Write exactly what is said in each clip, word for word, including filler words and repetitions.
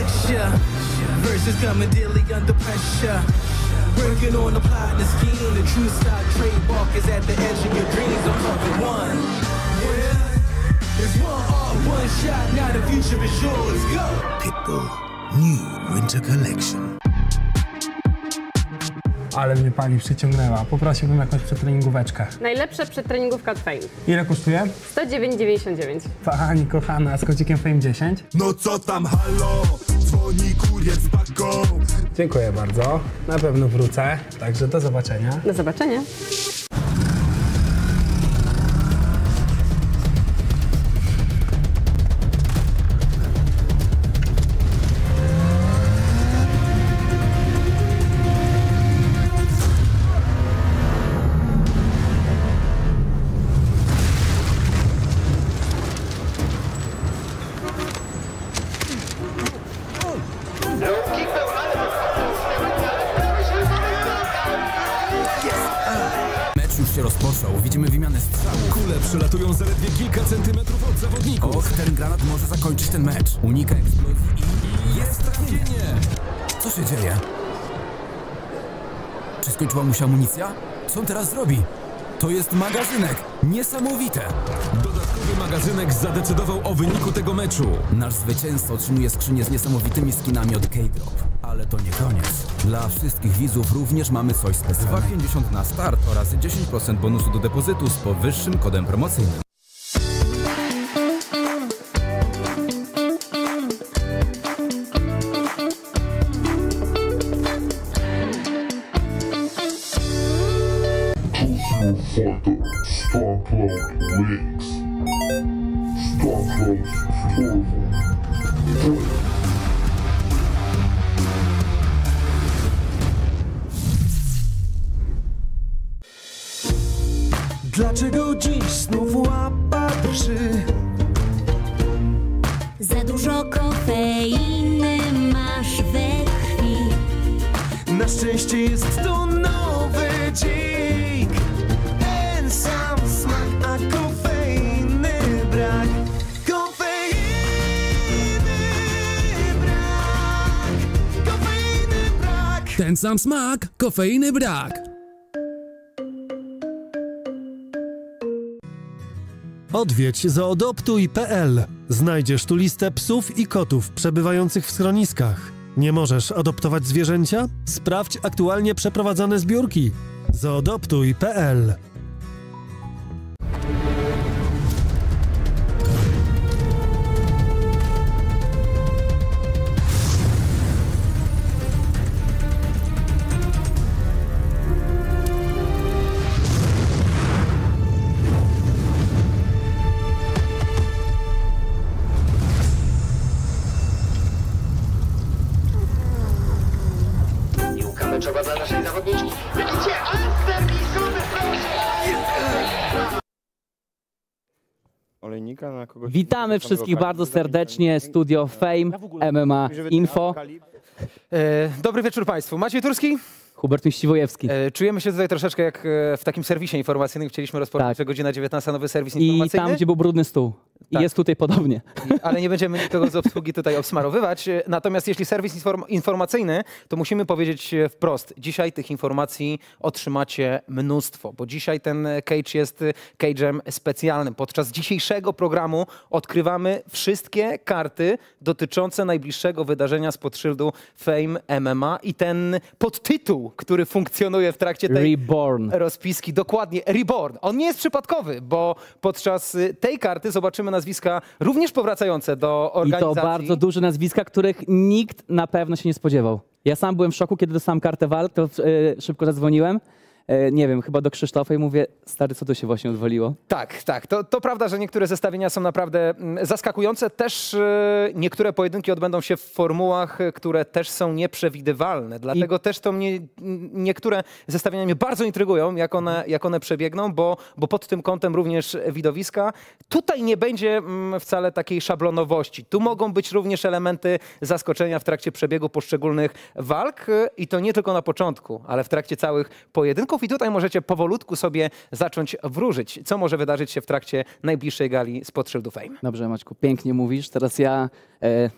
lecture. Verses coming daily under pressure. Working on the plot and the scheme. The true stock trademark is at the edge of your dreams. I'm talking one. Yeah. It's one art, one shot. Now the future is yours. Go. Pitbull New Winter Collection. Ale mnie pani przyciągnęła. Poprosiłbym jakąś przetreningóweczkę. Najlepsza przetreningówka od Fame. Ile kosztuje? sto dziewięć dziewięćdziesiąt dziewięć. Pani kochana, z kodzikiem Fame dziesięć. No co tam, halo? Dzwoni kurier z paką. Dziękuję bardzo. Na pewno wrócę. Także do zobaczenia. Do zobaczenia. Mecz już się rozpoczął, widzimy wymianę strzałów. Kule przylatują zaledwie kilka centymetrów od zawodników. Och, ten granat może zakończyć ten mecz. Unika eksplozji i... Jest trafienie! Co się dzieje? Czy skończyła mu się amunicja? Co on teraz zrobi? To jest magazynek! Niesamowite! Dodatkowy magazynek zadecydował o wyniku tego meczu. Nasz zwycięzca otrzymuje skrzynię z niesamowitymi skinami od K-Drop. Ale to nie koniec. Dla wszystkich widzów również mamy coś dwa specjalnego. pięćdziesiąt na start oraz dziesięć procent bonusu do depozytu z powyższym kodem promocyjnym. Dlaczego dziś znów łapa drży? Za dużo kofeiny masz we krwi. Na szczęście jest to nowy dzik. Ten sam smak, a kofeiny brak. Kofeiny brak. Kofeiny brak. Ten sam smak, kofeiny brak. Odwiedź zoodoptuj kropka p l. Znajdziesz tu listę psów i kotów przebywających w schroniskach. Nie możesz adoptować zwierzęcia? Sprawdź aktualnie przeprowadzane zbiórki. zoodoptuj kropka p l. Meczowa dla naszej zawodniczki. Widzicie, ale serwisowy Olejnika na kogoś. Witamy wszystkich bardzo serdecznie. Studio Fame, M M A Info. E, dobry wieczór Państwu. Maciej Turski. Hubert Miściwojewski. E, czujemy się tutaj troszeczkę jak e, w takim serwisie informacyjnym. Chcieliśmy rozpocząć, Tak. że godzina dziewiętnasta nowy serwis I informacyjny. tam, gdzie był brudny stół. I Tak. jest tutaj podobnie. I, ale nie będziemy nikogo z obsługi tutaj obsmarowywać. E, Natomiast jeśli serwis inform informacyjny, to musimy powiedzieć e, wprost. Dzisiaj tych informacji otrzymacie mnóstwo, bo dzisiaj ten cage jest e, cage'em specjalnym. Podczas dzisiejszego programu odkrywamy wszystkie karty dotyczące najbliższego wydarzenia spod szyldu Fame M M A i ten podtytuł, który funkcjonuje w trakcie tej Reborn. rozpiski. Dokładnie, Reborn. On nie jest przypadkowy, bo podczas tej karty zobaczymy nazwiska również powracające do I organizacji. to bardzo duże nazwiska, których nikt na pewno się nie spodziewał. Ja sam byłem w szoku, kiedy dostałem kartę walk, to yy, szybko zadzwoniłem. E, nie wiem, chyba do Krzysztofa i mówię, stary, co tu się właśnie odwaliło? Tak, tak. To, to prawda, że niektóre zestawienia są naprawdę mm, zaskakujące. Też e, niektóre pojedynki odbędą się w formułach, które też są nieprzewidywalne. Dlatego I... też to mnie niektóre zestawienia mnie bardzo intrygują, jak one, jak one przebiegną, bo, bo pod tym kątem również widowiska. Tutaj nie będzie mm, wcale takiej szablonowości. Tu mogą być również elementy zaskoczenia w trakcie przebiegu poszczególnych walk i to nie tylko na początku, ale w trakcie całych pojedynków. I tutaj możecie powolutku sobie zacząć wróżyć, co może wydarzyć się w trakcie najbliższej gali spod szyldu Fame. Dobrze, Maćku, pięknie mówisz. Teraz ja e,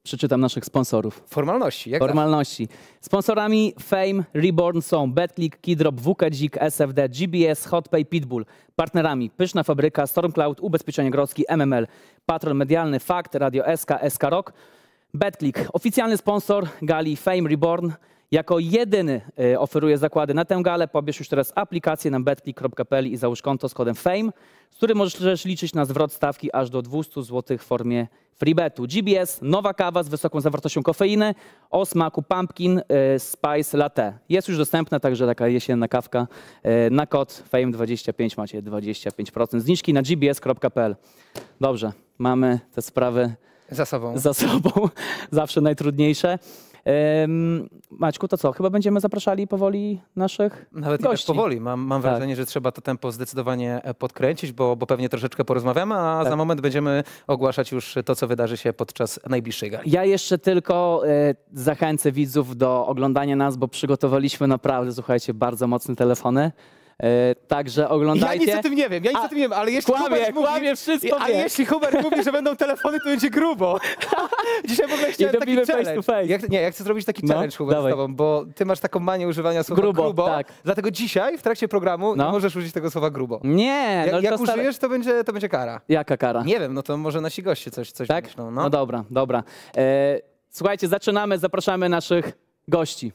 przeczytam naszych sponsorów. Formalności. Jak Formalności. Sponsorami Fame, Reborn są BetClick, Keydrop, W K Dzik, S F D, G B S, HotPay, Pitbull. Partnerami Pyszna Fabryka, Stormcloud, Ubezpieczenie Grodzki, M M L. Patron medialny Fakt, Radio S K, S K Rock. BetClick, oficjalny sponsor gali Fame Reborn. Jako jedyny y, oferuje zakłady na tę galę. Pobierz już teraz aplikację na betclick kropka p l i załóż konto z kodem FAME, z którym możesz liczyć na zwrot stawki aż do dwieście złotych w formie freebetu. G B S, nowa kawa z wysoką zawartością kofeiny o smaku pumpkin y, spice latte. Jest już dostępna, także taka jesienna kawka. Y, na kod fame dwadzieścia pięć macie dwadzieścia pięć procent zniżki na g b s kropka p l. Dobrze, mamy te sprawy za sobą. Za sobą. Zawsze najtrudniejsze. Um, Maćku, to co? Chyba będziemy zapraszali powoli naszych Nawet gości. nie tak powoli. Mam, mam tak. wrażenie, że trzeba to tempo zdecydowanie podkręcić, bo, bo pewnie troszeczkę porozmawiamy, a tak. za moment będziemy ogłaszać już to, co wydarzy się podczas najbliższej gali. Ja jeszcze tylko e, zachęcę widzów do oglądania nas, bo przygotowaliśmy naprawdę, słuchajcie, bardzo mocne telefony. E, także oglądajcie. Ja nic o tym nie wiem, ja nic A, o tym nie wiem, ale jeśli kłamie, Hubert mówi, kłamie, wszystko ale wie. jeśli Hubert mówi, że będą telefony, to będzie grubo. Dzisiaj w ogóle chciałem I taki robimy challenge. face to face. Ja, nie, ja chcę zrobić taki No, challenge, Hubert, dawaj. z tobą, bo ty masz taką manię używania słowa Grubo, grubo, tak. dlatego dzisiaj w trakcie programu No. nie możesz użyć tego słowa grubo. Nie, Jak, no jak to stare... użyjesz, to będzie, to będzie kara. Jaka kara? Nie wiem, no to może nasi goście coś, coś Tak? myślą. No. No. no dobra, dobra. E, słuchajcie, zaczynamy, zapraszamy naszych gości.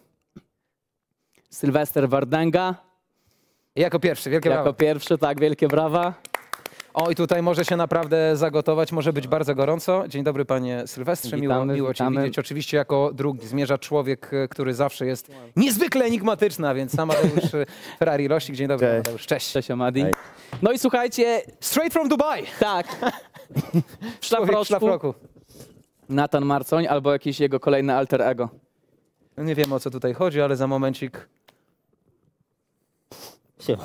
Sylwester Wardęga. Jako pierwszy, wielkie Jako brawa. pierwszy, tak, wielkie brawa. Oj, tutaj może się naprawdę zagotować, może być bardzo gorąco. Dzień dobry, panie Sylwestrze, miło, Witamy, miło witamy. cię widzieć. Oczywiście jako drugi zmierza człowiek, który zawsze jest niezwykle enigmatyczny, a więc sam Amadeusz Ferrari Rosik. Dzień dobry, Amadeusz. Cześć. Cześć, Amadi. No i słuchajcie... Straight from Dubai. Tak. W Człowiek w szlafroczku. szlafroku. Natan Marcoń albo jakieś jego kolejne alter ego. No nie wiemy, o co tutaj chodzi, ale za momencik... Siema.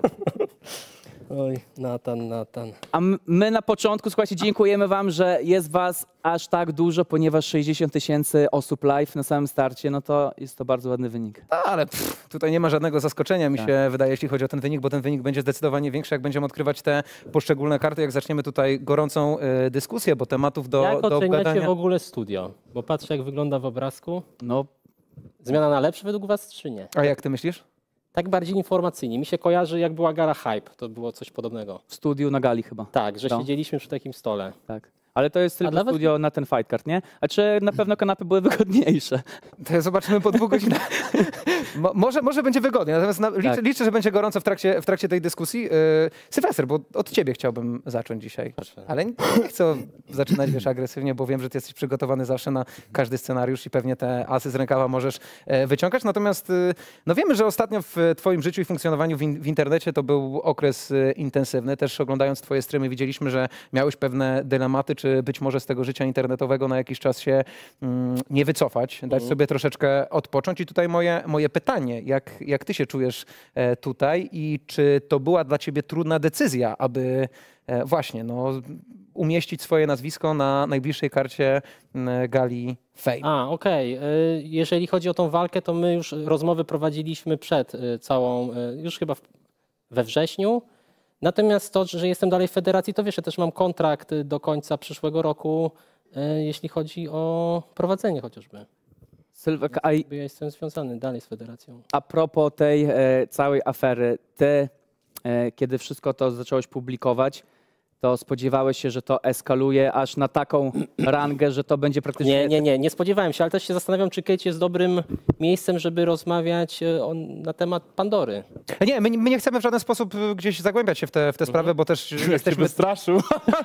Oj, Natan, Natan. A m- my na początku, słuchajcie, dziękujemy wam, że jest was aż tak dużo, ponieważ sześćdziesiąt tysięcy osób live na samym starcie, no to jest to bardzo ładny wynik. A, ale pff, tutaj nie ma żadnego zaskoczenia, mi Tak. się wydaje, jeśli chodzi o ten wynik, bo ten wynik będzie zdecydowanie większy, jak będziemy odkrywać te poszczególne karty, jak zaczniemy tutaj gorącą y, dyskusję, bo tematów do, Jak do oceniacie obgadania... w ogóle studio? Bo patrzę, jak wygląda w obrazku. No, Zmiana na lepsze według was, czy nie? A jak ty myślisz? Tak bardziej informacyjnie. Mi się kojarzy, jak była gala Hype. To było coś podobnego. w studiu na gali chyba. Tak, że No. siedzieliśmy przy takim stole. Tak. Ale to jest tylko dla was- studio na ten fight card, nie? A czy na pewno kanapy były wygodniejsze? To zobaczymy po dwóch godzinach. Mo, może, może będzie wygodnie, natomiast na, liczę, Tak. liczę, że będzie gorąco w trakcie, w trakcie tej dyskusji. Yy, Sylwester, bo od ciebie chciałbym zacząć dzisiaj. Proszę. Ale nie, nie chcę zaczynać, wiesz, agresywnie, bo wiem, że ty jesteś przygotowany zawsze na każdy scenariusz i pewnie te asy z rękawa możesz e, wyciągać. Natomiast yy, no wiemy, że ostatnio w twoim życiu i funkcjonowaniu w, in, w internecie to był okres e, intensywny. Też oglądając twoje streamy widzieliśmy, że miałeś pewne dylematy, czy być może z tego życia internetowego na jakiś czas się mm, nie wycofać, dać sobie troszeczkę odpocząć. I tutaj moje, moje pytanie, jak, jak ty się czujesz e, tutaj i czy to była dla ciebie trudna decyzja, aby e, właśnie no, umieścić swoje nazwisko na najbliższej karcie m, gali Fame? A, okej. Y, Jeżeli chodzi o tą walkę, to my już rozmowy prowadziliśmy przed y, całą, y, już chyba w, we wrześniu. Natomiast to, że jestem dalej w federacji, to wiesz, ja też mam kontrakt y, do końca przyszłego roku, y, jeśli chodzi o prowadzenie chociażby. Sylwek, a, Ja jestem związany dalej z federacją. a propos tej e, całej afery, ty, e, kiedy wszystko to zacząłeś publikować, to spodziewałeś się, że to eskaluje aż na taką rangę, że to będzie praktycznie... Nie, nie, nie, nie spodziewałem się, ale też się zastanawiam, czy Kate jest dobrym miejscem, żeby rozmawiać y, o, na temat Pandory. Nie, my, my nie chcemy w żaden sposób y, gdzieś zagłębiać się w te, w te sprawy, bo też jesteśmy... Wystraszył.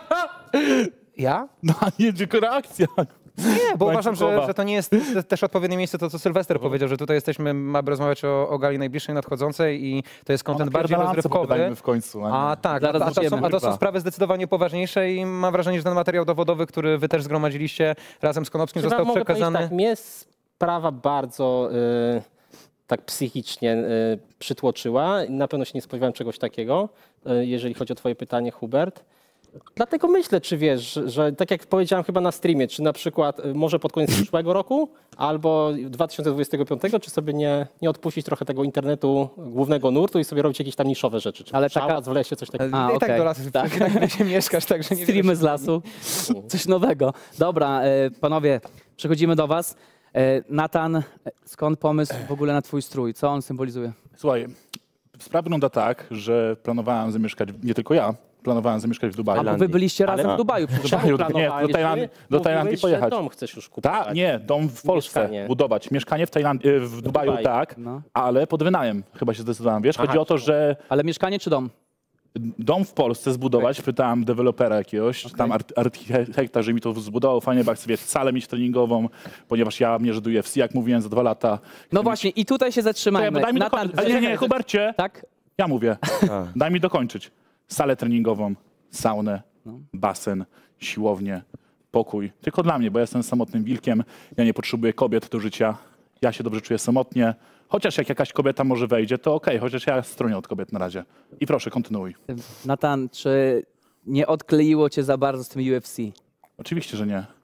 Ja? No nie, tylko reakcja. Nie, bo uważam, że, Łańcuchowa. że to nie jest te- też odpowiednie miejsce, to co Sylwester powiedział, że tutaj jesteśmy, mamy rozmawiać o, o gali najbliższej nadchodzącej i to jest kontent bardziej rozrywkowy. Pogadajmy w końcu. A, A nie. tak, Zaraz a, a, to zaczniemy. są, a to są Kurwa. sprawy zdecydowanie poważniejsze i mam wrażenie, że ten materiał dowodowy, który wy też zgromadziliście razem z Konopskim, Czy wam został mogę przekazany. powiedzieć tak, mnie sprawa bardzo y, tak psychicznie y, przytłoczyła. Na pewno się nie spodziewałem czegoś takiego, y, jeżeli chodzi o twoje pytanie, Hubert. Dlatego myślę, czy wiesz, że, że tak jak powiedziałem chyba na streamie, czy na przykład y, może pod koniec przyszłego roku albo dwa tysiące dwudziestego piątego, czy sobie nie, nie odpuścić trochę tego internetu głównego nurtu i sobie robić jakieś tam niszowe rzeczy. Czy Ale Ale taka- w lesie, coś takiego. A, I tak okej. do lasu, Tak. tak, tak gdzie mieszkasz, także nie Streamy z lasu, coś nowego. Dobra, e, panowie, Przechodzimy do was. E, Natan, e, skąd pomysł w ogóle na twój strój? Co on symbolizuje? Słuchaj, sprawa wygląda tak, że planowałem zamieszkać, nie tylko ja, planowałem zamieszkać w Dubaju. A wy byliście razem Ale- w Dubaju. W Dubaju, nie, do Tajlandii, do Tajlandii pojechać. dom chcesz już kupić. Tak, nie, dom w Polsce Mieszkanie. budować. Mieszkanie w, Tajlandii, e, w Dubaju, Dubaju. tak, No. ale pod wynajem chyba się zdecydowałem. Wiesz, Aha. chodzi o to, że Ale mieszkanie czy dom? dom w Polsce zbudować, pytałem dewelopera jakiegoś, okay. tam art- architekta, że mi to zbudował, fajnie, bo ja chcę wiesz, salę mieć treningową, ponieważ ja mierzę do U F C, jak mówiłem, za dwa lata. No właśnie, i tutaj się zatrzymajmy. Czekaj, bo daj mi Natan, dokończyć. Ale nie, nie, Hubercie, tak? ja mówię, daj mi dokończyć. Salę treningową, saunę, basen, siłownię, pokój. Tylko dla mnie, bo ja jestem samotnym wilkiem, ja nie potrzebuję kobiet do życia, ja się dobrze czuję samotnie. Chociaż jak jakaś kobieta może wejdzie, to okej, okay, chociaż ja stronię od kobiet na razie. I proszę, kontynuuj. Natan, czy nie odkleiło cię za bardzo z tym U F C? Oczywiście, że nie.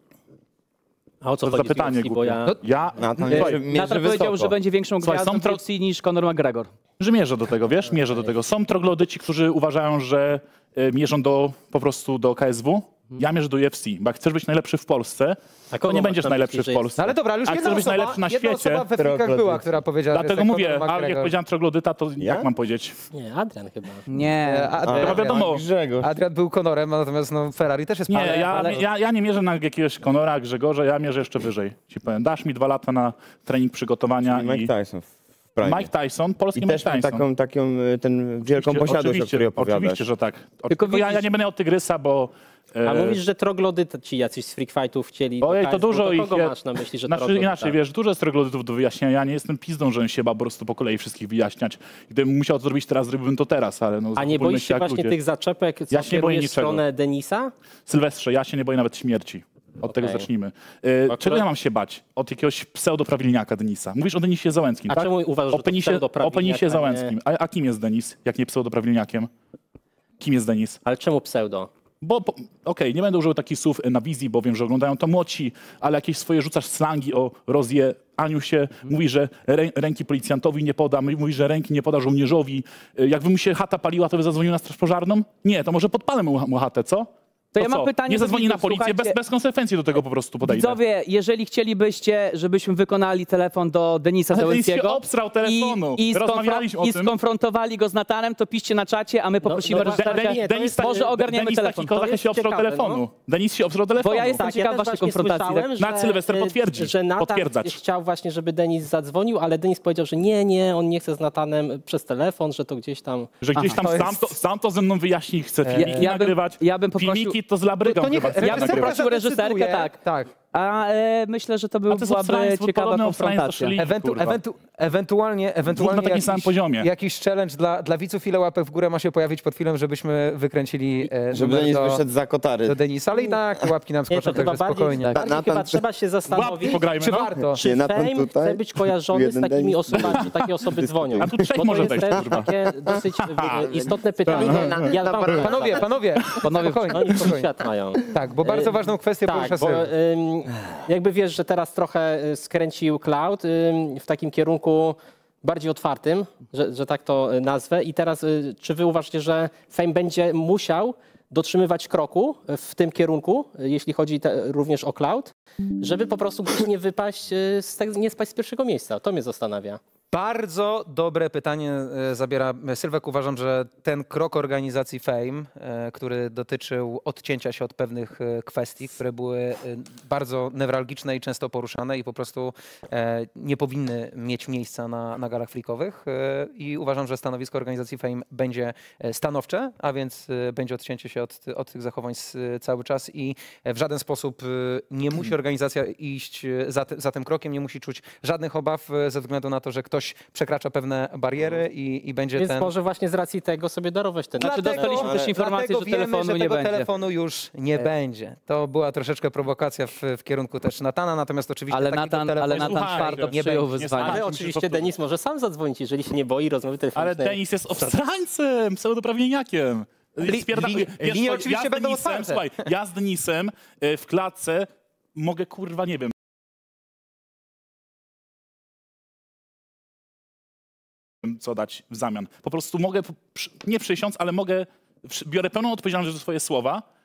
A o co To chodzi z zapytanie U F C, bo głupie. ja... No, ja... Natan, Słuchaj, Natan powiedział, że będzie większą Słuchaj, gwiazdą są w tro- U F C niż Conor McGregor. Że mierzę do tego, wiesz? Mierzę do tego. Są troglodyci, którzy uważają, że y, mierzą do, po prostu do K S W. Ja mierzę do U F C, bo jak chcesz być najlepszy w Polsce, A to kogo nie masz będziesz na najlepszy myśli, w że Polsce. No ale dobra, ale już A jedna chcesz być osoba, najlepszy na jedna świecie. osoba we frikach była, która powiedziała, że Dlatego jest mówię, Conor a jak McGregor. powiedziałem troglodyta, to Ja? jak mam powiedzieć? Nie, Adrian chyba. Nie. A, To wiadomo. Grzegorz. Adrian był Conorem, natomiast no, Ferrari też jest Nie, panem, ja, ale... ja, ja nie mierzę na jakiegoś Conora, Grzegorza, ja mierzę jeszcze wyżej. Ci powiem, dasz mi dwa lata na trening przygotowania Mike i... Tyson. w prime. Mike Tyson, polski I Mike też ma Tyson. taką, taką, ten wielką Oczywiście, posiadłość, o oczywiście, której opowiadasz. Oczywiście, że tak. Tylko Tylko ja, widzisz- ja nie będę od tygrysa, bo... A e, mówisz, że troglodyty ci jacyś z freak fightów chcieli... Ojej, do to K S W, dużo to ich kogo jest. masz na myśli, że Znaczy troglodyta? inaczej, wiesz, dużo jest troglodytów do wyjaśnienia. Ja nie jestem pizdą, że się ba po prostu po kolei wszystkich wyjaśniać. Gdybym musiał to zrobić teraz, zrobiłbym to teraz, ale no A nie zachowujmy boisz się jak właśnie ludzie. tych zaczepek, co Ja się nie boję kierujesz w niczego. stronę Denisa? Sylwestrze, ja się nie boję nawet śmierci. Od tego Okej. zacznijmy. E, A czego kto- ja mam się bać? Od jakiegoś pseudoprawilniaka Denisa. Mówisz o Denisie Załęckim, A tak? czemu uważasz, o że to penisie, pseudoprawilniak, o penisie a nie- Załęckim. A, a kim jest Denis, jak nie pseudoprawilniakiem? Kim jest Denis? Ale czemu pseudo? Bo, bo okej, nie będę użył takich słów na wizji, bo wiem, że oglądają to młodsi, ale jakieś swoje rzucasz slangi o Rozie Aniusie, mówi, że rę, ręki policjantowi nie poda, mówi, że ręki nie poda żołnierzowi. Jakby mu się chata paliła, to by zadzwonił na straż pożarną? Nie, to może podpalę mu, mu chatę, co? To ja mam co? pytanie Nie do zadzwoni widzów, na policję, bez, słuchajcie. bez konsekwencji do tego po prostu podejdzie. Widzowie, jeżeli chcielibyście, żebyśmy wykonali telefon do Denisa Ale Denis się Załęckiego obsrał telefonu. i, i, Rozmawialiśmy o i tym. skonfrontowali go z Natanem, to piszcie na czacie, a my poprosimy no reżyserkę. właśnie, nie, to jest- Może ogarniemy Denis telefon. taki kozak To jest się obsrał ciekawe, telefonu. no. Denis się obsrał telefonu. Bo ja jestem Tak, ciekaw ja też waszej właśnie konfrontacji. słyszałem, że, Nad Sylwester y, potwierdzi, że Natan potwierdzać. chciał właśnie, żeby Denis zadzwonił, ale Denis powiedział, że nie, nie, on nie chce z Natanem przez telefon, że to gdzieś tam... Że gdzieś tam to sam, jest- to, sam to ze mną wyjaśni, chce filmiki ja bym- nagrywać. ja bym poprosił- Filmiki to z labrygą To niech chyba chce Ja bym reżyserka nagrywać. poprosił reżyserkę, zadecyduje. tak. Tak. A e, myślę, że to, był, A to jest byłaby obstraństwo, ciekawa podobne obstraństwo konfrontacja. szli- Ewentu, kurwa. ewentu, ewentualnie Dwóch ewentualnie na takim jakiś, samym poziomie. jakiś challenge dla, dla widzów, ile łapek w górę ma się pojawić pod filmem, żebyśmy wykręcili e, Żeby numer Denis do, wyszedł za kotary. do Denisa, ale i tak te łapki nam Nie, to skoczą, chyba także bardziej, spokojnie. bardziej Natan- chyba trzeba się zastanowić, Łapki pograjmy, Czy no. warto? czy Nie, Natan fame tutaj, chce być kojarzony z jeden takimi Denis. osobami, że takie osoby dzwonią. A tu trzech Bo to może jest wejść, też kurwa. takie dosyć e, istotne pytanie. Ja wam Dobra. Panowie, panowie, Panowie, spokojnie, Oni swój spokojnie. świat mają. Tak, bo bardzo E, ważną kwestię Tak, porusza bo Sylwia. ym, jakby wiesz, że teraz trochę y, skręcił Cloud ym, w takim kierunku bardziej otwartym, że, że tak to y, nazwę. I teraz y, czy wy uważacie, że Fame będzie musiał dotrzymywać kroku w tym kierunku, y, jeśli chodzi te, również o Cloud, żeby po prostu gdzieś nie wypaść, y, z, te- nie spaść z pierwszego miejsca? To mnie zastanawia. Bardzo dobre pytanie e, zabiera Sylwek. Uważam, że ten krok organizacji Fame, e, który dotyczył odcięcia się od pewnych e, kwestii, które były e, bardzo newralgiczne i często poruszane i po prostu e, nie powinny mieć miejsca na, na galach freakowych. E, I uważam, że stanowisko organizacji Fame będzie e, stanowcze, a więc e, będzie odcięcie się od, od tych zachowań s- cały czas i w żaden sposób e, nie musi organizacja iść e, za, ty, za tym krokiem, nie musi czuć żadnych obaw e, ze względu na to, że ktoś przekracza pewne bariery i, i będzie Więc ten... może właśnie z racji tego sobie darować ten... Znaczy, dostaliśmy też informację, dlatego że wiemy, telefonu że nie tego będzie. telefonu już nie będzie. To była troszeczkę prowokacja w, w kierunku też Natana, natomiast oczywiście Ale takiego Natan, telefonu... ale Natan Słuchaj, twardo nie przyjął będzie, nie wyzwanie. Ale Musimy oczywiście powtórzyć. Denis może sam zadzwonić, jeżeli się nie boi rozmowy Ale telefonicznej. Denis jest obstrańcem, pseudoprawilniakiem. Li- Spierda- linie- Wiesz linie co, oczywiście ja z będą Denisem, otwarte. Słuchaj, ja z Denisem y, w klatce mogę, kurwa, nie wiem, co dać w zamian. Po prostu mogę, przy- nie przysiąc, ale mogę, przy- biorę pełną odpowiedzialność za swoje słowa,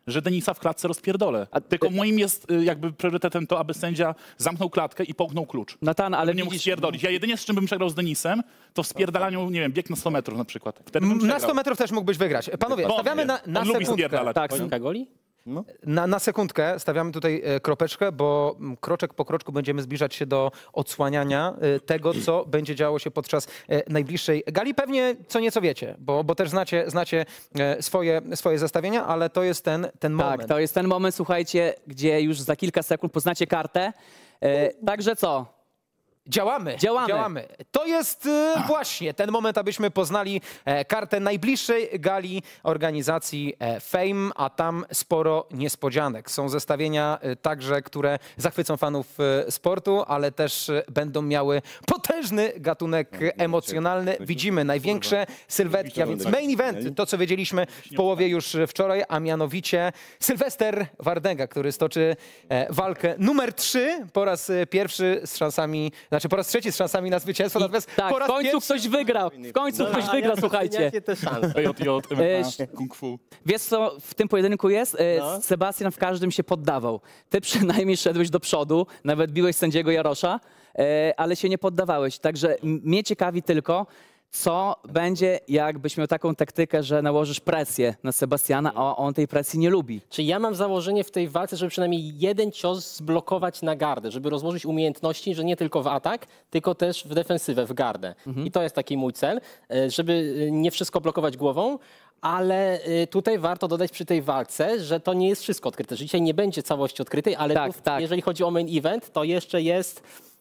że Denisa w klatce rozpierdolę. A tylko ty... moim jest y, jakby priorytetem to, aby sędzia zamknął klatkę i połknął klucz. Natan, ale nie widzisz... mógł spierdolić. Ja jedynie z czym bym przegrał z Denisem, to w spierdalaniu, nie wiem, bieg na sto metrów na przykład. Wtedy bym na sto metrów też mógłbyś wygrać. Panowie, no, stawiamy na, na sekundkę. Tak, goli? No. Na, na sekundkę stawiamy tutaj e, kropeczkę, bo m, kroczek po kroczku będziemy zbliżać się do odsłaniania e, tego, co będzie działo się podczas e, najbliższej gali. Pewnie co nieco wiecie, bo, bo też znacie, znacie e, swoje, swoje zestawienia, ale to jest ten, ten moment. Tak, to jest ten moment, słuchajcie, gdzie już za kilka sekund poznacie kartę. E, także co? Działamy, działamy, działamy. To jest e, właśnie ten moment, abyśmy poznali e, kartę najbliższej gali organizacji e, Fame, a tam sporo niespodzianek. Są zestawienia e, także, które zachwycą fanów e, sportu, ale też e, będą miały potężny gatunek emocjonalny. Widzimy największe sylwetki, a więc main event, to co wiedzieliśmy w połowie już wczoraj, a mianowicie Sylwester Wardęga, który stoczy e, walkę numer trzy po raz pierwszy z szansami. Znaczy po raz trzeci z szansami na zwycięstwo, natomiast tak, po raz w końcu pierwszy... ktoś wygrał. W końcu no, ktoś wygrał, słuchajcie. Te szanse. J J, M M A, Kung Fu. Wiesz co w tym pojedynku jest? No. Sebastian w każdym się poddawał. Ty przynajmniej szedłeś do przodu, nawet biłeś sędziego Jarosza, ale się nie poddawałeś. Także mnie ciekawi tylko, co będzie, jakbyś miał taką taktykę, że nałożysz presję na Sebastiana, a on tej presji nie lubi. Czyli ja mam założenie w tej walce, żeby przynajmniej jeden cios zblokować na gardę, żeby rozłożyć umiejętności, że nie tylko w atak, tylko też w defensywę, w gardę. Mhm. I to jest taki mój cel, żeby nie wszystko blokować głową, ale tutaj warto dodać przy tej walce, że to nie jest wszystko odkryte. Że dzisiaj nie będzie całości odkrytej, ale tak, tu, tak. jeżeli chodzi o main event, to jeszcze jest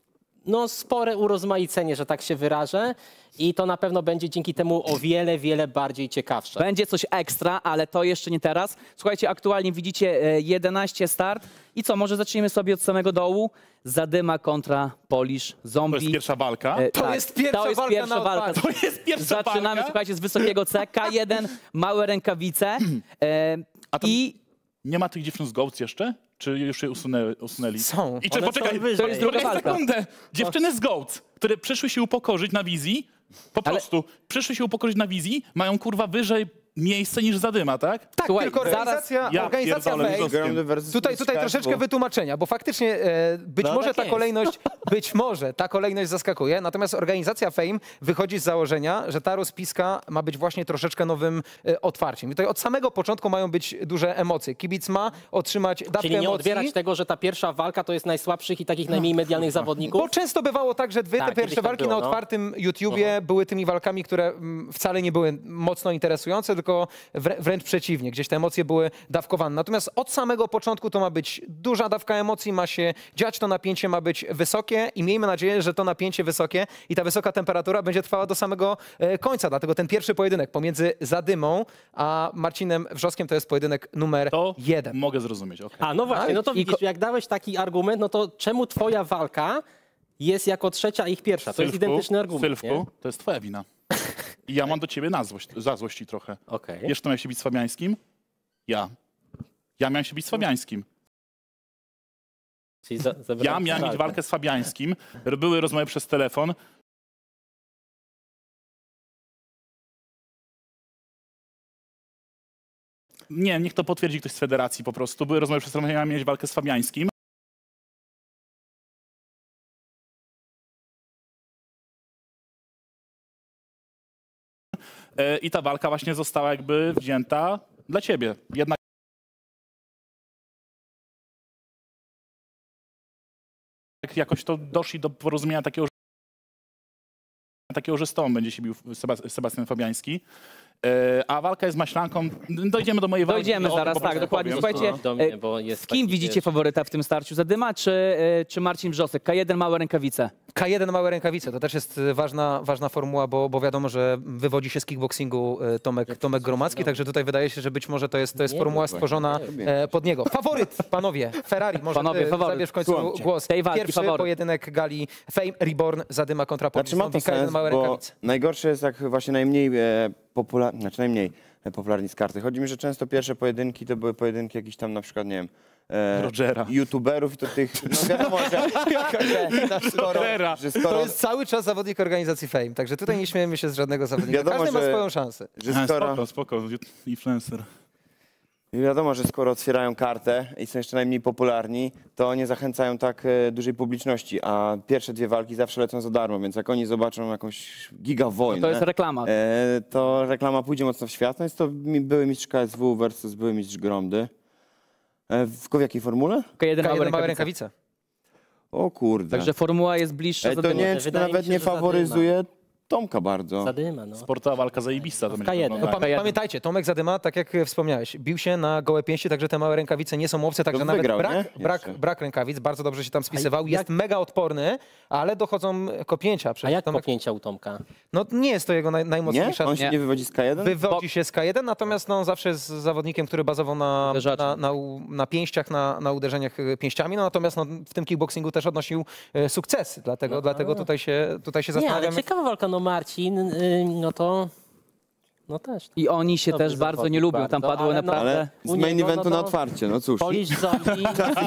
no, spore urozmaicenie, że tak się wyrażę. I to na pewno będzie dzięki temu o wiele, wiele bardziej ciekawsze. Będzie coś ekstra, ale to jeszcze nie teraz. Słuchajcie, aktualnie widzicie jedenaście start. I co, może zaczniemy sobie od samego dołu. Zadyma kontra Polish Zombie. To jest pierwsza walka? E, to, tak. jest pierwsza to jest walka pierwsza walka. To jest pierwsza Zaczynamy, walka? słuchajcie, z wysokiego C. K jeden, małe rękawice. E, A tam I... nie ma tych dziewczyn z Goats jeszcze? Czy już je usunęli? usunęli? Są. I czy, poczekaj, to jest druga walka. sekundę. Dziewczyny z Goats, które przyszły się upokorzyć na wizji, po Ale... prostu przyszły się upokorzyć na wizji, mają kurwa wyżej miejsce niż Zadyma, tak? Tak, Słuchaj, tylko organizacja, ja organizacja Fame, tutaj, tutaj troszeczkę wytłumaczenia, bo faktycznie e, być no, może tak ta jest. kolejność, być może ta kolejność zaskakuje, natomiast organizacja Fame wychodzi z założenia, że ta rozpiska ma być właśnie troszeczkę nowym e, otwarciem. I tutaj od samego początku mają być duże emocje. Kibic ma otrzymać dawkę Czyli nie emocji. odbierać tego, że ta pierwsza walka to jest najsłabszych i takich najmniej medialnych zawodników? Bo często bywało tak, że dwie Tak, te pierwsze tak walki było, na no. otwartym YouTubie uh-huh. były tymi walkami, które mm, wcale nie były mocno interesujące, tylko wrę wręcz przeciwnie. Gdzieś te emocje były dawkowane. Natomiast od samego początku to ma być duża dawka emocji, ma się dziać, to napięcie ma być wysokie i miejmy nadzieję, że to napięcie wysokie i ta wysoka temperatura będzie trwała do samego e, końca. Dlatego ten pierwszy pojedynek pomiędzy Zadymą a Marcinem Wrzoskiem to jest pojedynek numer to jeden. Mogę zrozumieć, okej. A no właśnie, no to widzisz, jak dałeś taki argument, no to czemu twoja walka jest jako trzecia, a ich pierwsza? To Sylwku, jest identyczny argument, Sylwku, nie? to jest twoja wina. I ja mam do ciebie na złość, za złości trochę. Okay. Wiesz, kto miał się bić z Fabiańskim? Ja. Ja miałem się bić z Fabiańskim. Czyli za, ja miałem mieć walkę z Fabiańskim. Były rozmowy przez telefon. Nie, niech to potwierdzi ktoś z federacji po prostu. Były rozmowy przez telefon, ja miałem mieć walkę z Fabiańskim. I ta walka właśnie została jakby wzięta dla ciebie. Jednak jakoś to doszli do porozumienia takiego, takiego że z tobą będzie się bił Sebastian Fabiański. A walka jest maślanką. Dojdziemy do mojej walki. Dojdziemy zaraz, tak, dokładnie. Słuchajcie, do mnie, bo jest z kim taki, widzicie wiesz... faworyta w tym starciu? Zadyma czy, czy Marcin Wrzosek? K jeden, małe rękawice. K jeden, małe rękawice. To też jest ważna, ważna formuła, bo, bo wiadomo, że wywodzi się z kickboxingu Tomek, Tomek Gromacki, także tutaj wydaje się, że być może to jest, to jest formuła stworzona pod niego. Faworyt, panowie, Ferrari, może panowie, ty zabierz w końcu Słuchajcie. głos. Tej walki Pierwszy faworyt. pojedynek gali Fame Reborn, Zadyma kontra Polish Znaczy ma to Zombie, K jeden, sens, małe bo rękawice. najgorsze jest jak właśnie najmniej e, popularni, znaczy najmniej popularni z karty. Chodzi mi, że często pierwsze pojedynki to były pojedynki jakichś tam na przykład, nie wiem, e, Rogera. youtuberów i to tych, no wiadomo, że, że, skoro, że skoro... To jest cały czas zawodnik organizacji Fame, także tutaj nie śmiejemy się z żadnego zawodnika. Wiadomo, Każdy ma że- swoją szansę. że skoro... Spoko, spoko, influencer. Wiadomo, że skoro otwierają kartę i są jeszcze najmniej popularni, to nie zachęcają tak e, dużej publiczności, a pierwsze dwie walki zawsze lecą za darmo, więc jak oni zobaczą jakąś gigawojnę, No to jest reklama. E, to reklama pójdzie mocno w świat. No jest to mi- były mistrz K S W versus były mistrz Gromdy. E, w, w jakiej formule? K jeden małe K jeden małe rękawice. rękawice. O kurde. Także formuła jest bliższa e, do to dymu. nie wiem, czy to Wydaje mi nawet się, nie że zadyma. faworyzuje Tomka bardzo. Zadyma, no. Sportowa walka zajebista. To W będzie K jeden. No, wyglądać. pamię pamiętajcie, Tomek Zadyma, tak jak wspomniałeś, bił się na gołe pięści, także te małe rękawice nie są obce, także To nawet wygrał, brak, nie? brak, Jeszcze. brak rękawic, bardzo dobrze się tam spisywał. A Jest jak- mega odporny, ale dochodzą kopnięcia. A Przecież jak Tomek, kopnięcia u Tomka? no nie jest to jego naj, Nie? najmocniejsza... On się nie wywodzi z K jeden? Wywodzi się z K jeden, natomiast no, zawsze jest zawodnikiem, który bazował na, Uderzaczem. na, na, u- na pięściach, na, na uderzeniach e, pięściami, no, natomiast no, w tym kickboxingu też odnosił e, sukcesy, dlatego, dlatego tutaj się, tutaj się Nie, ale zastanawiam. ciekawa walka, no Marcin, y, no to... No też. I oni się Dobry też bardzo zawodnik, nie lubią. Tam bardzo, padły ale no- naprawdę... Ale z U main niego, eventu no na to- otwarcie, no cóż. Polish zombie.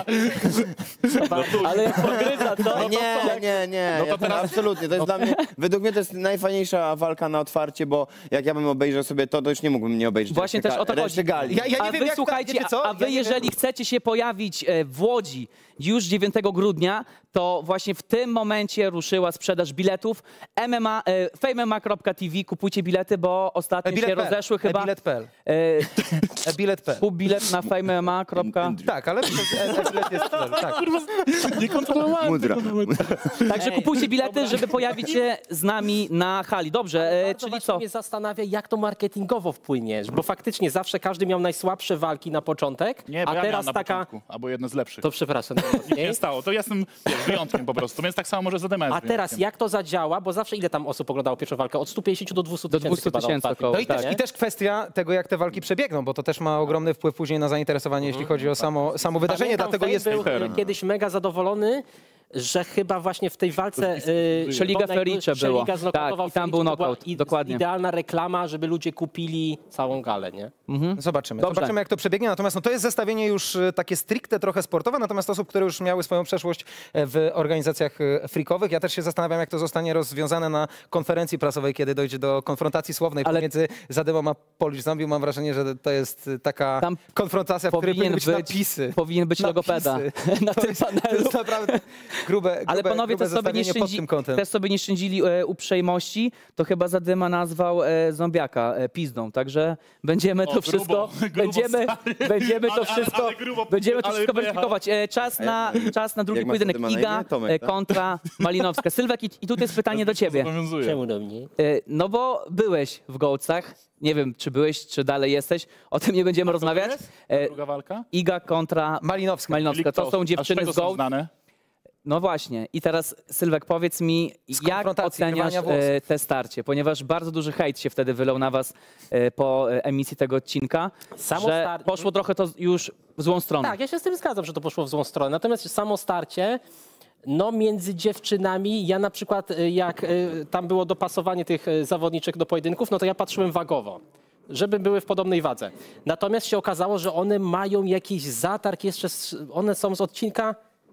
Ale jak pogryza, to... Nie, nie, nie, ja teraz... absolutnie. To jest dla mnie, według mnie to jest najfajniejsza walka na otwarcie, bo jak ja bym obejrzał sobie to, to już nie mógłbym nie obejrzeć Właśnie reszty też o to ga- chodzi. reszty gali. Ja- ja nie a wiem, wy jak to- słuchajcie, wiecie co? a wy Ja nie jeżeli wiem. chcecie się pojawić e, w Łodzi już dziewiątego grudnia, to właśnie w tym momencie ruszyła sprzedaż biletów. M M A, e, fame M M A kropka T V, kupujcie bilety, bo ostatnio się E-bilet.pl. rozeszły chyba... E-bilet kropka p l. E, E-bilet kropka p l. Kup bilet na fame M M A. Tak, ale e-bilet jest... Tak. Nie kontrolowałem Mudra. tego nawet. Także kupujcie bilety, żeby pojawić się z nami na hali. Dobrze, e, Bardzo czyli właśnie co? mnie zastanawia, jak to marketingowo wpłynie, bo faktycznie zawsze każdy miał najsłabsze walki na początek, Nie, bo a ja teraz miałem na taka... początku, albo jedno z lepszych. To przepraszam. Nic nie stało, to ja jestem wiesz, wyjątkiem po prostu, więc tak samo może za demę. A teraz jak to zadziała, bo zawsze ile tam osób oglądało pierwszą walkę? Od stu pięćdziesięciu do dwustu Do tysięcy dwustu chyba na tysięcy otwarciu. około, No i, tak. też, i też kwestia tego, jak te walki przebiegną, bo to też ma ogromny wpływ później na zainteresowanie, jeśli chodzi o samo, samo wydarzenie, Pamiętam, dlatego Fame jest... był e, kiedyś mega zadowolony, że chyba właśnie w tej walce yy, Szeliga Fericze było. Tak, i tam był knockout, i, dokładnie. Idealna reklama, żeby ludzie kupili całą galę, nie? Mhm. Zobaczymy. Dobrze. Zobaczymy, jak to przebiegnie. Natomiast no, to jest zestawienie już e, takie stricte trochę sportowe, natomiast osób, które już miały swoją przeszłość e, w organizacjach e, freakowych. Ja też się zastanawiam, jak to zostanie rozwiązane na konferencji prasowej, kiedy dojdzie do konfrontacji słownej Ale- pomiędzy Zadymą a Polish Zombie. Mam wrażenie, że to jest e, taka Tam konfrontacja, w której Powinien powinny być być, napisy. powinien być Napisy. logopeda na To tym jest, to panelu. jest naprawdę grube, grube, Ale panowie grube też sobie, nie zestawienie pod szczędzi, tym kątem. też sobie nie szczędzili e, uprzejmości, to chyba Zadyma nazwał e, zombiaka e, pizdą, także będziemy O, to grubo, wszystko, grubo, będziemy, stary. będziemy to Ale- ale- wszystko, ale grubo, będziemy to ale wszystko pojechał. weryfikować. E, czas, na, czas na drugi Jak ma pojedynek. Zadyma na Iga imię? Tomek, e, tak? kontra Malinowska. Sylwek, i, i tutaj jest pytanie do ciebie. Zobowiązuję. Czemu do mnie? E, no bo byłeś w Gołcach, nie wiem czy byłeś, czy dalej jesteś, o tym nie będziemy rozmawiać. E, Druga walka? Iga kontra Malinowska. Malinowska. To są A z dziewczyny czego z są Gołd. znane? No właśnie. I teraz Sylwek, powiedz mi, Z jak konfrontacji, oceniasz rwania włosów. e, te starcie? Ponieważ bardzo duży hejt się wtedy wylał na was e, po e, emisji tego odcinka, Samo że star- poszło trochę to już w złą stronę. Tak, ja się z tym zgadzam, że to poszło w złą stronę. Natomiast samo starcie, no między dziewczynami, ja na przykład y, jak y, tam było dopasowanie tych y, zawodniczek do pojedynków, no to ja patrzyłem wagowo, żeby były w podobnej wadze. Natomiast się okazało, że one mają jakiś zatarg jeszcze, z, one są z odcinka,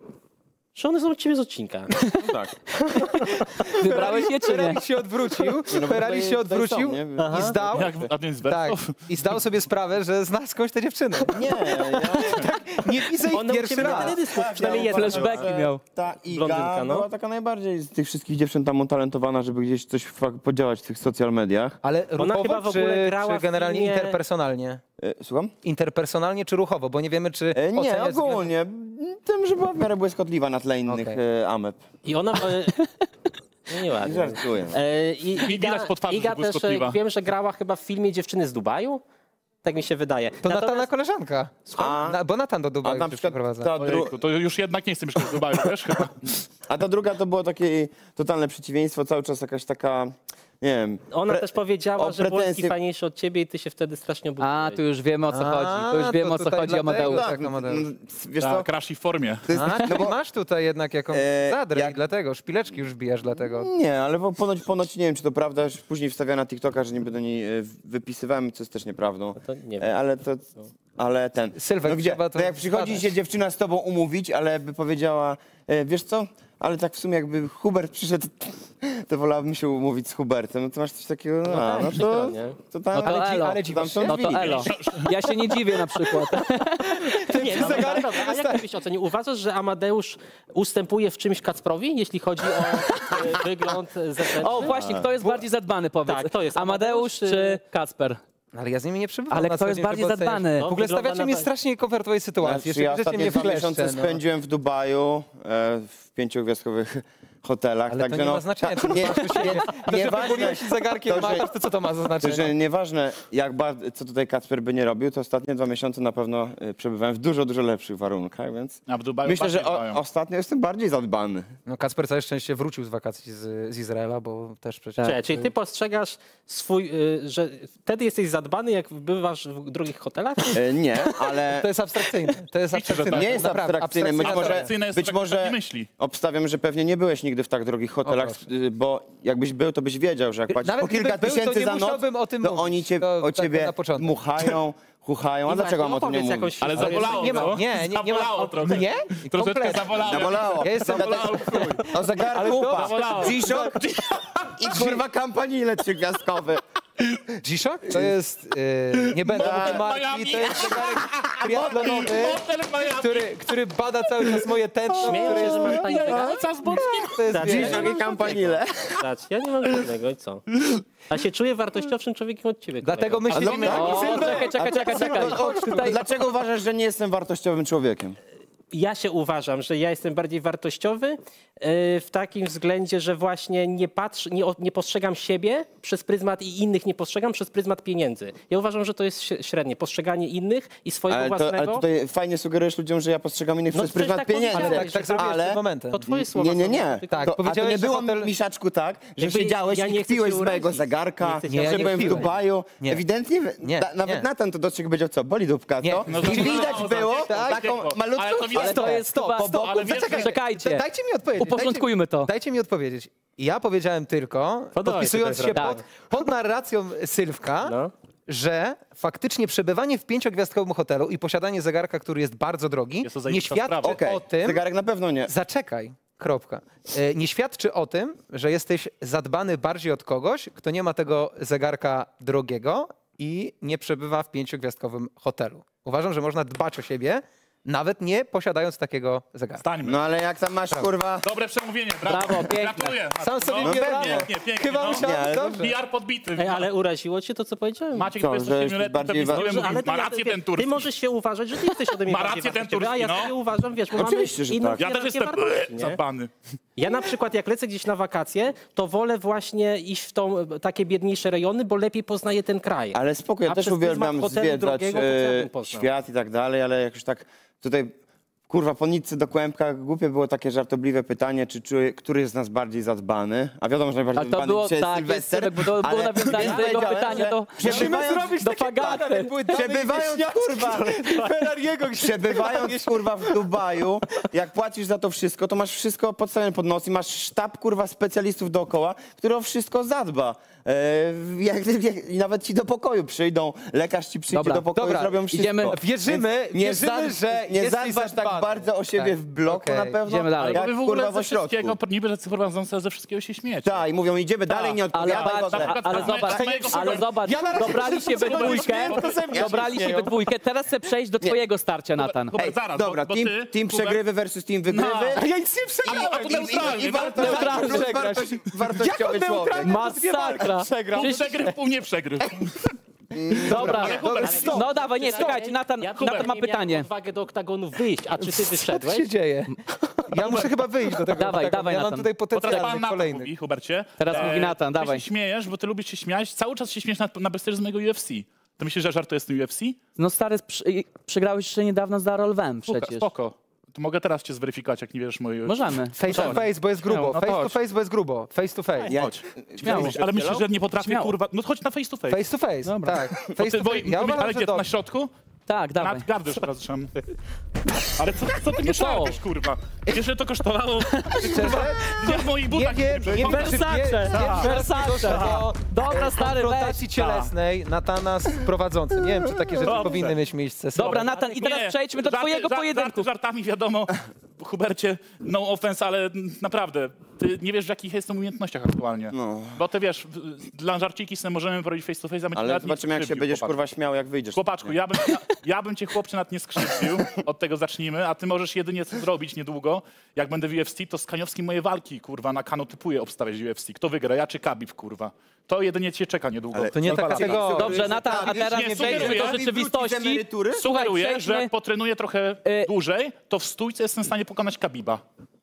że one są od ciebie z odcinka. Tak. Wybrałeś je czy nie? Ferrari się odwrócił, no bo Ferrari tutaj- się tutaj są, odwrócił nie? i zdał, Jak, a to jest tak, wersów? i zdał sobie sprawę, że zna skądś te dziewczyny. Nie, ja... Nie widzę ich One u pierwszy ciebie na raz. teledysku, Tak, przynajmniej ja jedna. uważam, flashbacki że miał. Ta Iga Blondynka, no. była taka najbardziej z tych wszystkich dziewczyn tam utalentowana, żeby gdzieś coś fa- podziałać w tych social mediach. Ale Ona chyba ruchowo, w ogóle czy, grała czy w generalnie filmie- interpersonalnie? E, słucham? Interpersonalnie czy ruchowo? Bo nie wiemy, czy E, nie, oceniać ogólnie. Tym, że była w miarę błyskotliwa na tle innych Okej. e, ameb. I ona... Y, no nieładnie. Żartuję. E, i, I widać po twarzy, Iga że też, błyskotliwa. e, wiem, że grała chyba w filmie Dziewczyny z Dubaju. Tak mi się wydaje. To Natana koleżanka. A- Na, bo Natan do A Dubaju na się przykład przeprowadza. ta, dru- Ojejku, to już jednak nie chcę mieszkać w Dubaju, wiesz? Chyba. a ta druga to było takie totalne przeciwieństwo, cały czas jakaś taka, nie wiem... Ona pre- też powiedziała, o że Włoski pretensje- fajniejszy od ciebie i ty się wtedy strasznie A, obudziłeś. tu już wiemy o co chodzi. To już A, wiemy to o co tutaj chodzi, dlatego Amadeusz. tak, no, Amadeusz. mm, wiesz co? Tak, crash w formie. To jest, A, no bo, masz tutaj jednak jakąś E, zadrę jak- i dlatego, szpileczki już wbijasz dlatego. nie, ale bo ponoć, ponoć nie wiem, czy to prawda, że później wstawiała na TikToka, że niby do niej e, wypisywałem, co jest też nieprawdą. No to nie wiem. E, ale to... Ale ten... Sylwek, no gdzie, trzeba to to jak przychodzi zbadać. się dziewczyna z tobą umówić, ale by powiedziała, e, wiesz co, ale tak w sumie jakby Hubert przyszedł, to wolałbym się umówić z Hubertem. No to masz coś takiego, no, No, no tak, to, nie? to tam, No to ale, elo. ale tam są No to drzwi. elo. Ja się nie dziwię na przykład. Nie, no, dobra, dobra. A jak byś ocenił? Uważasz, że Amadeusz ustępuje w czymś Kacprowi, jeśli chodzi o e, wygląd zewnętrzny? O, właśnie, kto jest bardziej zadbany, powiedz. Tak, to jest Amadeusz Amadeusz, czy Kacper? Ale ja z nimi nie przebywam. Ale na kto co jest dzień, bardziej żeby oceniać. zadbany? W ogóle Wygląda stawiacie na mnie tak. strasznie niekomfortowej sytuacji. Znaczy, Jeszcze ja bierzecie ostatnie mnie w dwa kleszcze. miesiące No. spędziłem w Dubaju, e, w pięciogwiazdkowych hotelach. Ale to także nie no, ma znaczenia. tak, To nie, to, że nieważne, pogubiłeś się zegarkiem, to, że- machasz, to co to ma za to, znaczenie? że nieważne jak bardzo, co tutaj Kacper by nie robił, to ostatnie dwa miesiące na pewno e, przebywałem w dużo, dużo lepszych warunkach, więc A w Dubaju myślę, że bardziej o, dbają. ostatnio jestem bardziej zadbany. No Kacper całe szczęście wrócił z wakacji z, z Izraela, bo też przecież... Czyli, czyli ty postrzegasz swój, y, że wtedy jesteś zadbany, jak bywasz w drugich hotelach? E, nie, ale... To jest abstrakcyjne. To jest abstrakcyjne. Nie jest Naprawdę, abstrakcyjne. Być może, Abstrakcyjne jest być tak- może takie myśli. obstawiam, że pewnie nie byłeś nigdy w tak drogich hotelach, y, bo jakbyś był, to byś wiedział, że jak płacisz Nawet po kilka gdybym był, to tysięcy nie za noc, musiałbym o tym to mówić. oni cię, To o tak ciebie na początek. dmuchają, chuchają. A I dlaczego mam o tym nie opowiedz mówić? jakąś Ale historię. zabolało, Nie ma, no. nie, nie, nie ma... Zabolało trochę. Nie? Troszeczkę Kompletnie. zabolało. Zabolało. Ja jestem... Zabolało w chuj. O zegarku, to- patrz, Zabolało. G-Shock i kurwa kampanile trzygwiazdkowy. G-Shock? To jest... Yy, nie będę mówił marki, Miami. to jest zegarek triatlonowy, Hotel w Miami. który, który bada cały czas moje tętno, Śmieję które się, jest... że masz tani zegarek? Jajca z Bockim. To jest Tak, wiesz, G-Shock i kampanile. Stać. Ja nie mam żadnego i co? A się czuję wartościowszym człowiekiem od ciebie. Dlatego kolego. myślimy... O, czekaj, czekaj, czekaj, czekaj. Tutaj Dlaczego uważasz, że nie jestem wartościowym człowiekiem? Ja się uważam, że ja jestem bardziej wartościowy yy, w takim względzie, że właśnie nie patrzę, nie, o- nie postrzegam siebie przez pryzmat i innych nie postrzegam przez pryzmat pieniędzy. Ja uważam, że to jest ś- średnie. Postrzeganie innych i swojego Ale, to, własnego. ale tutaj fajnie sugerujesz ludziom, że ja postrzegam innych No przez przecież pryzmat tak pieniędzy. powiedziałeś. Ale tak, tak zrobiłeś Ale- przed momentem. To twoje słowa. Nie, nie, są. nie. Tylko- Tak, To, a to powiedziałeś, nie że było, hotel- Misiaczku, tak, że Jakby siedziałeś ja nie i chcę kpiłeś cię z mojego urazić. zegarka, Nie chcę cię ja urazić. byłem w Nie Dubaju. Nie. Ewidentnie, Nie, ta, nawet nie. Natan to dostrzegł, powiedział, co, boli dupka, Nie. co? No to I nie widać było, było tak, taką ale to malutką widać- Ale to jest Stop, chyba... stop, ale wiesz, zaczekaj, czekajcie. Dajcie mi odpowiedzieć. Uporządkujmy to. Dajcie mi odpowiedzieć. Ja powiedziałem tylko, Podoba mi się podpisując ten się fragment. pod, pod narracją Sylwka, No. że faktycznie przebywanie w pięciogwiazdkowym hotelu i posiadanie zegarka, który jest bardzo drogi, Jest to nie zajebista świadczy sprawa. Okej, o tym... zegarek na pewno nie. Zaczekaj, kropka. E, Nie świadczy o tym, że jesteś zadbany bardziej od kogoś, kto nie ma tego zegarka drogiego i nie przebywa w pięciogwiazdkowym hotelu. Uważam, że można dbać o siebie, nawet nie posiadając takiego zegarka. Stańmy. No ale jak tam masz, kurwa... Dobre przemówienie, brawo. Brawo, pięknie. Gratuluję. Sam sobie No nie pewnie. rano. Pięknie, pięknie. Chyba no. musiałem Nie, ale dobrze. P R podbity. Ej, ale uraziło cię to, co powiedziałem? Maciek, Co, to jest że ośmioletni, bardziej pewnie wa- z tyle Ale mówił. to Ma ja- rację wiesz, ten Ty Turski. możesz się uważać, że ty jesteś ode mnie Ma bardziej rację ten wartościowy, a ja Turski, no. sobie uważam, wiesz, bo mamy Oczywiście, że inną tak. Ja też hierarchię jestem wartości, nie? zadbany. Ja na przykład jak lecę gdzieś na wakacje, to wolę właśnie iść w tą, takie biedniejsze rejony, bo lepiej poznaję ten kraj. Ale spoko, ja A też przez pryzmat uwielbiam hotelu zwiedzać drogiego, to co ja bym e, poznał? świat i tak dalej, ale jakoś tak tutaj, kurwa, po Nitce do Kłębka głupie było takie żartobliwe pytanie, czy czuje, który z nas bardziej zadbany? A wiadomo, że najbardziej A to zadbany było, dzisiaj jest tak, jest Sylwester, Sylwek, bo to było ale nawiązanie ja do jego powiedziałem, pytania że do, przebywając, do Fagaty. przebywając, kurwa, Ferrariego przebywając, kurwa, w Dubaju, jak płacisz za to wszystko, to masz wszystko podstawione pod nos i masz sztab, kurwa, specjalistów dookoła, który o wszystko zadba. E, jak, jak, I nawet ci do pokoju przyjdą, lekarz ci przyjdzie Dobra, do pokoju, dobra, zrobią wszystko. idziemy. Wierzymy, Więc nie, wierzymy, zad- że nie jesteś zadbasz tak zadbany. bardzo o siebie Tak. w bloku Okej, na pewno, idziemy dalej. jak Wy w kurwa ogóle w ze ośrodku. wszystkiego, niby że prowadzą sobie ze wszystkiego się śmieć. Tak, i mówią, idziemy dalej, nie Ale, odpowiadaj. patrz, potem. a, ale Tak, zobacz, tak, mojego ale super. zobacz, Ja na razie dobrali się we to dwójkę, śmieję, to ze mnie dobrali się śmieją. we dwójkę, teraz chcę przejść do Nie. twojego starcia, Natan. Hubert, Ej, zaraz, dobra, bo, bo team, ty, team Hubert, przegrywy versus team wygrywy. A ja nic nie przegrałem. A to neutralnie, I, i, i tak? wartościowy Neutralnie plus przegrasz. wartości- wartościowy Jak on człowiek. neutralnie? Masakra. Przegrał. Pół przegryw, pół nie przegryw. Dobra, ale Hubert, no, no dawaj, nie, czekajcie, Natan, Ja Natan ma nie miałem pytanie. odwagę do oktagonu wyjść, a czy ty Co wyszedłeś? się dzieje? Ja muszę chyba wyjść do tego. Dawaj, tego. dawaj, Ja mam Natan. tutaj Bo teraz pan potencjalnych Natan kolejnych. mówi, Hubercie. Teraz mówi Natan, ty dawaj. się śmiejesz, bo ty lubisz się śmiać, cały czas się śmiesz na, na bezstreżnego U F C. To myślisz, że żartujesz z tym U F C? No stary, przy, przegrałeś jeszcze niedawno z Darol Wem Spoko, przecież. spoko. To mogę teraz cię zweryfikować, jak nie wierzysz mojej... Możemy. Face to face, bo jest grubo. Śmiało, no Face to chodź. face, bo jest grubo. Face to face. Ja- Chodź. Śmiało. Ale myślisz, że nie potrafię, Śmiało. kurwa... No chodź na face to face. Face to face, Dobra. tak. Bo Face ty, to bo, face. Ja ale uważam, gdzie, że na dobrze. środku? Tak, dawaj. Na gardę, przepraszam. Ale co, co ty nie Co? szarpiesz, kurwa? Wiesz, że to kosztowało... Szczerze? Nie w moich Nie butach. wiem, nie wiem, czy Versace, wie- tak. Versace. doszło do Dobra, stary, konfrontacji weź. cielesnej Natana z prowadzącym. Nie wiem, czy takie rzeczy Dobrze. powinny mieć miejsce. Dobra, Natan, i teraz Nie, przejdźmy do żarty- twojego żart- pojedynku. Żarty żartami, wiadomo. Hubercie, no offense, ale naprawdę, ty nie wiesz, w jakich jestem umiejętnościach aktualnie. No. Bo ty wiesz, dla żarciki sobie możemy porobić face to face, a Ale zobaczymy, jak się będziesz chłopaczku. kurwa śmiał, jak wyjdziesz. Chłopaczku, ja bym, ja, ja bym cię chłopcze nad nie skrzywdził, od tego zacznijmy, a ty możesz jedynie co zrobić niedługo, jak będę w U F C, to z Kaniowskim moje walki, kurwa, na Kano typuję obstawiać w U F C. Kto wygra, ja czy Khabib, kurwa? To jedynie cię czeka niedługo. Ale to nie taka kategoria. Dobrze, Natan, a teraz nie wejdźmy do rzeczywistości. Sugeruję, Słuchaj, że przejdźmy- jak potrenuję trochę dłużej, to w stójce jestem w stanie pokonać Khabiba.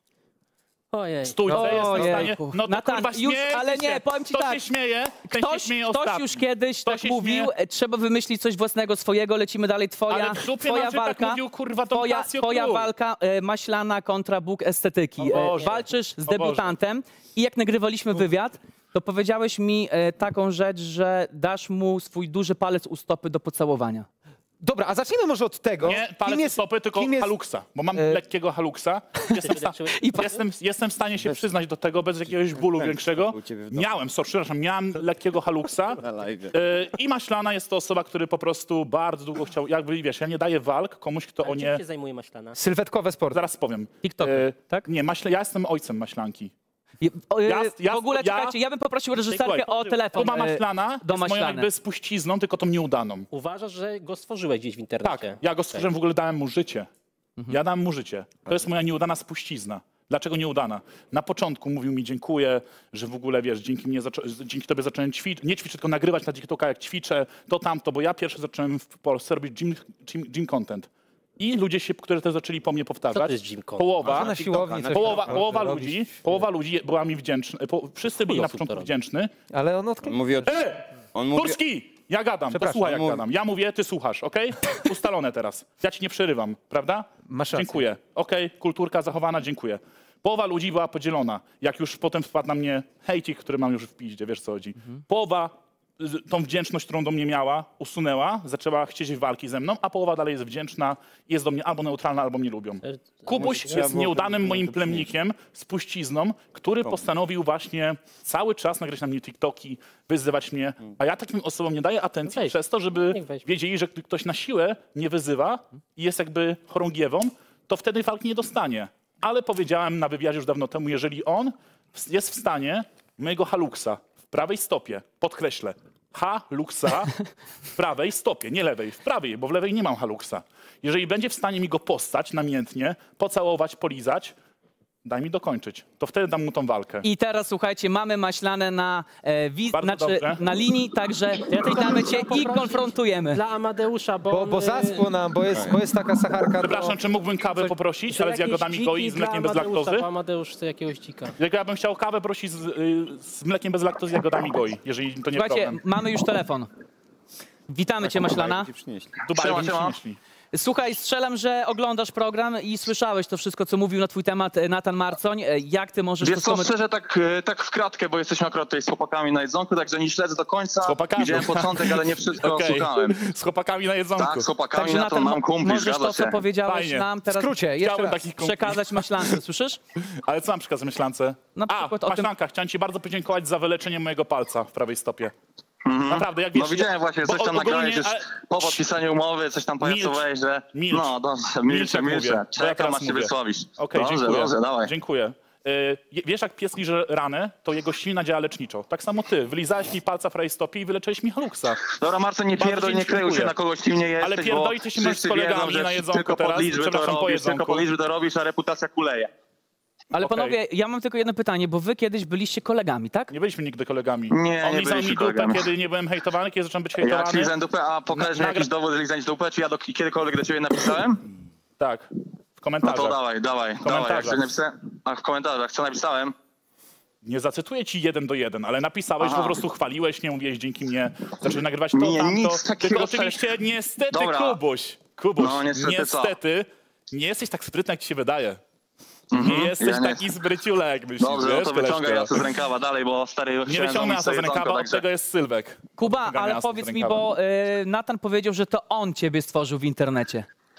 Ojej. W stójce jestem w stanie... Ojejku. No to Natan, kurwa już, śmieje ale się. nie, powiem ci Kto tak. się śmieje, ten Ktoś, się śmieje ktoś ostatni. już kiedyś Kto tak się mówił, śmieje? e, trzeba wymyślić coś własnego swojego, lecimy dalej. Twoja, Ale w dupie twoja mam, że tak walka, mówił, kurwa, Don twoja, Casio twoja Król. walka e, maślana kontra Bóg estetyki. O E, Boże. walczysz z O debiutantem i jak nagrywaliśmy wywiad, to powiedziałeś mi e, taką rzecz, że dasz mu swój duży palec u stopy do pocałowania. Dobra, a zacznijmy może od tego. Nie palec jest, stopy, tylko kim jest- haluksa, bo mam E, lekkiego haluksa. Jestem, sta jestem, jestem w stanie się przyznać do tego bez jakiegoś bólu większego. Miałem, so, przepraszam, miałem lekkiego haluksa e, i Maślana jest to osoba, który po prostu bardzo długo chciał, jakby wiesz, ja nie daję walk komuś, kto o nie... Czym się zajmuje Maślana? Sylwetkowe sporty. Zaraz powiem. TikTok, E, tak? Nie, maśle, ja jestem ojcem Maślanki. O, e, Ja- ja- w ogóle, ja- czekajcie, ja bym poprosił reżyserkę Słuchaj, o telefon. Kuba e, Maślana do jest moją Maślany. jakby spuścizną, tylko tą nieudaną. Uważasz, że go stworzyłeś gdzieś w internecie? Tak, ja go stworzyłem, w ogóle dałem mu życie. Ja dałem mu życie. To jest moja nieudana spuścizna. Dlaczego nieudana? Na początku mówił mi dziękuję, że w ogóle wiesz, dzięki mnie zaczą- dzięki tobie zacząłem ćwiczyć, nie ćwiczyć, tylko nagrywać na TikToka jak ćwiczę, to tamto, bo ja pierwszy zacząłem w Polsce robić gym, gym, gym content. I ludzie, się, którzy to zaczęli po mnie powtarzać, Co to jest gym content? połowa, A, na siłowni coś połowa, tam połowa robić. ludzi, połowa ludzi była mi wdzięczna, po, wszyscy byli na osób to początku robi. wdzięczni. Ale on od... Mówi o... E! On mówi... Turski! Ja gadam, to Przepraszam, słuchaj jak mów. gadam. Ja mówię, ty słuchasz, okej? Ustalone teraz. Ja ci nie przerywam, prawda? Masz rację. Dziękuję. Okej, kulturka zachowana, dziękuję. Połowa ludzi była podzielona. Jak już potem wpadł na mnie hejcik, który mam już w piździe, wiesz co chodzi. Połowa z- tą wdzięczność, którą do mnie miała, usunęła, zaczęła chcieć walki ze mną, a połowa dalej jest wdzięczna i jest do mnie albo neutralna, albo mnie lubią. Kubuś Trzeba jest było nieudanym powiedzieć, moim to plemnikiem, spuścizną, który postanowił właśnie cały czas nagrać na mnie TikToki, wyzywać mnie, a ja takim osobom nie daję atencji Weź. przez to, żeby Niech weźmie. wiedzieli, że gdy ktoś na siłę nie wyzywa i jest jakby chorągiewą, to wtedy walki nie dostanie. Ale powiedziałem na wywiadzie już dawno temu, jeżeli on w- jest w stanie mojego haluksa w prawej stopie, podkreślę, haluksa w prawej stopie, nie lewej, w prawej, bo w lewej nie mam haluksa. Jeżeli będzie w stanie mi go postać namiętnie, pocałować, polizać, daj mi dokończyć. To wtedy dam mu tą walkę. I teraz słuchajcie, mamy Maślanę na, e, wi- Bardzo znaczy, dobrze. na linii, także witamy cię i konfrontujemy. Dla Amadeusza, bo... Bo, bo on, y, zaschło nam, bo jest, bo jest taka sacharka. Przepraszam, czy mógłbym kawę poprosić, że ale z jakieś jagodami dziki goi i z dla mlekiem bez Amadeusza, laktozy? bo Amadeusz chce jakiegoś dzika. Jak ja bym chciał kawę prosić z, y, z mlekiem bez laktozy, jagodami goi, jeżeli to nie Słuchajcie, problem. mamy już telefon. Witamy cię, Maślana. Dubaju mi przynieśli. Słuchaj, strzelam, że oglądasz program i słyszałeś to wszystko, co mówił na twój temat e, Natan Marcoń. E, Jak ty możesz Wiesz to co, skomentować? szczerze, tak, e, tak w kratkę, bo jesteśmy akurat tutaj z chłopakami na jedzonku, także nie śledzę do końca. Z chłopakami. Widziałem początek, ale nie wszystko Okej. słuchałem. Z chłopakami na jedzonku. Tak, z chłopakami Także na to Natan, mam kumpli, możesz zgadza to, co się. powiedziałeś Fajnie. nam W teraz skrócie, jeszcze Chciałem raz. takich kumpli. przekazać Maślance, słyszysz? Ale co mam przekazać myślance? Na A, przykład o tym- Maślanka, chciałem ci bardzo podziękować za wyleczenie mojego palca w prawej stopie. Naprawdę, jak wiesz... No widziałem właśnie, bo coś tam ogólnie, nagrałeś już ale- po podpisaniu umowy, coś tam pojasowałeś, że... Milcz. No dobrze, Milcz, milczę, jak mówię. milczę. To ja Czekam, teraz aż się mówię. wysławisz. Okej, dobrze, dziękuję. dobrze, dawaj. Dziękuję. Y, wiesz, jak pies liże ranę, to jego ślina działa leczniczo. Tak samo ty. Wylizałeś mi palca w prawej stopie i wyleczyłeś mi haluksa. Dobra, Marcin, nie Bardzo pierdol, ci nie kryj się dziękuję. na kogoś, kim nie jesteś, Ale pierdolicie bo się masz z wszyscy kolegami wiedzą, że na jedzonku tylko teraz. pod liczby to Przepraszam, po robisz, tylko jedzonku. pod liczby to robisz, a reputacja kuleje. Ale Okej. panowie, ja mam tylko jedno pytanie, bo wy kiedyś byliście kolegami, tak? Nie byliśmy nigdy kolegami. Nie, On nie lizał mi byliśmy dupę, kolegami. kiedy nie byłem hejtowany, kiedy zacząłem być Ja ci hejtowany. lizałem dupę, a pokażesz mi Nagra- jakiś dowód, że lizać dupę, czy ja do, kiedykolwiek do ciebie napisałem? Tak, w No komentarzach. to dawaj, dawaj, dawaj. Jak komentarzach. coś napisałem? A w komentarzach, co napisałem? Nie zacytuję ci jeden do jeden, ale napisałeś, Aha. po prostu chwaliłeś mnie, mówiłeś dzięki mnie, zacząłeś nagrywać to, Nie, tamto. nic takiego Tylko wcale- oczywiście niestety, Dobra. Kubuś, Kubuś, No, niestety co? niestety nie jesteś tak sprytny, jak ci się wydaje. Mhm. Nie jesteś Ja nie- taki zbryciulek, myślisz, Dobrze, wiesz, no to wyciągaj koleżko. jasno z rękawa dalej, bo stary Nie chciałem wyciągnę zamówić asa z sobie rękawa, jedzonko, od także- tego jest Sylwek. Kuba, Wyciągamy ale jasno z powiedz mi, rękawa. bo y, Natan powiedział, że to on ciebie stworzył w internecie.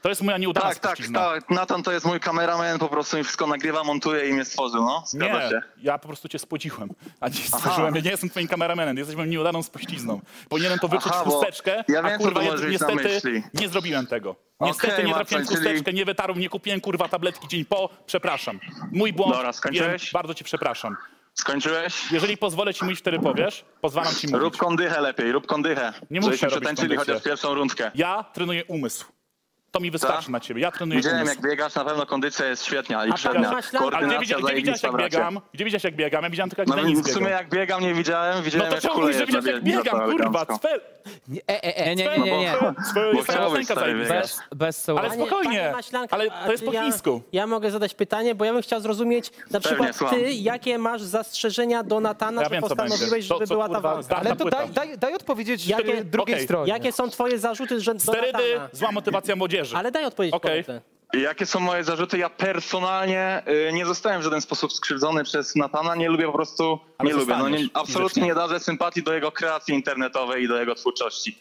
To jest moja nieudana Tak, tak, spuścizna. tak. Natan to jest mój kameraman, po prostu mi wszystko nagrywa, montuje i mnie stworzył, no. Zgadza Nie, się. ja po prostu cię spłodziłem, a nie stworzyłem. Ja nie jestem twoim kameramenem, jesteś moją nieudaną spuścizną. Powinienem to wyczuć Aha, w bo chusteczkę, ja a wiem, co kurwa to ja, może mieć na niestety myśli. nie zrobiłem tego. Niestety Okej, nie Marcin, trafiłem w czyli- chusteczkę, nie wytarłem, nie kupiłem kurwa tabletki dzień po. Przepraszam. Mój błąd, Dobra, wiem, skończyłeś? bardzo ci przepraszam. Skończyłeś? Jeżeli pozwolę ci mówić, wtedy powiesz, pozwalam ci mówić. Rób kondychę lepiej, rób kondychę. Nie muszę Żebyśmy robić przetańczyli kondycję. chociaż pierwszą rundkę. Ja trenuję umysł. To mi wystarczy Tak? na ciebie. Ja trenuję Widziałem umysł. jak biegasz, na pewno kondycja jest świetna i A przednia. pan maślanka? Ale gdzie, Koordynacja widzi- gdzie widziałeś zajebista, jak bracie. biegam? Gdzie widziałeś jak biegam? Ja widziałem tylko jak No Denis w sumie biegał. jak biegam nie widziałem, widziałem No to jak czemu mówisz, że kulejesz widziałeś jak biegam, kurwa? Cfel. Nie, e, e, e, nie, nie, nie, nie. Swoją Bo chciałbyś, piosenkę stary, zajebista. Bez, bez sołu. Ale Panie- spokojnie, panie Maślanka, ale a to jest czy po ja, chińsku. ja mogę zadać pytanie, bo ja bym chciał zrozumieć na przykład słucham. ty, jakie masz zastrzeżenia do Natana, Ja że wiem, co postanowiłeś, będzie. To, żeby co, była ta kurwa, walka. zdarta Ale to płyta. daj, daj, daj odpowiedzieć Jakie- drugiej Okej. stronie. Jakie są twoje zarzuty że do Sterydy, Natana? zła motywacja młodzieży. Ale daj odpowiedź Okej. okay. Jakie są moje zarzuty? Ja personalnie y, nie zostałem w żaden sposób skrzywdzony przez Natana, nie lubię po prostu, Ale nie lubię. No, nie, zostaniesz absolutnie fizycznie. nie darzę sympatii do jego kreacji internetowej i do jego twórczości.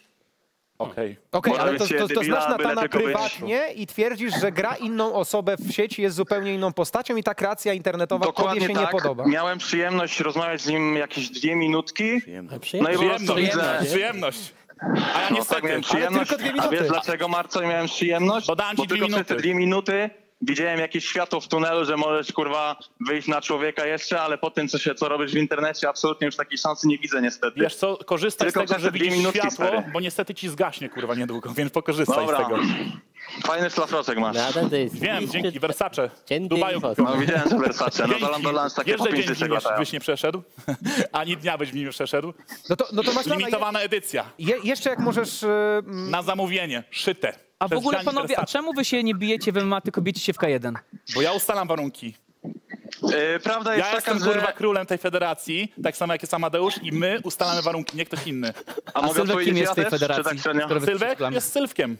Okej. Okej, Może ale być to, to, to debila, znasz byle Natana tylko być. prywatnie i twierdzisz, że gra inną osobę w sieci jest zupełnie inną postacią i ta kreacja internetowa tobie Dokładnie się tak. nie podoba. Miałem przyjemność rozmawiać z nim jakieś dwie minutki. No i po Przyjemność, prostu widzę... przyjemność. A ja No niestety, tak, miałem przyjemność. tylko dwie A minuty. wiesz dlaczego, Marco, miałem przyjemność? Bo dałem ci Bo dwie tylko minuty. przez te dwie minuty widziałem jakieś światło w tunelu, że możesz, kurwa, wyjść na człowieka jeszcze, ale po tym, co się co robisz w internecie, absolutnie już takiej szansy nie widzę niestety. wiesz co, korzystaj Tylko z tego, przez że te dwie widzisz minutki, światło, stary. bo niestety ci zgaśnie, kurwa, niedługo, więc pokorzystaj Dobra. z tego. Fajny szlafroczek masz. Natan to jest... Wiem, dzięki, Versace. Cięty W Dubaju info. kupiłem. No widziałem, że Versace. No to Lando Lance takie Wiesz, po że pięć dzień dyszek byś, latają. byś nie przeszedł? Ani dnia byś mi nie przeszedł? No to, no to masz Limitowana edycja. je, jeszcze jak możesz... y, mm, Na zamówienie, szyte. A w Przez ogóle, Gianni panowie, a Versace. czemu wy się nie bijecie w M M A, tylko bijecie się w K jeden? Bo ja ustalam warunki. Yy, prawda jest Ja taka, jestem, kurwa, że... królem tej federacji, tak samo jak jest Amadeusz i my ustalamy warunki, nie ktoś inny. A A mogę Sylwek odpowiedzieć kim jest ja w tej też? federacji? Czy tak średnio? Który wy Sylwek przyklamy? jest Sylwkiem.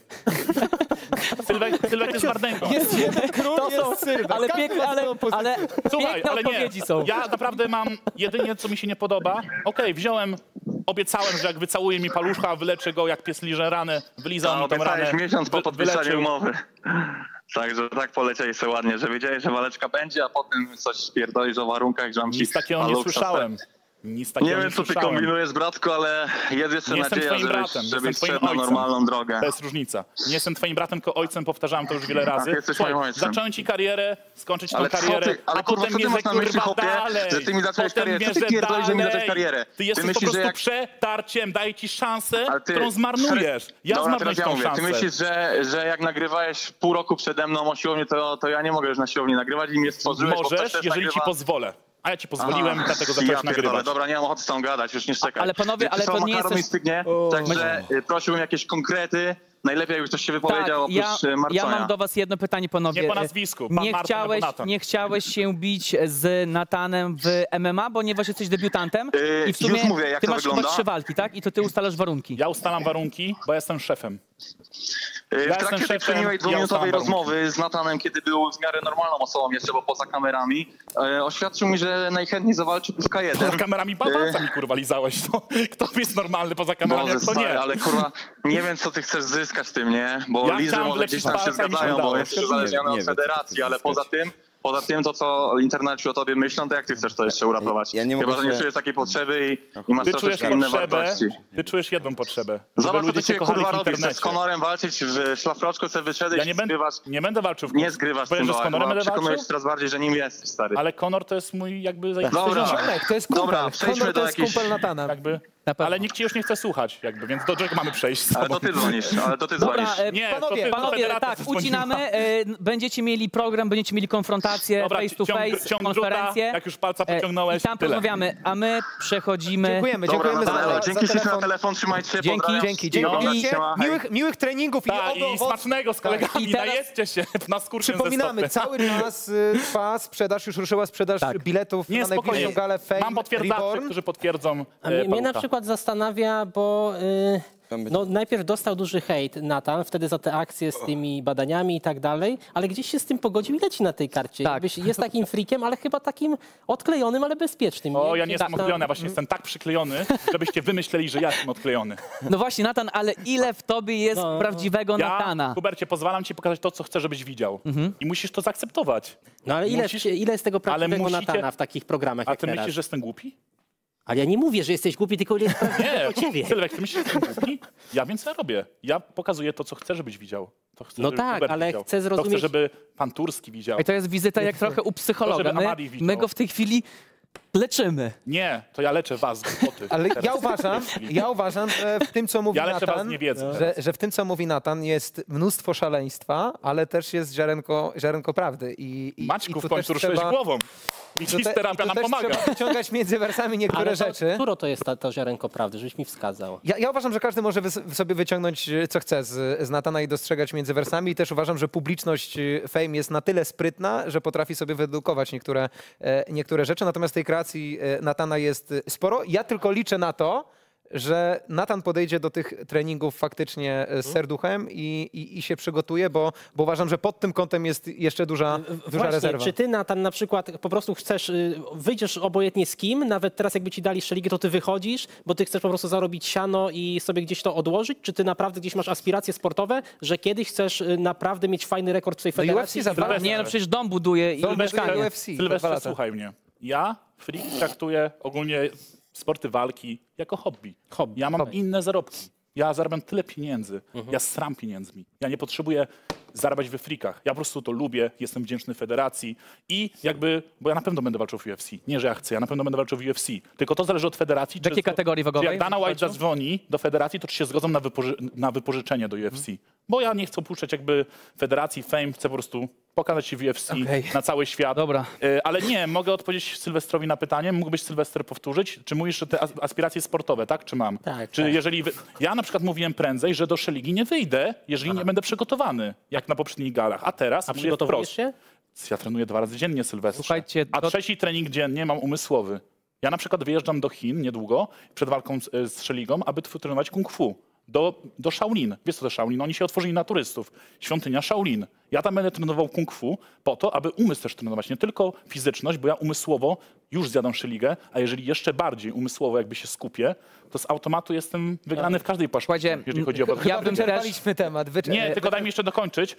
Sylwek, Sylwek jest Wardęgą. To są, ale piękne, ale, ale Słuchaj, piękne ale nie, odpowiedzi są. ja naprawdę mam jedynie, co mi się nie podoba. Okej, wziąłem, obiecałem, że jak wycałuję mi paluszka, wyleczę go jak pies liże ranę, wylizał No, mi tą ranę. obiecałeś miesiąc po wy- podpisaniu wyleczył. umowy. Także tak polecieli sobie ładnie, że wiedziałeś, że waleczka będzie, a potem coś spierdolisz o warunkach, że mam ci Nic takiego nie paluksa słyszałem. Nic takiego Nie nie wiem, co ty słyszałem. kombinujesz, bratku, ale jest jeszcze Nie jestem nadzieja, twoim żebyś, bratem, żebyś jestem twoim szedł na ojcem. normalną drogę. To jest różnica. Nie jestem twoim bratem, tylko ojcem, powtarzałem to już wiele razy. Tak, jesteś Słuchaj, moim ojcem. zacząłem ci karierę, skończyć tą Ale co karierę, ty- ale a kurwa, potem co ty mnie, masz że na myśli, kurwa chłopie? dalej. Że ty mi zacząłeś Potem karierę. Co mnie, ty że pierdolisz, że mi zacząłeś dalej. karierę? Ty jesteś Ty myślisz, po że prostu jak- przetarciem, daję ci szansę, Ale ty- którą zmarnujesz. Ja Dobra, zmarnuję teraz ja tą mówię. szansę. Ty myślisz, że, że jak nagrywałeś pół roku przede mną o siłowni, to, to ja nie mogę już na siłowni nagrywać i mnie stworzyłeś, bo ktoś Możesz, też jeżeli ci nagrywa. pozwolę. A ja ci pozwoliłem, Aha, dlatego ja zacząłeś pierdolę. nagrywać. Dobra, nie mam ochoty z tą gadać, już nie czekaj. Ale panowie, ale to nie jest... mi stygnie, także y, prosiłbym jakieś konkrety. Najlepiej jakby ktoś się wypowiedział Tak, ja, oprócz y, Marconia. ja mam do was jedno pytanie, panowie. Nie po nazwisku, pan nie Marcin chciałeś, albo Natan. nie chciałeś się bić z Natanem w M M A, ponieważ jesteś debiutantem Yy, i w sumie już mówię, jak ty to masz wygląda. chyba trzy walki, tak? I to ty ustalasz warunki. Ja ustalam warunki, bo ja jestem szefem. Y, Ja W jestem trakcie tej szefem, przemiłej ja dwuminutowej ustalam rozmowy z Natanem, kiedy był w miarę normalną osobą jeszcze, bo poza kamerami, e, oświadczył mi, że najchętniej zawalczył w K jeden. Poza kamerami palca mi kurwa lizałeś. To, kto jest normalny poza kamerami, Boże, jak to stary, nie? ale kurwa, nie wiem, co ty chcesz zyskać tym, nie? Bo Ja lizy chciałem może wlecieć gdzieś tam się palca i mi się zgadzają, udało. bo jest Nie, uzależnione nie od wiem, co federacji, ty ale chcesz poza tym, poza tym to, co internaci o tobie myślą, to jak ty chcesz to jeszcze uratować? Ja nie Chyba, mogę że nie się- czujesz takiej potrzeby i, i masz Ty czujesz troszeczkę inne potrzebę, wartości. ty czujesz jedną potrzebę. Żeby Zobacz, co ludzie ty cię się kochali kurwa w robisz, chcesz internecie. z Conorem walczyć w szlafroczku, sobie wyszedłeś Ja nie i będę, zgrywasz, nie będę walczył w nie zgrywasz z Powiesz, tym że z Conorem będę przekonujesz walczył? coraz bardziej, że nim jesteś, stary. Ale Conor to jest mój jakby zajebisty Dobra. ziomek. Ziomek, to jest kumpel. Dobra, przejdźmy Conor do to jest jakiejś- kumpel Natana. Jakby, Na pewno. ale nikt ci już nie chce słuchać, jakby, więc do czego mamy przejść z Ale tobą? to ty dzwonisz, ale to ty Dobra, dzwonisz. e, Nie, to panowie, ty- to panowie federacja tak, dzwoniła. ucinamy. E, będziecie mieli program, będziecie mieli konfrontację Dobra, face to ciąg- face, ciąg konferencję. druta, jak już palca E, pociągnąłeś, I tam tyle. porozmawiamy, a my przechodzimy... Dziękujemy, Dobra, dziękujemy za, Natale, za dzięki śliczne na telefon. telefon, trzymajcie się, Dzięki, pozdrawiam. Dzięki, Dobra, dziękuję. siema, hej. Miłych, miłych treningów Tak, i, i owo- smacznego z kolegami, I teraz- najedźcie się na skurczyn Przypominamy, ze stopy. cały czas y, trwa sprzedaż, już ruszyła sprzedaż Tak. biletów Nie, na najbliższą spokojnie. galę Fame Mam potwierdzaczy, Reborn. którzy potwierdzą A e, mnie, mnie na Palucha. przykład zastanawia, bo y, tam być? No najpierw dostał duży hejt Natan, wtedy za te akcje z tymi badaniami i tak dalej, ale gdzieś się z tym pogodził i leci na tej karcie. Tak. Jakbyś jest takim freakiem, ale chyba takim odklejonym, ale bezpiecznym. O, ja nie jestem Tak, no. odklejony, właśnie jestem tak przyklejony, żebyście wymyśleli, że ja jestem odklejony. No właśnie, Natan, ale ile w tobie jest No. prawdziwego Ja, Natana? Hubercie, pozwalam ci pokazać to, co chcę, żebyś widział. Mhm. I musisz to zaakceptować. No ale ile, Musisz- ile jest tego prawdziwego musicie- Natana w takich programach A jak ty teraz? myślisz, że jestem głupi? Ale ja nie mówię, że jesteś głupi, tylko ile jest prawdziwego Nie, ciebie. Sylwek, ty myślisz, że jestem głupi? Ja więc ja robię. Ja pokazuję to, co chcę, żebyś widział. To chcę, No żeby tak, Hubert ale widział. chcę To chcę, zrozumieć- żeby pan Turski widział. I to jest wizyta jak trochę u To, psychologa. żeby My, Amadi widział. my go w tej chwili leczymy. Nie, to ja leczę was, głupoty. Ale Teraz. ja uważam, ja uważam, że w tym, co mówi Ja leczę was Natan, niewiedzą że, teraz. że w tym, co mówi Natan, jest mnóstwo szaleństwa, ale też jest ziarenko, ziarenko prawdy. I, i, Maćku, i w tu końcu też ruszyłeś trzeba- głową. i I tu te- i terapia tu nam też pomaga. Trzeba wyciągać między wersami niektóre Ale to, rzeczy. Któro to jest ta, to ziarenko prawdy, żebyś mi wskazał? Ja, ja uważam, że każdy może wys- sobie wyciągnąć, e, co chce z, z Natana i dostrzegać między wersami. I też uważam, że publiczność e, Fame jest na tyle sprytna, że potrafi sobie wyedukować niektóre, e, niektóre rzeczy. Natomiast tej kreacji e, Natana jest e, sporo. Ja tylko liczę na to, że Natan podejdzie do tych treningów faktycznie e, z serduchem i, i, i się przygotuje, bo, bo uważam, że pod tym kątem jest jeszcze duża, duża Właśnie, rezerwa. czy ty, Natan, na przykład po prostu chcesz, y, wyjdziesz obojętnie z kim, nawet teraz jakby ci dali szeligę, to ty wychodzisz, bo ty chcesz po prostu zarobić siano i sobie gdzieś to odłożyć? Czy ty naprawdę gdzieś masz aspiracje sportowe, że kiedyś chcesz y, naprawdę mieć fajny rekord w tej No i federacji? U F C za dwa Nie, no przecież dom buduje i Dom buduje mieszkanie. U F C. to dwa Sylwestrze, lata. słuchaj mnie. Ja freak traktuję ogólnie sporty walki jako hobby. Hobby. Ja mam Hobby. inne zarobki. Ja zarabiam tyle pieniędzy. Ja sram pieniędzmi. Ja nie potrzebuję zarabiać we frikach. Ja po prostu to lubię, jestem wdzięczny federacji i jakby, bo ja na pewno będę walczył w U F C. Nie, że ja chcę, ja na pewno będę walczył w U F C. Tylko to zależy od federacji. W jakiej czy, kategorii czy wagowej jak Dana White walczył? zadzwoni do federacji, to czy się zgodzą na, wypoży na wypożyczenie do U F C. Bo ja nie chcę opuszczać jakby federacji, Fame, chcę po prostu pokazać się w U F C Okej. na cały świat. Dobra. E, Ale nie, mogę odpowiedzieć Sylwestrowi na pytanie. Mógłbyś, Sylwester, powtórzyć? Czy mówisz, że te as- aspiracje sportowe, tak? Czy mam? Tak, Czy tak. jeżeli... Wy... Ja na przykład mówiłem prędzej, że do szeligi nie wyjdę, jeżeli nie będę przygotowany, jak na poprzednich galach. A teraz A mówię przygotowujesz wprost. się? Ja trenuję dwa razy dziennie, Sylwestrze. Słuchajcie, A to- trzeci trening dziennie mam umysłowy. Ja na przykład wyjeżdżam do Chin niedługo, przed walką z, z szeligą, aby tw- trenować kung fu. Do, do Shaolin. Wiesz co to Shaolin? Oni się otworzyli na turystów. Świątynia Shaolin. Ja tam będę trenował kung fu po to, aby umysł też trenować. Nie tylko fizyczność, bo ja umysłowo już zjadam szeligę, a jeżeli jeszcze bardziej umysłowo jakby się skupię, to z automatu jestem wygrany w każdej płaszczyźnie, Słuchajcie, jeżeli chodzi o ja walkę. bym też... Wyczerpaliśmy temat. Wyczer- Nie, tylko daj mi jeszcze dokończyć.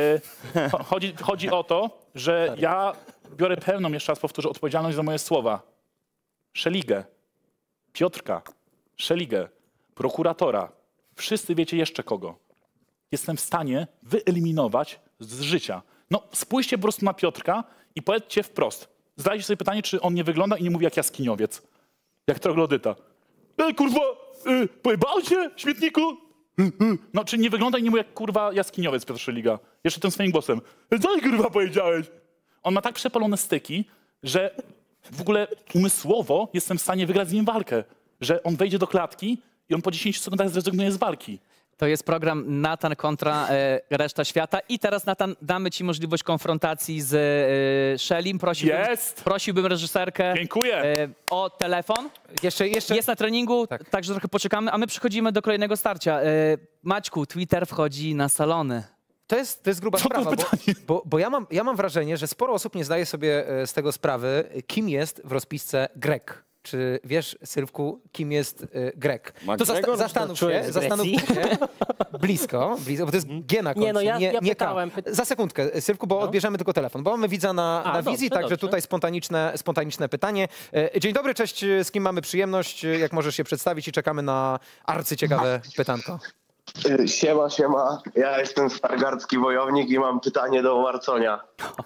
E, cho- chodzi, chodzi o to, że ja biorę pełną, jeszcze raz powtórzę, odpowiedzialność za moje słowa. Szeligę, Piotrka, Szeligę, prokuratora, wszyscy wiecie jeszcze kogo. Jestem w stanie wyeliminować z życia. No spójrzcie po prostu na Piotrka i powiedzcie wprost. Zadajcie sobie pytanie, czy on nie wygląda i nie mówi jak jaskiniowiec. Jak troglodyta. Ej, kurwa, y, pojebał się w śmietniku? Y, y. No, czy nie wygląda i nie mówi jak kurwa jaskiniowiec Piotr Szeliga. Jeszcze tym swoim głosem. Co ty kurwa powiedziałeś? On ma tak przepalone styki, że w ogóle umysłowo jestem w stanie wygrać z nim walkę. Że on wejdzie do klatki i on po dziesięciu sekundach zrezygnuje z walki. To jest program Natan kontra e, reszta świata. I teraz, Natan, damy ci możliwość konfrontacji z e, Szelim. Prosiłbym, Jest! prosiłbym reżyserkę Dziękuję. e, o telefon. Jeszcze, jeszcze... Jest na treningu, Tak. także trochę poczekamy, a my przechodzimy do kolejnego starcia. E, Maćku, Twitter wchodzi na salony. To jest, to jest gruba Co to sprawa, bo, pytanie? bo, bo ja, mam, ja mam wrażenie, że sporo osób nie zdaje sobie e, z tego sprawy, kim jest w rozpisce Grek. Czy wiesz, Sylwku, kim jest y, Grek? To zasta McGregor? zastanów Człowiek się, z zastanów Grecji? się. Blisko, blisko, bo to jest G na końcu, Nie, no ja- nie, ja nie K. pytałem, py- Za sekundkę, Sylwku, bo odbierzemy tylko telefon, bo mamy widza na, A, na dobrze, wizji, także dobrze. tutaj spontaniczne, spontaniczne pytanie. E, Dzień dobry, cześć, z kim mamy przyjemność? Jak możesz się przedstawić i czekamy na arcyciekawe pytanko. Y, Siema, siema. Ja jestem stargardzki wojownik i mam pytanie do Marconia.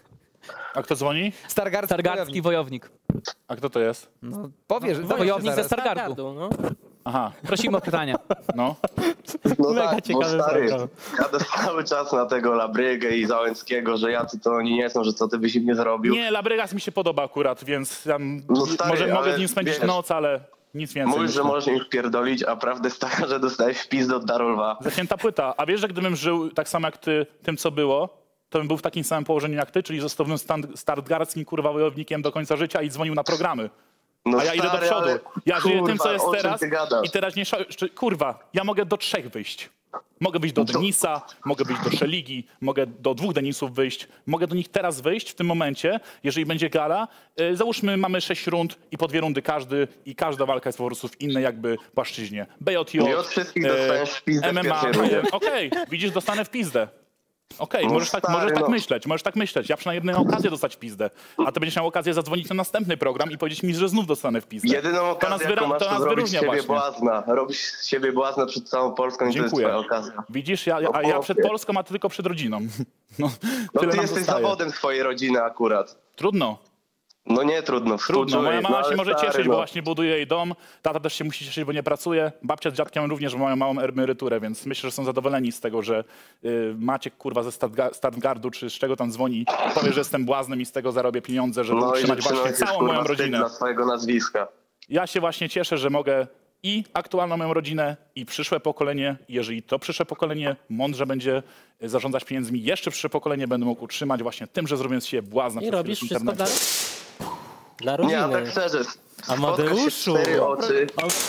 A kto dzwoni? Stargardzki, Stargardzki wojownik. A kto to jest? No, powiesz, No, dowiesz się wojownik ze zaraz. Stargardu. No. Aha, Prosimy o pytania. no. No Mega tak, bo ciekawy stary, program. jadę cały czas na tego Labrygę i Załęckiego, że jacy to oni nie są, że co ty byś im nie zrobił. Nie, Labrygas mi się podoba akurat, więc tam No stary, może mogę ale z nim spędzić wiesz, noc, ale nic więcej. Mówisz, że możesz im wpierdolić, a prawda jest taka, że dostałeś wpis od Darolwa. Zacięta płyta. A wiesz, że gdybym żył tak samo jak ty tym, co było, to bym był w takim samym położeniu jak ty, czyli zostałbym stan- startgardzkim kurwa wojownikiem do końca życia i dzwonił na programy. No A ja idę do stary, przodu. ale Ja żyję tym, kurwa, co jest o czym teraz ty gadasz? i teraz nie... Kurwa, ja mogę do trzech wyjść. Mogę wyjść do Denisa, mogę wyjść do Szeligi, mogę do dwóch Denisów wyjść, mogę do nich teraz wyjść w tym momencie, jeżeli będzie gala. Yy, załóżmy, mamy sześć rund i po dwie rundy każdy i każda walka jest po prostu w innej jakby płaszczyźnie. B J J, Nie od wszystkich dostaniesz w pizdę w M M A. pierwszej rundzie. Okej, widzisz, dostanę w pizdę. Okej, No możesz, tak, stary, możesz tak no. myśleć, możesz tak myśleć. Ja przynajmniej jedną okazję dostać w pizdę, a ty będziesz miał okazję zadzwonić na następny program i powiedzieć mi, że znów dostanę w pizdę. Jedyną to okazję, nas, jaką wyra- masz, to to nas zrobić z wyróżnia siebie właśnie. błazna. Robisz z siebie błazna przed całą Polską i to jest Dziękuję. twoja okazja. Widzisz, ja, No a ja chłopie. przed Polską, a ty tylko przed rodziną. No, No tyle ty nam jesteś zostaje. zawodem swojej rodziny akurat. Trudno. No nie trudno, Trudno, współczuję, moja mama no, się ale może stary, cieszyć, no. bo właśnie buduje jej dom. Tata też się musi cieszyć, bo nie pracuje. Babcia z dziadkiem również mają małą emeryturę, więc myślę, że są zadowoleni z tego, że y, Maciek kurwa ze Starga- Stargardu czy z czego tam dzwoni, powie, że jestem błaznem i z tego zarobię pieniądze, żeby No i że utrzymać właśnie przynosisz, całą kurwa, moją wstyd rodzinę. dla swojego nazwiska. Ja się właśnie cieszę, że mogę i aktualną moją rodzinę, i przyszłe pokolenie, jeżeli to przyszłe pokolenie mądrze będzie zarządzać pieniędzmi, jeszcze przyszłe pokolenie będę mógł utrzymać właśnie tym, że zrobię z siebie błazna I przez robisz chwilę w wszystko dla, internecie. dla rodziny. Nie, a tak szczerze, Amadeuszu. spotkasz się cztery oczy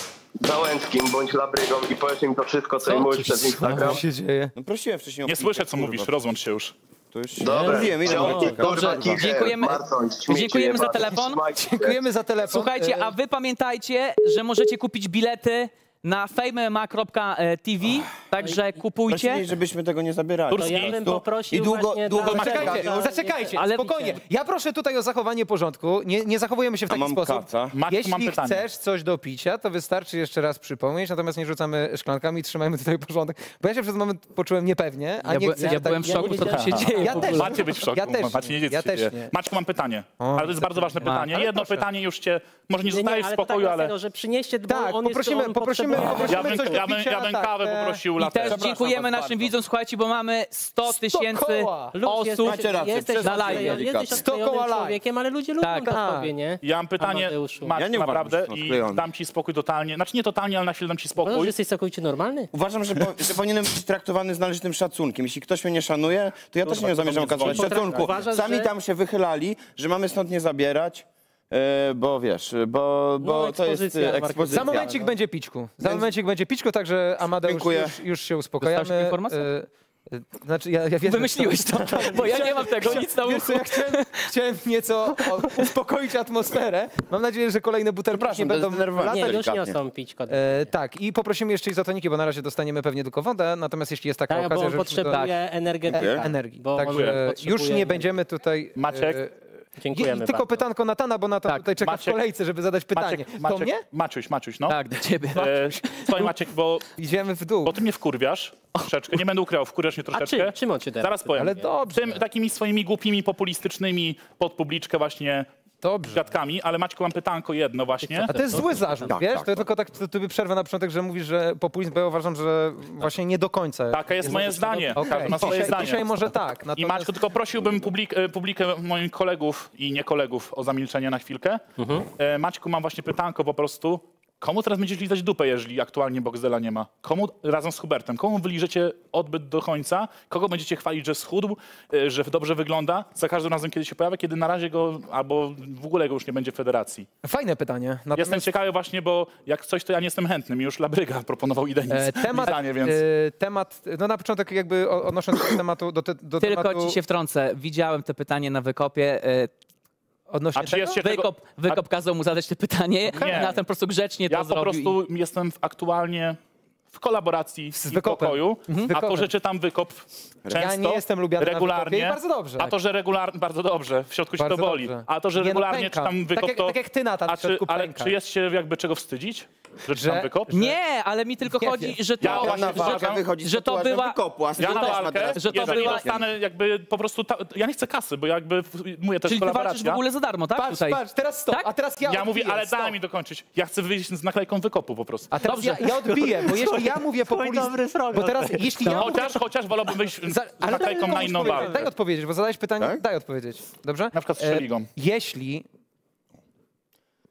z Załęckim bądź Labrygą i powiesz im to wszystko, co, im mówisz przez Instagram. dzieje? No prosiłem wcześniej o Nie piłkę, słyszę, co kurwa. mówisz, rozłącz się już. To już Dobra, mówiłem, ile Ciągnij, mówię. kurwa, Dobrze, kicher, dziękujemy, Marcon, śmieci dziękujemy za jebane, telefon. trzymajcie się. Dziękujemy za telefon. Słuchajcie, E, a wy pamiętajcie, że możecie kupić bilety na fame m m a kropka t v, także kupujcie. Prosili, żebyśmy tego nie zabierali. To ja bym poprosił I długo, właśnie długo dla- czekali. Zaczekajcie, zaczekajcie, Ale- spokojnie. Ja proszę tutaj o zachowanie porządku. Nie, nie zachowujemy się w A taki mam sposób. kaca. Matko, Jeśli mam pytanie. chcesz coś do picia, to wystarczy jeszcze raz przypomnieć, natomiast nie rzucamy szklankami, trzymajmy tutaj porządek. Bo ja się przez moment poczułem niepewnie, a Ja, nie by, chcę, ja że tak- byłem w szoku, co tam się dzieje. Ja w ogóle. też. Macie być w szoku, Ja też macie nie wiedzieć, ja co się też dzieje. nie. Maćku, mam pytanie, O, ale to jest bardzo ważne pytanie. Ale Jedno proszę. pytanie już cię, może nie Nie, nie, zostajesz w ale spokoju, tak ale... dlatego, że przynieście, bo Tak, on poprosimy- jest, on poprosimy- potrzebuje- poprosimy Ja bym, coś do ja bym, picia, ja bym tak, kawę e, poprosił I latę. też dziękujemy naszym widzom, słuchajcie, bo mamy sto tysięcy koła. Luz, osób jesteś, rację, jesteś, przez na was live. jesteś sto koła odklejonym live. człowiekiem, ale ludzie lubią Tak. tak, Tak. tobie, nie? Ja mam pytanie, Amadeuszu. Maciek, Ja nie uważam, naprawdę, że są i odklejone. dam ci spokój totalnie. Znaczy nie totalnie, ale na chwilę dam ci Uważasz, spokój. że jesteś całkowicie normalny? Uważam, że, po, że powinienem być traktowany z należytym szacunkiem. Jeśli ktoś mnie nie szanuje, to ja też nie zamierzam okazywać dzwoni. szacunku. Uważasz, Sami że- tam się wychylali, że mamy stąd nie zabierać, e, bo wiesz, bo, bo No, to jest ekspozycja, e, ekspozycja. Za momencik będzie piczku. Za Więc- momencik będzie piczku, także Amadeusz Dziękuję. już, już się uspokajamy. Dostałeś informację? E, e, Znaczy, ja, ja wiem, Wymyśliłeś to, bo ja nie mam tego, nic na Wiesz co, uchu. ja chciałem, chciałem nieco o- uspokoić atmosferę. Mam nadzieję, że kolejne butelki nie Przepraszam, to jest będą denerwowanie. Nie, latać. już delikatnie. niosą pić kod. E, tak, i poprosimy jeszcze izotoniki, bo na razie dostaniemy pewnie tylko wodę, natomiast jeśli jest taka Tak, bo okazja, on że... potrzebuje energetyka. e, energii. Bo on Także potrzebuje już nie energii. będziemy tutaj... Maciek? e, Dziękujemy I tylko bardzo. pytanko Natana, bo Natan Tak, tutaj czeka Maciek- w kolejce, żeby zadać pytanie. Maciek, To Maciek, mnie? Maciuś, Maciuś, no. Tak, do ciebie. E, Słuchaj Maciek, bo, Idziemy w dół. bo ty mnie wkurwiasz troszeczkę, nie będę ukrywał, wkurwiasz mnie A troszeczkę. czym, czym on cię teraz? Zaraz powiem. Ale dobrze. Tym takimi swoimi głupimi, populistycznymi pod publiczkę właśnie Dobrze. gadkami, ale Maćku, mam pytanko jedno właśnie. A to jest zły zarzut, Tak, wiesz? tak, to tylko tak, to tobie przerwę na początek, że mówisz, że populizm, bo ja uważam, że właśnie nie do końca. Takie jest moje zdanie. Okej, Każdy ma swoje dzisiaj, zdanie. dzisiaj może tak. I Natomiast... Maćku, tylko prosiłbym publik, e, publikę moich kolegów i nie kolegów o zamilczenie na chwilkę. Mhm. E, Maćku, mam właśnie pytanko po prostu. Komu teraz będziesz lizać dupę, jeżeli aktualnie Boxdela nie ma? Komu razem z Hubertem? Komu wyliżecie odbyt do końca? Kogo będziecie chwalić, że schudł, e, że dobrze wygląda? Za każdym razem, kiedy się pojawia, kiedy na razie go, albo w ogóle go już nie będzie w federacji. Fajne pytanie. Natomiast... Jestem ciekawy właśnie, bo jak coś, to ja nie jestem chętny. Mi już Labryga proponował i Denis E, temat, lizanie, więc... e, temat, no na początek jakby o- odnosząc się do tematu, do, te, do Tylko tematu... ci się wtrącę. Widziałem te pytanie na wykopie. e, Odnośnie A czy tego? jest się tego... Wykop, wykop kazał mu zadać te pytanie, Nie. na ten po prostu grzecznie Ja to po zrobił. prostu jestem w, aktualnie w kolaboracji z Wykopem. pokoju, Mhm. a to, Wykopem. że czytam Wykop często, Ja nie jestem lubiany na regularnie, Wykopie i bardzo dobrze. a to, że regularnie, bardzo dobrze, w środku się Bardzo to boli, dobrze. a to, że Nie, no regularnie pęka. czytam Wykop, Tak jak- to... tak jak ty, Natan, a w czy, środku ale pęka. czy jest się jakby czego wstydzić, że czytam Że- Wykop? Nie, ale mi tylko Nie chodzi, wiem. że to, Ja właśnie że, walkę że, wychodzi z że to tatuażem była... Wykopu, a Ja Stefan na też ma walkę, teraz. że to jeżeli była- dostanę jakby po prostu, ta, ja nie chcę kasy, bo jakby, mówię, to Czyli jest ty walczysz w kolaboracja. ogóle za darmo, tak? Patrz, Tutaj. patrz, teraz stop, Tak? a teraz ja Ja mówię, odbiję, ale stop. daj mi dokończyć. Ja chcę wyjść z naklejką Wykopu po prostu. A teraz ja, ja odbiję, bo jeśli ja mówię populizm... Bo teraz, jeśli ja mówię... Chociaż, chociaż wolałbym wyjść z Za, ale naklejką daj, na inną odpowiedzieć, walkę. daj odpowiedzieć, bo zadałeś pytanie, Tak? daj odpowiedzieć. Dobrze? Na przykład z E, Szeligą. Jeśli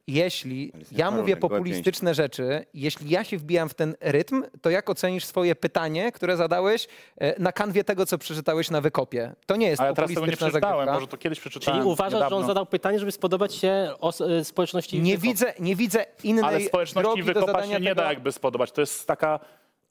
jeśli ja mówię populistyczne rzeczy, jeśli ja się wbijam w ten rytm, to jak ocenisz swoje pytanie, które zadałeś na kanwie tego, co przeczytałeś na Wykopie? To nie jest Ale teraz tego nie populistyczna przeczytałem, zagrywka. może to kiedyś przeczytałem. Czyli uważasz, niedawno. że on zadał pytanie, żeby spodobać się os- społeczności Nie Wykop? widzę, nie widzę innej Ale społeczności drogi do Wykopa zadania się nie tego. da jakby spodobać. To jest taka,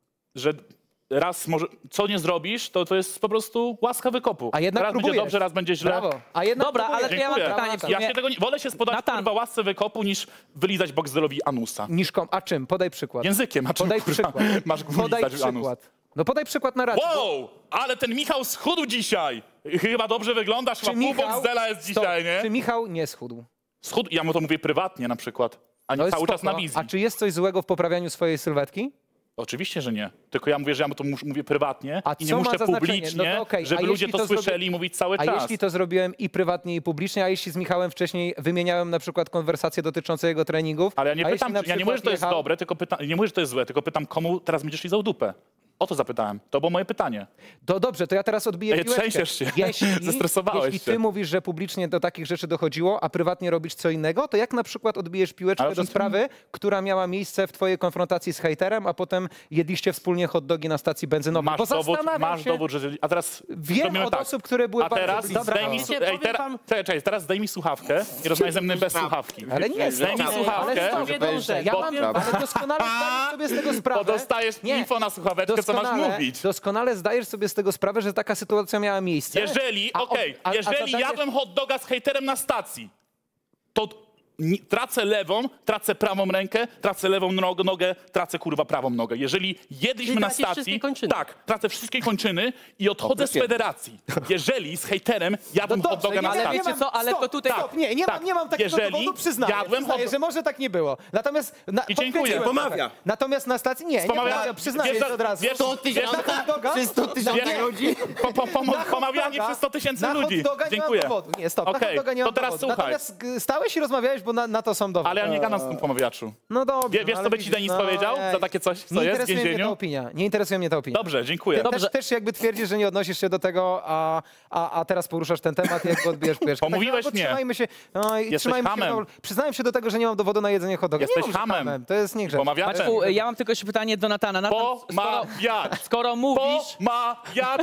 że raz może, co nie zrobisz, to to jest po prostu łaska Wykopu. A jednak raz będzie próbujesz. dobrze, raz będzie źle. Brawo. A jednak Dobra, ale próbujesz. to ja mam Dziękuję. pytanie w sumie. Ja się tego nie, wolę się spodobać kurwa łasce Wykopu niż wylizać Boxdelowi anusa. Niż kom. A czym? Podaj przykład. Językiem, a czym Podaj kurwa przykład. masz Podaj wylizać anus? przykład. No podaj przykład na razie. Wow, ale ten Michał schudł dzisiaj. Chyba dobrze wyglądasz, chyba pół Boxdela jest Stop. dzisiaj, nie? Czy Michał nie schudł? Schudł, ja mu to mówię prywatnie na przykład, a nie To jest cały czas spoko. na wizji. A czy jest coś złego w poprawianiu swojej sylwetki? Oczywiście, że nie. Tylko ja mówię, że ja mu to mus- mówię prywatnie A i nie co ma muszę za znaczenie? publicznie, No to okej, żeby a ludzie jeśli to, to zrobi- słyszeli i mówić cały A czas. jeśli to zrobiłem i prywatnie, i publicznie, a jeśli z Michałem wcześniej wymieniałem na przykład konwersacje dotyczące jego treningów? Ale ja nie a pytam, jeśli na ja nie mówię, że to jest przykład dobre, tylko pytam, nie mówię, że to jest złe, tylko pytam, komu teraz będziesz lizał dupę. O to zapytałem. To było moje pytanie. To dobrze, to ja teraz odbiję Ej, piłeczkę. trzęsiesz się. Jeśli, Zestresowałeś jeśli ty się. mówisz, że publicznie do takich rzeczy dochodziło, a prywatnie robisz co innego, to jak na przykład odbijesz piłeczkę Ale do to- sprawy, która miała miejsce w twojej konfrontacji z hejterem, a potem jedliście wspólnie hot dogi na stacji benzynowej? Masz Bo dowód, zastanawiam masz się, dowód, że... A teraz wiem robimy od tak. osób, które były A bardzo teraz blisko. zdejmij, Dobra. su- Wiecie, ej, powiem teraz, wam- czekaj, czekaj, teraz zdejmij słuchawkę i rozmawiaj ze mną bez słuchawki. Ale nie, zdejmij ale słuchawkę. stop, dobrze, ja mam, ale doskonale zdajesz sobie z tego sprawę. Bo dostajesz Nie, info na słuchaweczkę, co masz doskonale- mówić. Doskonale zdajesz sobie z tego sprawę, że taka sytuacja miała miejsce. Jeżeli, A- okej, a- a jeżeli zadajesz- jadłem hot doga z hejterem na stacji, to ni- tracę lewą, tracę prawą rękę, tracę lewą nogę, nogę, tracę kurwa prawą nogę. Jeżeli jedliśmy Czyli na tracisz stacji, wszystkie kończyny. tak, tracę wszystkie kończyny i odchodzę z federacji. Jeżeli z hejterem jadłem No hot doga dobrze, na nie, stacji. ale wiecie co, ale to tutaj- Stop, nie, nie, tak, mam, nie mam takiego jeżeli dowodu, przyznaję, jadłem przyznaję hot- że może tak nie było. Natomiast na, I dziękuję. potwierdziłem Pomawia. trochę. Natomiast na stacji nie, nie Pomawia- pomawia, przyznaję wiesz, to od razu. wiesz, sto tysięcy- Na hot doga- Przez sto tysięcy Nie. ludzi? Po, po, po, Na hot pomawianie doga- przez sto tysięcy na hot ludzi. doga nie Dziękuję. mam dowodu. Nie, stop, na Okej, hot doga nie to mam teraz dowodu. słuchaj. Natomiast g- stałeś i rozmawiałeś, bo na, na to są dowody. Ale ja nie gadam z tym pomawiaczu. No dobrze. Wie, wiesz, no, co ale by ci widzisz, Denis no, powiedział ej. za takie coś, co Nie jest w interesuje mnie ta więzieniu? opinia. Nie interesuje mnie ta opinia. Dobrze, dziękuję. Ty też, też jakby twierdzisz, że nie odnosisz się do tego, a, a, a teraz poruszasz ten temat i jakby odbijesz piłeczkę. Pomówiłeś tak, no, mnie. Trzymajmy się, no, i Jesteś trzymajmy hamem. się. Przyznałem się do tego, że nie mam dowodu na jedzenie hot doga. Jesteś nie mam, że hamem. To jest niegrzeczne. Pomawiaczem. Maćku, ja mam tylko jeszcze pytanie do Natana. Natan, skoro, Pomawiacz. skoro mówisz... Pomawiacz.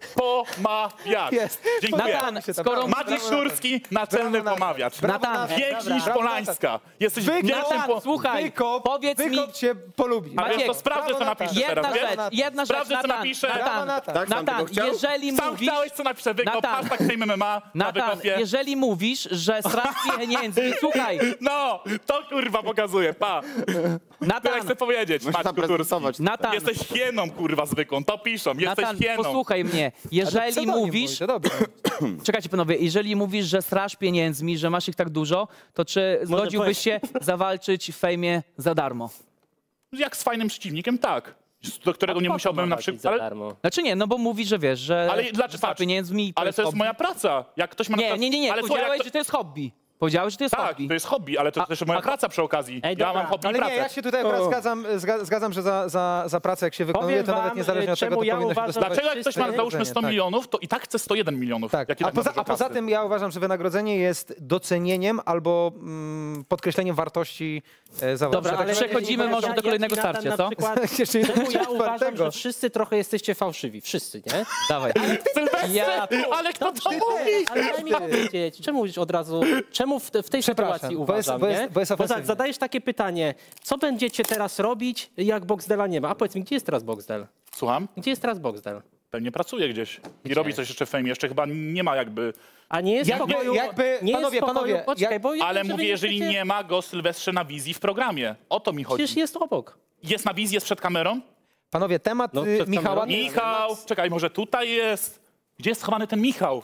Pomawiacz. Jest. Dziękuję. Natan, się to, skoro... brawo. Maciej Szurski, naczelny Brawo, pomawiacz. Natan, Większy niż Brawo, Polańska. Jesteś Wykop, większym po... słuchaj, Wykop, powiedz mi... wykop cię polubi. A wiesz, to Maciek, sprawdzę, co brawo, napiszę Jedna teraz, wiesz? rzecz, jedna rzecz, Sprawdzę, co Natan, napiszę. Brawo, Natan, Natan. Tak, sam Natan, tego chciał? jeżeli Sam mówisz... chciałeś, co napiszę, wykop, Natan. hashtag Fame M M A na Natan, wykopie. jeżeli mówisz, że strasz pieniędzy... Słuchaj, No, to kurwa pokazuje, pa. Tyle Natan, chcę powiedzieć, Można Maćku Turski. prezentować. Natan, Jesteś hieną, kurwa, zwykłą, to piszą, jesteś Natan, hieną. posłuchaj mnie. A to Jeżeli pseudonim mówisz... mój, to dobrze. Czekajcie panowie, jeżeli mówisz, że strasz pieniędzmi, że masz ich tak dużo, to czy zgodziłbyś się zawalczyć w fejmie za darmo? Jak z fajnym przeciwnikiem, tak. Do którego nie musiałbym na przykład... Za Ale, darmo. Znaczy nie, no bo mówisz, że wiesz, że, ale że dlaczego? strasz Patrz, pieniędzmi... ale to jest hobby. moja praca. Jak ktoś ma na Nie, przykład- nie, nie, nie, ale słuchaj, powiedziałeś, jak że to jest hobby. Powiedziałeś, że to jest Tak, hobby. to jest hobby, ale to jest A- też moja a- praca przy okazji. Ej, ja dobra, mam hobby i Ale pracę. nie, ja się tutaj akurat zgadzam, zga- zgadzam, że za, za, za pracę jak się wykonuje, Powiem to nawet wam, niezależnie od tego, czemu to ja powinno się uważam, dostawać. Dlaczego jak ktoś ma Wynagrodzenie, załóżmy sto tak. milionów, to i tak chce sto jeden milionów? Tak, Jakie a, tak poza, ma a poza kasy? tym ja uważam, że wynagrodzenie jest docenieniem albo mm, podkreśleniem wartości e, zawodu. Dobra, ale przechodzimy może do kolejnego ja ci, Natan, starcia, na co? przykład, Jeszcze nie czemu ja czwartego. uważam, że wszyscy trochę jesteście fałszywi. Wszyscy, nie? Dawaj. Sylwester, Ja- ale kto to Ty, mówi? Ale daj mi powiedzieć, czemu mówisz od razu, czemu w, te, w tej Przepraszam, sytuacji bo jest- uważam, bo jest- nie? bo jest Bo ofensywnie. tak, zadajesz takie pytanie, co będziecie teraz robić, jak Boxdela nie ma? A powiedz mi, gdzie jest teraz Boxdel? Słucham? Gdzie jest teraz Boxdel? Pewnie pracuje gdzieś i robi coś jeszcze w fejmie. Jeszcze chyba nie ma jakby... A nie jest Jakby- spokoju, jakby- nie panowie, jest spokoju, panowie, poczekaj, jak- bo ja- Ale żeby mówię, jeżeli chcecie- nie ma go Sylwestrze na wizji w programie. O to mi chodzi. Przecież jest obok. Jest na wizji, jest przed kamerą? Panowie, temat No, y, przed Michała... kamerą. Michał, czekaj, może tutaj jest? Gdzie jest schowany ten Michał?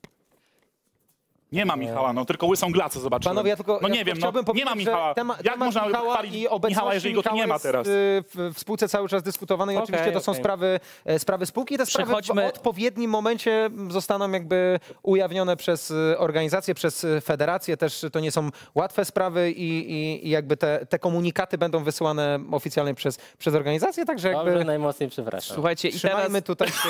Nie ma Michała, no tylko łysą glacę zobaczyłem. Panowie, ja tylko, no ja nie tylko wiem, no, chciałbym nie powiedzieć, ma że Michała. Tema, Jak temat można Michała chwalić i obecności Michała, jeżeli go tu nie ma jest, teraz? y, w, w spółce cały czas dyskutowany i Okej, oczywiście to są okej. sprawy, e, sprawy spółki i te sprawy Przechodźmy- w odpowiednim momencie zostaną jakby ujawnione przez y, organizację, przez y, federację. Też to nie są łatwe sprawy i, i, i jakby te, te komunikaty będą wysyłane oficjalnie przez, przez organizację, także jakby Dobrze, najmocniej przepraszam. Słuchajcie, i teraz... trzymajmy tutaj się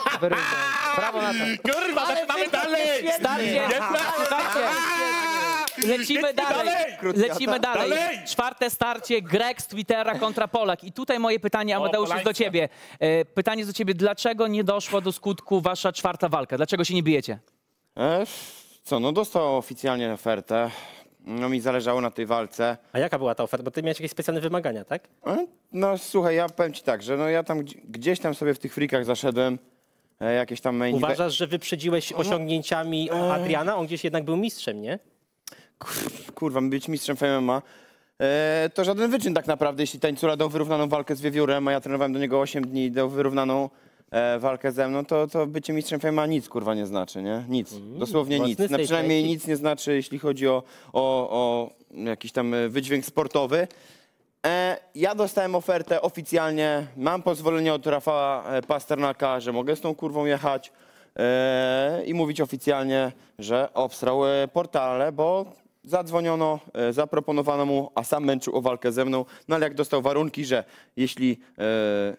wyrywać. Brawo na to. Kurwa, zaczynamy dalej! Starcie! Jest- Słuchajcie, lecimy dalej. Lecimy dalej. Czwarte starcie, Greg z Twittera kontra Polak. I tutaj moje pytanie, Amadeusz, jest do ciebie. E, pytanie jest do ciebie, dlaczego nie doszła do skutku wasza czwarta walka? Dlaczego się nie bijecie? E, co, no dostał oficjalnie ofertę. No mi zależało na tej walce. A jaka była ta oferta? Bo ty miałeś jakieś specjalne wymagania, tak? E, no słuchaj, ja powiem ci tak, że no ja tam gdzieś tam sobie w tych frikach zaszedłem. E, jakieś tam main... Uważasz, że wyprzedziłeś osiągnięciami Adriana? On gdzieś jednak był mistrzem, nie? Kurwa, być mistrzem w M M A. E, to żaden wyczyn tak naprawdę, jeśli Tańcula dał wyrównaną walkę z Wiewiórem, a ja trenowałem do niego osiem dni i dał wyrównaną e, walkę ze mną, to, to bycie mistrzem w M M A nic kurwa nie znaczy, nie? Nic, mm, dosłownie nic. Na przynajmniej nic nie znaczy, jeśli chodzi o, o, o jakiś tam wydźwięk sportowy. E, ja dostałem ofertę oficjalnie, mam pozwolenie od Rafała Pasternaka, że mogę z tą kurwą jechać e, i mówić oficjalnie, że obsrał e, portale, bo zadzwoniono, e, zaproponowano mu, a sam męczył o walkę ze mną, no ale jak dostał warunki, że jeśli, e,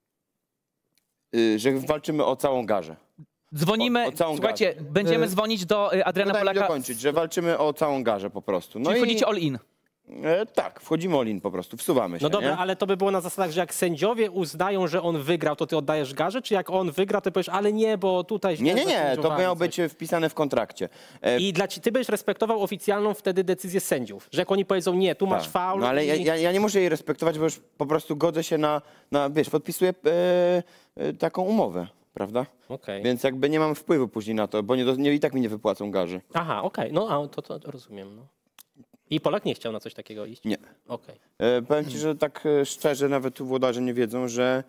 e, że walczymy o całą garzę. Dzwonimy, o, o całą słuchajcie, garzę. będziemy e, dzwonić do e, Adriana no Polaka. dokończyć, że walczymy o całą garzę po prostu. No Czyli i wchodzicie all in. E, tak, wchodzimy all in po prostu, wsuwamy się. No dobra, nie? ale to by było na zasadach, że jak sędziowie uznają, że on wygrał, to ty oddajesz garzę, czy jak on wygra, to powiesz, ale nie, bo tutaj... Nie, nie, nie, to miało być wpisane w kontrakcie. E... I dla ci, ty byś respektował oficjalną wtedy decyzję sędziów, że jak oni powiedzą, nie, tu masz tak. faul... No ale i... ja, ja, ja nie muszę jej respektować, bo już po prostu godzę się na, na wiesz, podpisuję e, e, taką umowę, prawda? Okay. Więc jakby nie mam wpływu później na to, bo nie, nie, i tak mi nie wypłacą garzy. Aha, okej, okay. no a to, to, to rozumiem, no. I Polak nie chciał na coś takiego iść? Nie. Okay. E, powiem ci, że tak e, szczerze, nawet tu włodarze nie wiedzą, że...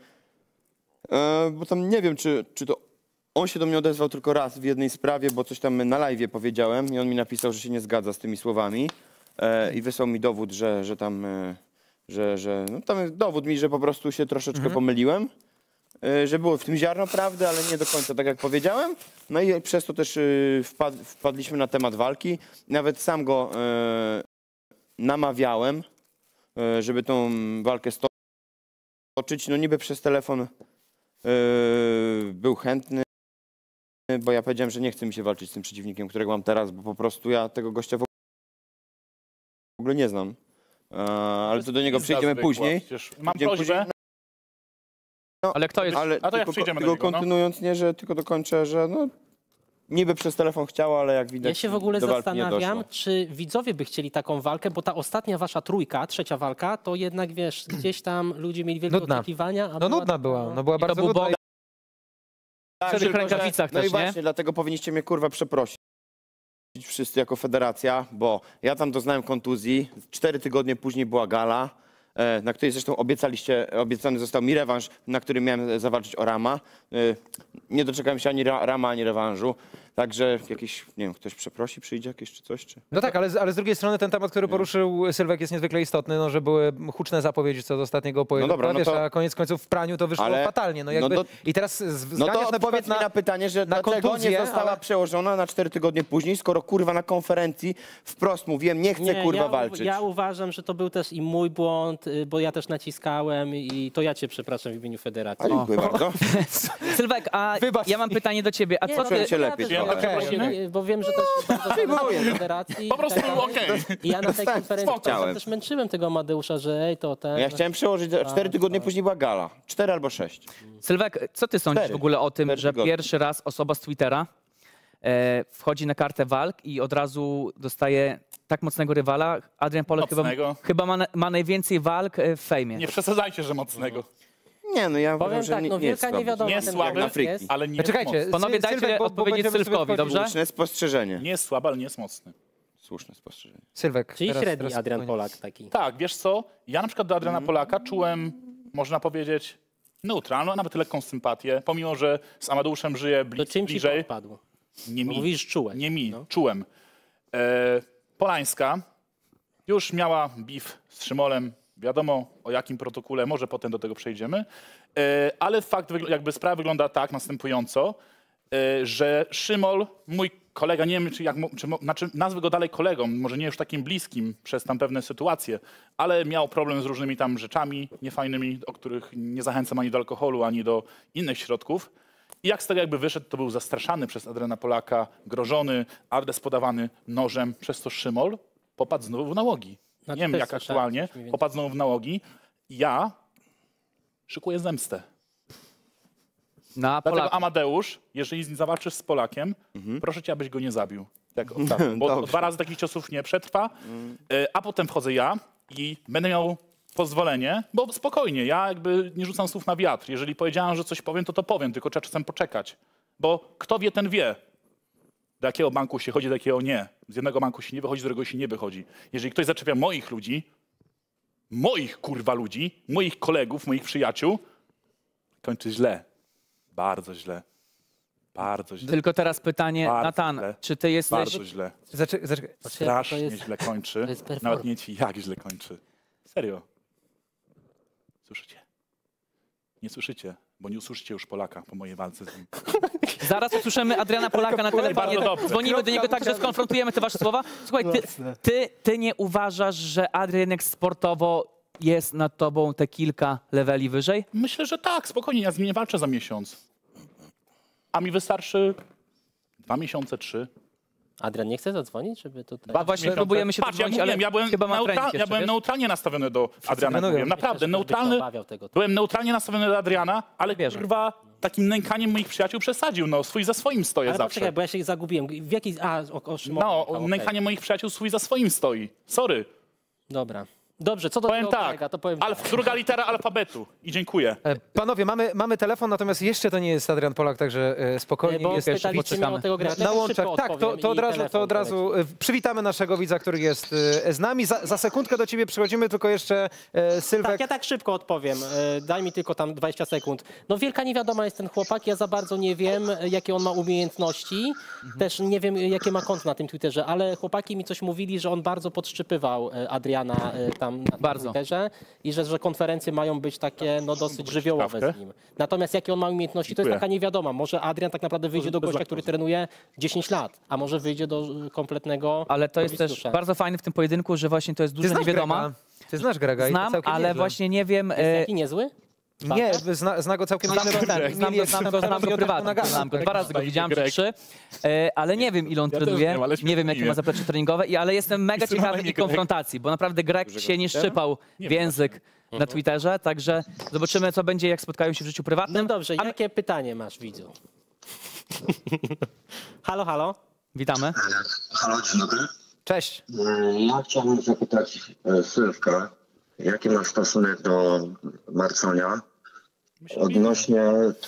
E, bo tam nie wiem, czy, czy to... On się do mnie odezwał tylko raz w jednej sprawie, bo coś tam na live'ie powiedziałem i on mi napisał, że się nie zgadza z tymi słowami e, i wysłał mi dowód, że, że tam... E, że, że, no tam jest dowód mi, że po prostu się troszeczkę mhm. pomyliłem. E, że było w tym ziarno prawdy, ale nie do końca tak jak powiedziałem. No i przez to też e, wpad, wpadliśmy na temat walki. Nawet sam go... E, namawiałem, żeby tą walkę stoczyć. No niby przez telefon yy, był chętny, bo ja powiedziałem, że nie chce mi się walczyć z tym przeciwnikiem, którego mam teraz, bo po prostu ja tego gościa w ogóle nie znam. Yy, ale to do niego przejdziemy później. Mam prośbę. No, ale kto jest? Ale A to jak tylko, przyjdziemy tylko do niego, kontynuując, nie, że tylko dokończę, że no... Niby przez telefon chciała, ale jak widać Ja się w ogóle do walki zastanawiam, nie doszło. czy widzowie by chcieli taką walkę, bo ta ostatnia wasza trójka, trzecia walka, to jednak wiesz, gdzieś tam ludzie mieli wielkie Nudna. oczekiwania. A No była nudna taka, była, no była I to bardzo był nudna. Bogdan Tak, w tych tylko, że- rękawicach No też, i właśnie, nie? dlatego powinniście mnie kurwa przeprosić wszyscy jako federacja, bo ja tam doznałem kontuzji, cztery tygodnie później była gala, e, na której zresztą obiecaliście, obiecany został mi rewanż, na którym miałem zawalczyć o Rama. E, nie doczekałem się ani ra, Rama, ani rewanżu. Także jakiś, nie wiem, ktoś przeprosi, przyjdzie jakieś czy coś? Czy... No tak, ale, z- ale z drugiej strony ten temat, który poruszył Sylwek, jest niezwykle istotny, no, że były huczne zapowiedzi co do ostatniego pojedynku, dobra, no wiesz, to- a koniec końców w praniu to wyszło Ale- fatalnie. No, no jakby... to- I teraz z- No zganiasz to na odpowiedz przykład mi na, na pytanie, że na dlaczego kontuzję, nie została ale- przełożona na cztery tygodnie później, skoro kurwa na konferencji wprost mówiłem, nie chcę Nie, kurwa ja, u- walczyć. ja uważam, że to był też i mój błąd, y, bo ja też naciskałem i to ja cię przepraszam w imieniu federacji. A, dziękuję bardzo. Sylwek, a ja mam pytanie do ciebie. A Nie, co no, ty... ja się lepiej też trochę. przeprosiłem, Okej. bo wiem, że też bardzo zależy federacji. Po prostu tak, okej. I ja na tej Dostałem, konferencji chciałem. też męczyłem tego Amadeusa, że ej, to ten... Ja chciałem przełożyć, cztery tygodnie później była gala. Cztery albo sześć. Sylwek, co ty sądzisz Cztery. w ogóle o tym, Cztery że tygodnie. pierwszy raz osoba z Twittera e, wchodzi na kartę walk i od razu dostaje tak mocnego rywala? Adrian Polak chyba, Mocnego. chyba ma, na, ma najwięcej walk e, w fejmie. Nie przesadzajcie, że mocnego. Nie, no ja Powiem uważam, że tak, nie, no nie jest wielka słaby. niewiadoma. Nie ten słaby, jak friki. jest. Ale nie jest Czekajcie, mocny. Panowie, Sy- dajcie Sylwek, bo- bo odpowiedzieć będziemy sobie Sylwkowi, wchodzić- dobrze? Słuszne spostrzeżenie. Nie jest słaby, ale nie jest mocny. Słuszne spostrzeżenie. Sylwek. Czyli teraz- średni teraz Adrian spokojnie. Polak taki. Tak, wiesz co? Ja na przykład do Adriana Polaka czułem, można powiedzieć, neutralną, a nawet lekką sympatię, pomimo że z Amadeuszem żyję To bli czym ci bliżej. podpadł? Nie mi. Mówisz czułeś. Nie mi, No. czułem. E, Polańska już miała beef z Szymolem, wiadomo o jakim protokole, może potem do tego przejdziemy, e, ale fakt, wygl- jakby sprawa wygląda tak następująco, e, że Szymol, mój kolega, nie wiem czy, jak, mo- czy mo- znaczy nazwę go dalej kolegą, może nie już takim bliskim przez tam pewne sytuacje, ale miał problem z różnymi tam rzeczami niefajnymi, o których nie zachęcam ani do alkoholu, ani do innych środków. I jak z tego jakby wyszedł, to był zastraszany przez Adriana Polaka, grożony, adres podawany nożem, przez to Szymol popadł znowu w nałogi. No, nie wiem jak aktualnie, popadł znowu w nałogi. Ja szykuję zemstę. Na Dlatego Polaku. Amadeusz, jeżeli z nim zawalczysz z Polakiem, Mhm. proszę cię, abyś go nie zabił. Tak, o, tak, bo Dobrze. dwa razy takich ciosów nie przetrwa, y, a potem wchodzę ja i będę miał pozwolenie, bo spokojnie, ja jakby nie rzucam słów na wiatr. Jeżeli powiedziałem, że coś powiem, to to powiem, tylko trzeba czasem poczekać. Bo kto wie, ten wie. Do jakiego banku się chodzi, do jakiego nie. Z jednego banku się nie wychodzi, z drugiego się nie wychodzi. Jeżeli ktoś zaczepia moich ludzi, moich kurwa ludzi, moich kolegów, moich przyjaciół, kończy źle. Bardzo źle. Bardzo źle. Tylko teraz pytanie, Bardzo Natan, źle. czy ty jesteś... Bardzo źle. Zaczek- zaczekaj. Strasznie To jest- źle kończy. to jest perform- Nawet nie ci jak źle kończy. Serio. Słyszycie? Nie słyszycie, bo nie usłyszycie już Polaka po mojej walce z nim. Zaraz usłyszymy Adriana Polaka na telefonie. Bardzo dobrze. Dzwonimy do niego tak, że skonfrontujemy te wasze słowa. Słuchaj, ty, ty, ty nie uważasz, że Adrianek sportowo jest nad tobą te kilka leveli wyżej? Myślę, że tak, spokojnie, ja z nim nie walczę za miesiąc. A mi wystarczy dwa miesiące, trzy. Adrian nie chce zadzwonić, żeby tutaj... A właśnie próbujemy się Patrz, ja, dodzwonić, mówiłem, ale ja byłem, chyba ma neutral, trening ja jeszcze, byłem wiesz? neutralnie nastawiony do Adriana. trenują. Mówiłem. Naprawdę, Też bym się neutralny. obawiał tego. Byłem neutralnie nastawiony do Adriana, ale Wierzę. kurwa takim nękaniem moich przyjaciół przesadził. No, swój za swoim stoję Ale zawsze. poczekaj, bo ja się zagubiłem. W jakiej... A, o, o Szymonie. No, Okay. nękanie moich przyjaciół swój za swoim stoi. Sorry. Dobra. Dobrze, co do Powiem tego tak, kolega, to powiem Alf, druga litera alfabetu i dziękuję. E, Panowie, mamy, mamy telefon, natomiast jeszcze to nie jest Adrian Polak, także e, spokojnie. Bo jest pytaliście mnie o tego gracza. na Ja łączach. szybko Tak, to, odpowiem to od i razu, to telefon od razu e, przywitamy naszego widza, który jest e, z nami. Za, za sekundkę do ciebie przychodzimy, tylko jeszcze e, Sylwek. Tak, ja tak szybko odpowiem. E, Daj mi tylko tam dwadzieścia sekund. No wielka niewiadoma jest ten chłopak. Ja za bardzo nie wiem, e, jakie on ma umiejętności. Też nie wiem, jakie ma konto na tym Twitterze, ale chłopaki mi coś mówili, że on bardzo podszczypywał e, Adriana e, tam na Bardzo. Twitterze i że, że konferencje mają być takie no dosyć żywiołowe Stawkę? z nim. Natomiast jakie on ma umiejętności, to jest Dziękuję. taka niewiadoma. Może Adrian tak naprawdę wyjdzie do gościa, który trenuje dziesięć lat, a może wyjdzie do e, kompletnego... Ale to jest też Wistusza. bardzo fajne w tym pojedynku, że właśnie to jest Ty duża znasz niewiadoma. Grega? Ty znasz Grega i to Znam, całkiem ale nieźle. właśnie nie wiem... Jest E, taki niezły? Nie, zna, zna go całkiem Znam nieźle. go, tak, znam go, znam go, znam go prywatnie, znam go, dwa razy go widziałem, czy trzy, e, ale nie wiem, ile on Ja też trenuje, wiem, ale nie wiem, jakie ma zaplecze treningowe, i, ale jestem mega Wszyscy ciekawy mają i imię Greg. konfrontacji, bo naprawdę Greg się nie szczypał w język na Twitterze, także zobaczymy, co będzie, jak spotkają się w życiu prywatnym. No dobrze, jakie pytanie masz, widzu? Halo, halo? Witamy. Halo, dzień dobry. Cześć. Ja chciałbym zapytać e, Sylwka, jaki masz stosunek do Marconia odnośnie...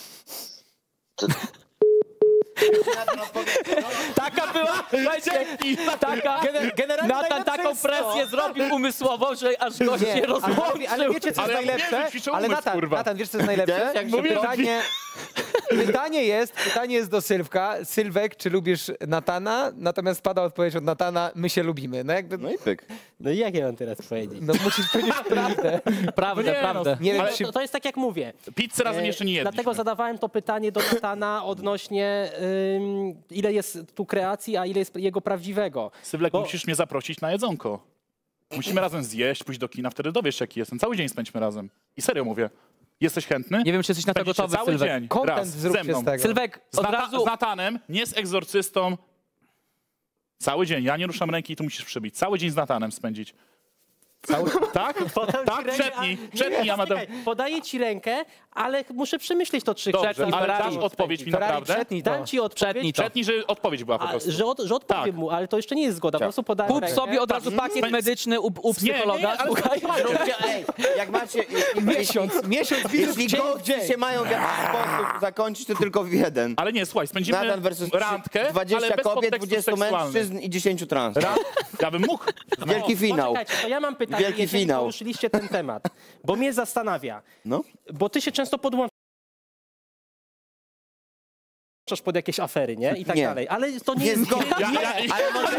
Taka była, słuchajcie, taka, generalnie Natan najlepsze taką jest presję to- zrobił umysłowo, że aż gość Nie, się rozłączył. ale, ale wiecie, co jest Ale ja najlepsze? mówiłem, że ćwiczę Ale umysł, Natan, kurwa. Natan, wiesz, co jest najlepsze? Jak Że mówię, pytanie, pytanie, jest, pytanie jest do Sylwka. Sylwek, czy lubisz Natana? Natomiast pada odpowiedź od Natana, my się lubimy. No jakby... No i pyk. No i jak ja mam teraz powiedzieć? No musisz powiedzieć prawdę. Prawdę, No nie, prawdę. Nie wiem, Ale czy... to, to jest tak, jak mówię. Pizzę razem E, jeszcze nie jedliśmy. Dlatego zadawałem to pytanie do Natana odnośnie ym, ile jest tu kreacji, a ile jest jego prawdziwego. Sylwek, Bo- musisz mnie zaprosić na jedzonko. Musimy razem zjeść, pójść do kina, wtedy dowiesz się, jaki jestem. Cały dzień spędźmy razem. I serio mówię. Jesteś chętny? Nie wiem, czy jesteś na to Spędzicie gotowy, cały Sylwek. dzień, Content raz, zróbcie ze mną. z tego. Sylwek, Z, od Nata- razu... z Natanem, nie z egzorcystą. Cały dzień. Ja nie ruszam ręki i tu musisz przybić. Cały dzień z Natanem spędzić. Cały... Tak? Podam Tak? ci rękę, Przetnij. a- Przetnij, Nie, Amadeu. czekaj, Podaję ci rękę, ale muszę przemyśleć to trzy Dobrze, Przetnij, ale Ferrari. dasz odpowiedź mi Ferrari, naprawdę? przetnij to. Dam ci odpowiedź, Przetnij to. Przetnij, że odpowiedź była po a, prostu. że, od, że odpowiem Tak. mu, ale to jeszcze nie jest zgoda. Po prostu podałem Kup rękę. sobie od razu Tak. pakiet Mm. medyczny u, u Nie, psychologa. nie, ale Słuchaj. Zróbcie, ej, jak macie... Miesiąc, miesiąc widzów Jeśli dzień w gości dzień. się mają w jakiś sposób zakończyć, to tylko w jeden. Ale nie, słuchaj, spędzimy Natan versus randkę, ale dwadzieścia bez kobiet, podtekstu dwadzieścia seksualnych. mężczyzn i dziesięć trans. Ra- Ja bym mógł. Wielki finał. Poczekajcie, to ja mam pytanie, Wielki jeżeli finał. poruszyliście ten temat, bo mnie zastanawia, No. bo ty się często podłączasz pod jakieś afery, nie? I tak Nie. dalej, ale to nie Nie jest... zgodzę. Ja- ja- Ale może...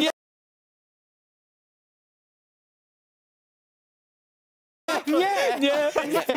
Nie, nie, nie,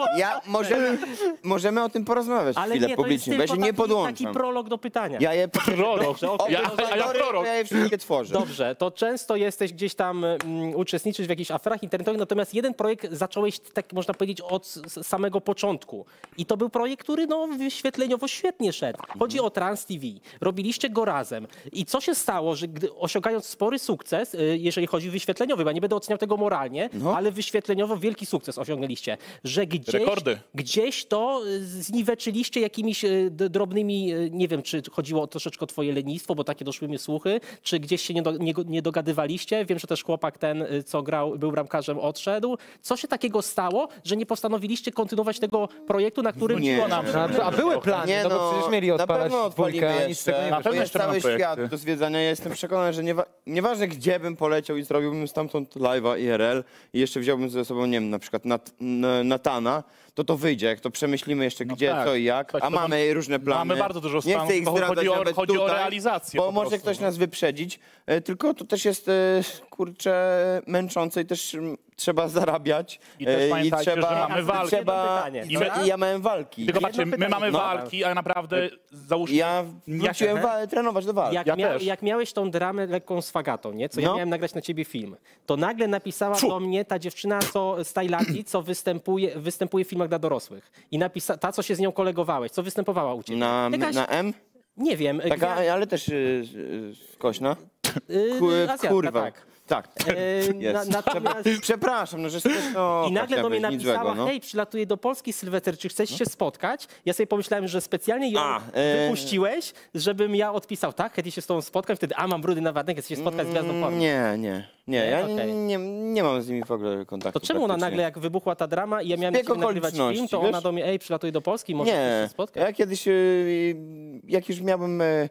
Ja, możemy, możemy o tym porozmawiać Ale chwilę nie, to jest publicznie, bo ja tylko się nie taki, podłączam. taki prolog do pytania. Ja je Prolog. Dobrze, okay. Ja, a ja prorok. Ja je wszystkie tworzę. Dobrze, to często jesteś gdzieś tam um, uczestniczysz w jakichś aferach internetowych, natomiast jeden projekt zacząłeś, tak można powiedzieć, od s- samego początku. I to był projekt, który no, wyświetleniowo świetnie szedł. Chodzi o Trans T V. Robiliście go razem. I co się stało, że gdy, osiągając spory sukces, y, jeżeli chodzi o wyświetleniowy, bo ja nie będę oceniał tego moralnie, No. ale wyświetleniowo wielki sukces osiągnęliście, że gdzieś, Rekordy. gdzieś to y, zniweczyliście jakimiś y, d- drobnymi, y, nie wiem, czy chodziło o troszeczkę o twoje lenistwo, bo takie doszły mi słuchy, czy gdzieś się nie, do, nie, nie dogadywaliście. Wiem, że też chłopak ten, y, co grał, był bramkarzem, odszedł. Co się takiego stało, że nie postanowiliście kontynuować tego projektu, na którym... Nie. A, a były plany, Nie, no bo przecież mieli na odpalać pewno odpalimy dwójkę, a nic z tego jeszcze. nie Na wyszło. pewno jest jeszcze cały mam projekty. świat do zwiedzania. Ja jestem przekonany, że niewa nieważne gdzie bym poleciał i zrobiłbym stamtąd live'a I R L i jeszcze wziąłbym ze sobą, nie wiem, na przykład Nat N- Natana, to to wyjdzie, jak to przemyślimy jeszcze gdzie, tak. co i jak, Słuchajcie, a to mamy różne plany. mamy bardzo dużo Nie stanów, chcę ich tylko zdradzać chodzi o- nawet chodzi o tutaj, realizację bo po może prostu, ktoś no. nas wyprzedzić, e, tylko to też jest, e, kurczę, męczące i też mm, trzeba zarabiać. I też e, pamiętajcie, trzeba, że mamy walki. Trzeba, Jedno i, pytanie. I ja miałem walki. Tylko patrzcie, my mamy No. walki, a naprawdę załóżmy... Ja wróciłem wa- trenować do walki. Jak, Ja mia też. jak miałeś tą dramę lekką z Fagatą, nie? Co ja No. miałem nagrać na ciebie film, to nagle napisała Fu. do mnie ta dziewczyna co z Tajlandii, co występuje, występuje w filmach dla dorosłych. I napisa ta, co się z nią kolegowałeś, co występowała u ciebie. Na, Jakaś- na M? Nie wiem. Taka, gwia- ale też y, y, skośna. y, Ku- Azjatka, kurwa. tak. Tak. E, Jest. na- natomiast- Przepraszam, no że no, I nagle do mnie nic napisała, złego, no. hej, przylatuję do Polski, Sylwester, czy chcesz się spotkać? Ja sobie pomyślałem, że specjalnie ją A, e- wypuściłeś, żebym ja odpisał, tak, chętnie się z tobą spotkam, wtedy, a mam brudy na wadek, chcę się spotkać z gwiazdą porno. Mm, Nie, nie, nie. Nie? Ja Okej. nie, nie mam z nimi w ogóle kontaktu. To czemu ona praktycznie. nagle, jak wybuchła ta drama i ja miałem Zbieg dzisiaj nagrywać film, okoliczności, to ona wiesz? do mnie, ej, przylatuj do Polski, może Nie, się spotkać? ja kiedyś, y, jak już miałbym y,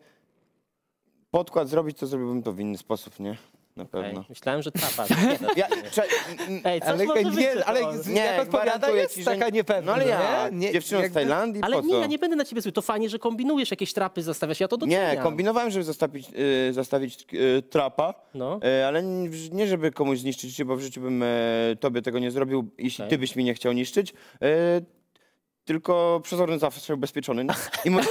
podkład zrobić, to zrobiłbym to w inny sposób, nie? Na pewno. Ej, myślałem, że trapa. Ja, cze, Ej, coś Ale, może nie, być, ale to- nie, jak odpowiada, gwarantuję jest ci, że- taka niepewna. No ale ja, nie? Nie, dziewczyną z jakby- Tajlandii, Ale po nie, co? ja nie będę na ciebie zły. To fajnie, że kombinujesz, jakieś trapy zostawiasz, ja to doceniam. Nie, kombinowałem, żeby zostawić, y, zostawić y, trapa, No. y, ale nie, nie żeby komuś zniszczyć życie, bo w życiu bym y, tobie tego nie zrobił, jeśli Okej. ty byś mi nie chciał niszczyć. Y, tylko przezorny zawsze ubezpieczony. nie? I, mo-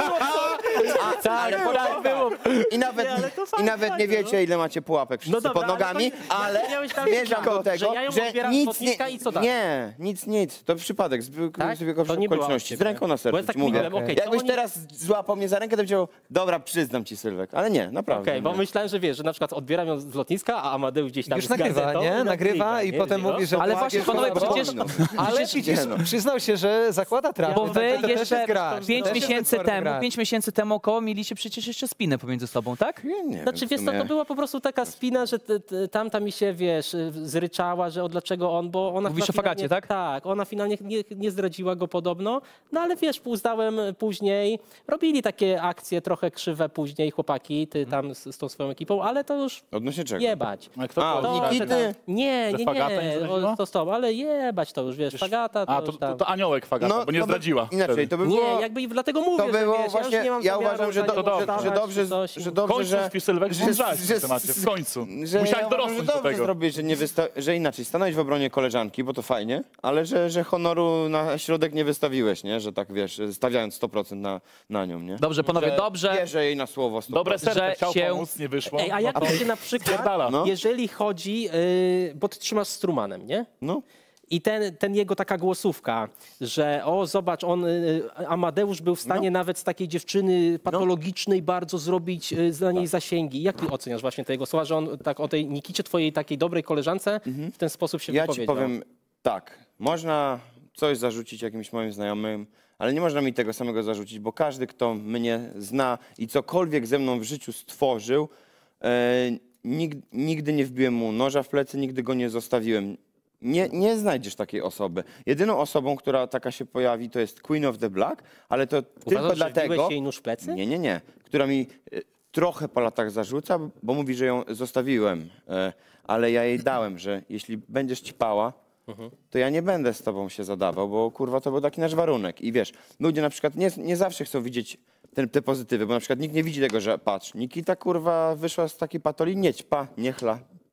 Tak, tak, było. I nawet, Nie, ale to i fajnie, nawet fajnie, nie wiecie, ile macie pułapek wszyscy No dobra, pod nogami, ale ale, fajnie. Miałeś tam zmierzam plan, do tego, że ja ją odbieram z nic lotniska nie, i co dalej? nie, nic, nic, to przypadek, zbieg Tak? zbieg To nie było okoliczności, od z ręką na Bo sercu ja tak ci mówię. minąłem, okej, to Jakbyś oni- teraz złapał mnie za rękę, to bym powiedział, dobra, przyznam ci Sylwek, ale nie, naprawdę. Okej, bo nie. myślałem, że wiesz, że na przykład odbieram ją z lotniska, a Amadeusz gdzieś tam Już z nagrywa, gazetą nie? i Nagrywa klika, i nie? potem No. mówi, że Ale właśnie, panowie, przecież- Ale widzisz, przyznał się, że zakłada trapę. Bo wy to też jeszcze jest grać, pięć to też jest miesięcy formą temu, grać. pięć miesięcy temu około mieliście przecież jeszcze spinę pomiędzy sobą, tak? Nie Znaczy, wiem, w wiesz co, to sumie. była po prostu taka spina, że t, t, tamta mi się, wiesz, zryczała, że o dlaczego on, bo ona Mówisz chyba o Fagacie, finalnie- tak? Tak, ona finalnie nie, nie zdradziła go podobno, no ale wiesz, uznałem później, robili takie akcje trochę krzywe później chłopaki, ty tam z, z tą swoją ekipą, ale to już Odnośnie czego? jebać. A kto A, to? od To, że Nikity? tam- Nie, Że nie, Fagata nie nie, zdradziła? o, to z tobą, ale jebać to już, wiesz, Fagata to A, to, już tam... to, to aniołek Fagata, No, bo nie to by- zdradziła. Inaczej, wtedy. to by było... Nie, jakby i dlatego mówię, To że było wiesz, ja właśnie, już nie mam ja zamiaru uważam, że, za do, nią że, że wstawać dobrze, czy coś. że W dobrze, końcu że... z Sylwek że- zmądrzałeś w że- tym temacie, w końcu. Że Musiałeś ja uważam, że dorosnąć do dobrze tego. zrobić, że, nie wysta- że inaczej, stanąć w obronie koleżanki, bo to fajnie, ale że, że honoru na środek nie wystawiłeś, nie? Że tak, wiesz, stawiając sto procent na, na nią, nie? Dobrze, panowie, że dobrze. Wierzę jej na słowo sto procent. Dobre serce, Że chciał się- pomóc, nie wyszło. Ej, a jak No to będzie na przykład, spierdala. No. jeżeli chodzi, yy, bo ty trzymasz z Trumanem, nie? No. I ten, ten jego taka głosówka, że o zobacz, on, y, Amadeusz był w stanie No. nawet z takiej dziewczyny patologicznej bardzo zrobić y, za niej zasięgi. Jak ty oceniasz właśnie te jego słowa, że on tak o tej Nikicie, twojej takiej dobrej koleżance w ten sposób się Ja ci wypowiedział? powiem tak, można coś zarzucić jakimś moim znajomym, ale nie można mi tego samego zarzucić, bo każdy, kto mnie zna i cokolwiek ze mną w życiu stworzył, e, nig, nigdy nie wbiłem mu noża w plecy, nigdy go nie zostawiłem. Nie, nie znajdziesz takiej osoby. Jedyną osobą, która taka się pojawi, to jest Queen of the Black, ale to tylko Uważasz, że dlatego... wbiłeś jej nóż w plecy? Nie, nie, nie. Która mi e, trochę po latach zarzuca, bo mówi, że ją zostawiłem. E, ale ja jej dałem, że jeśli będziesz ćpała, to ja nie będę z tobą się zadawał, bo kurwa to był taki nasz warunek. I wiesz, ludzie na przykład nie, nie zawsze chcą widzieć ten, te pozytywy, bo na przykład nikt nie widzi tego, że patrz, Nikita kurwa wyszła z takiej patoli, nie ćpa, nie chla.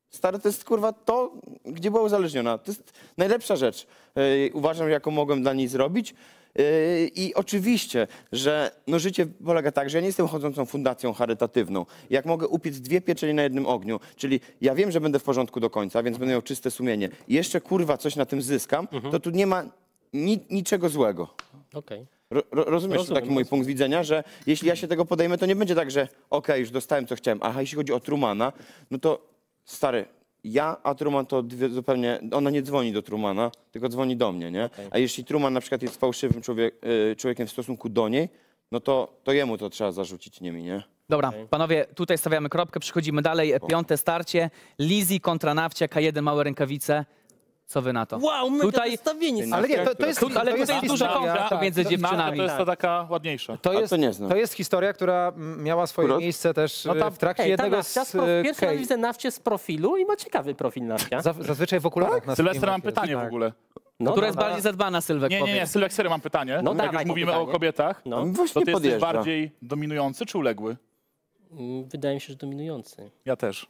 Stary, to jest kurwa to, gdzie była uzależniona. To jest najlepsza rzecz. Yy, uważam, jaką mogłem dla niej zrobić. Yy, I oczywiście, że no życie polega tak, że ja nie jestem chodzącą fundacją charytatywną. Jak mogę upiec dwie pieczenie na jednym ogniu, czyli ja wiem, że będę w porządku do końca, więc będę miał czyste sumienie i jeszcze kurwa coś na tym zyskam, mhm. to tu nie ma ni niczego złego. Okej. Ro rozumiesz Rozumiem, taki mój punkt widzenia, że jeśli ja się tego podejmę, to nie będzie tak, że okej, okay, już dostałem co chciałem. Aha, jeśli chodzi o Trumana, no to stary, ja, a Truman to dwie, zupełnie, ona nie dzwoni do Trumana, tylko dzwoni do mnie, nie? Okay. A jeśli Truman na przykład jest fałszywym człowiek, y, człowiekiem w stosunku do niej, no to, to jemu to trzeba zarzucić, nie mi, nie? Dobra, panowie, tutaj stawiamy kropkę, przechodzimy dalej. Piąte starcie, Lizzy kontra Nawcia, K jeden, małe rękawice. Co wy na to? Wow, mega tutaj, zestawienie. Ale nie, to, to jest, tu, ale to jest tutaj jest dużo konflikt pomiędzy dziewczynami. To jest to taka ładniejsza. To jest, to, nie znam. to jest historia, która miała swoje Kurot? miejsce też No ta, w trakcie hej, jednego Nawcia z... Pierwszy raz widzę Nawcię z profilu i ma ciekawy profil Nawcia. Zazwyczaj w okularach. Tak? Sylwester, mam pytanie tak. w ogóle. No, która jest no, bardziej zadbana, Sylwek? Nie, nie, nie, Sylwek, serio mam pytanie. No, Jak dawaj, już mówimy pytanie. o kobietach, no, to ty podjeżdża. jesteś bardziej dominujący czy uległy? Wydaje mi się, że dominujący. Ja też.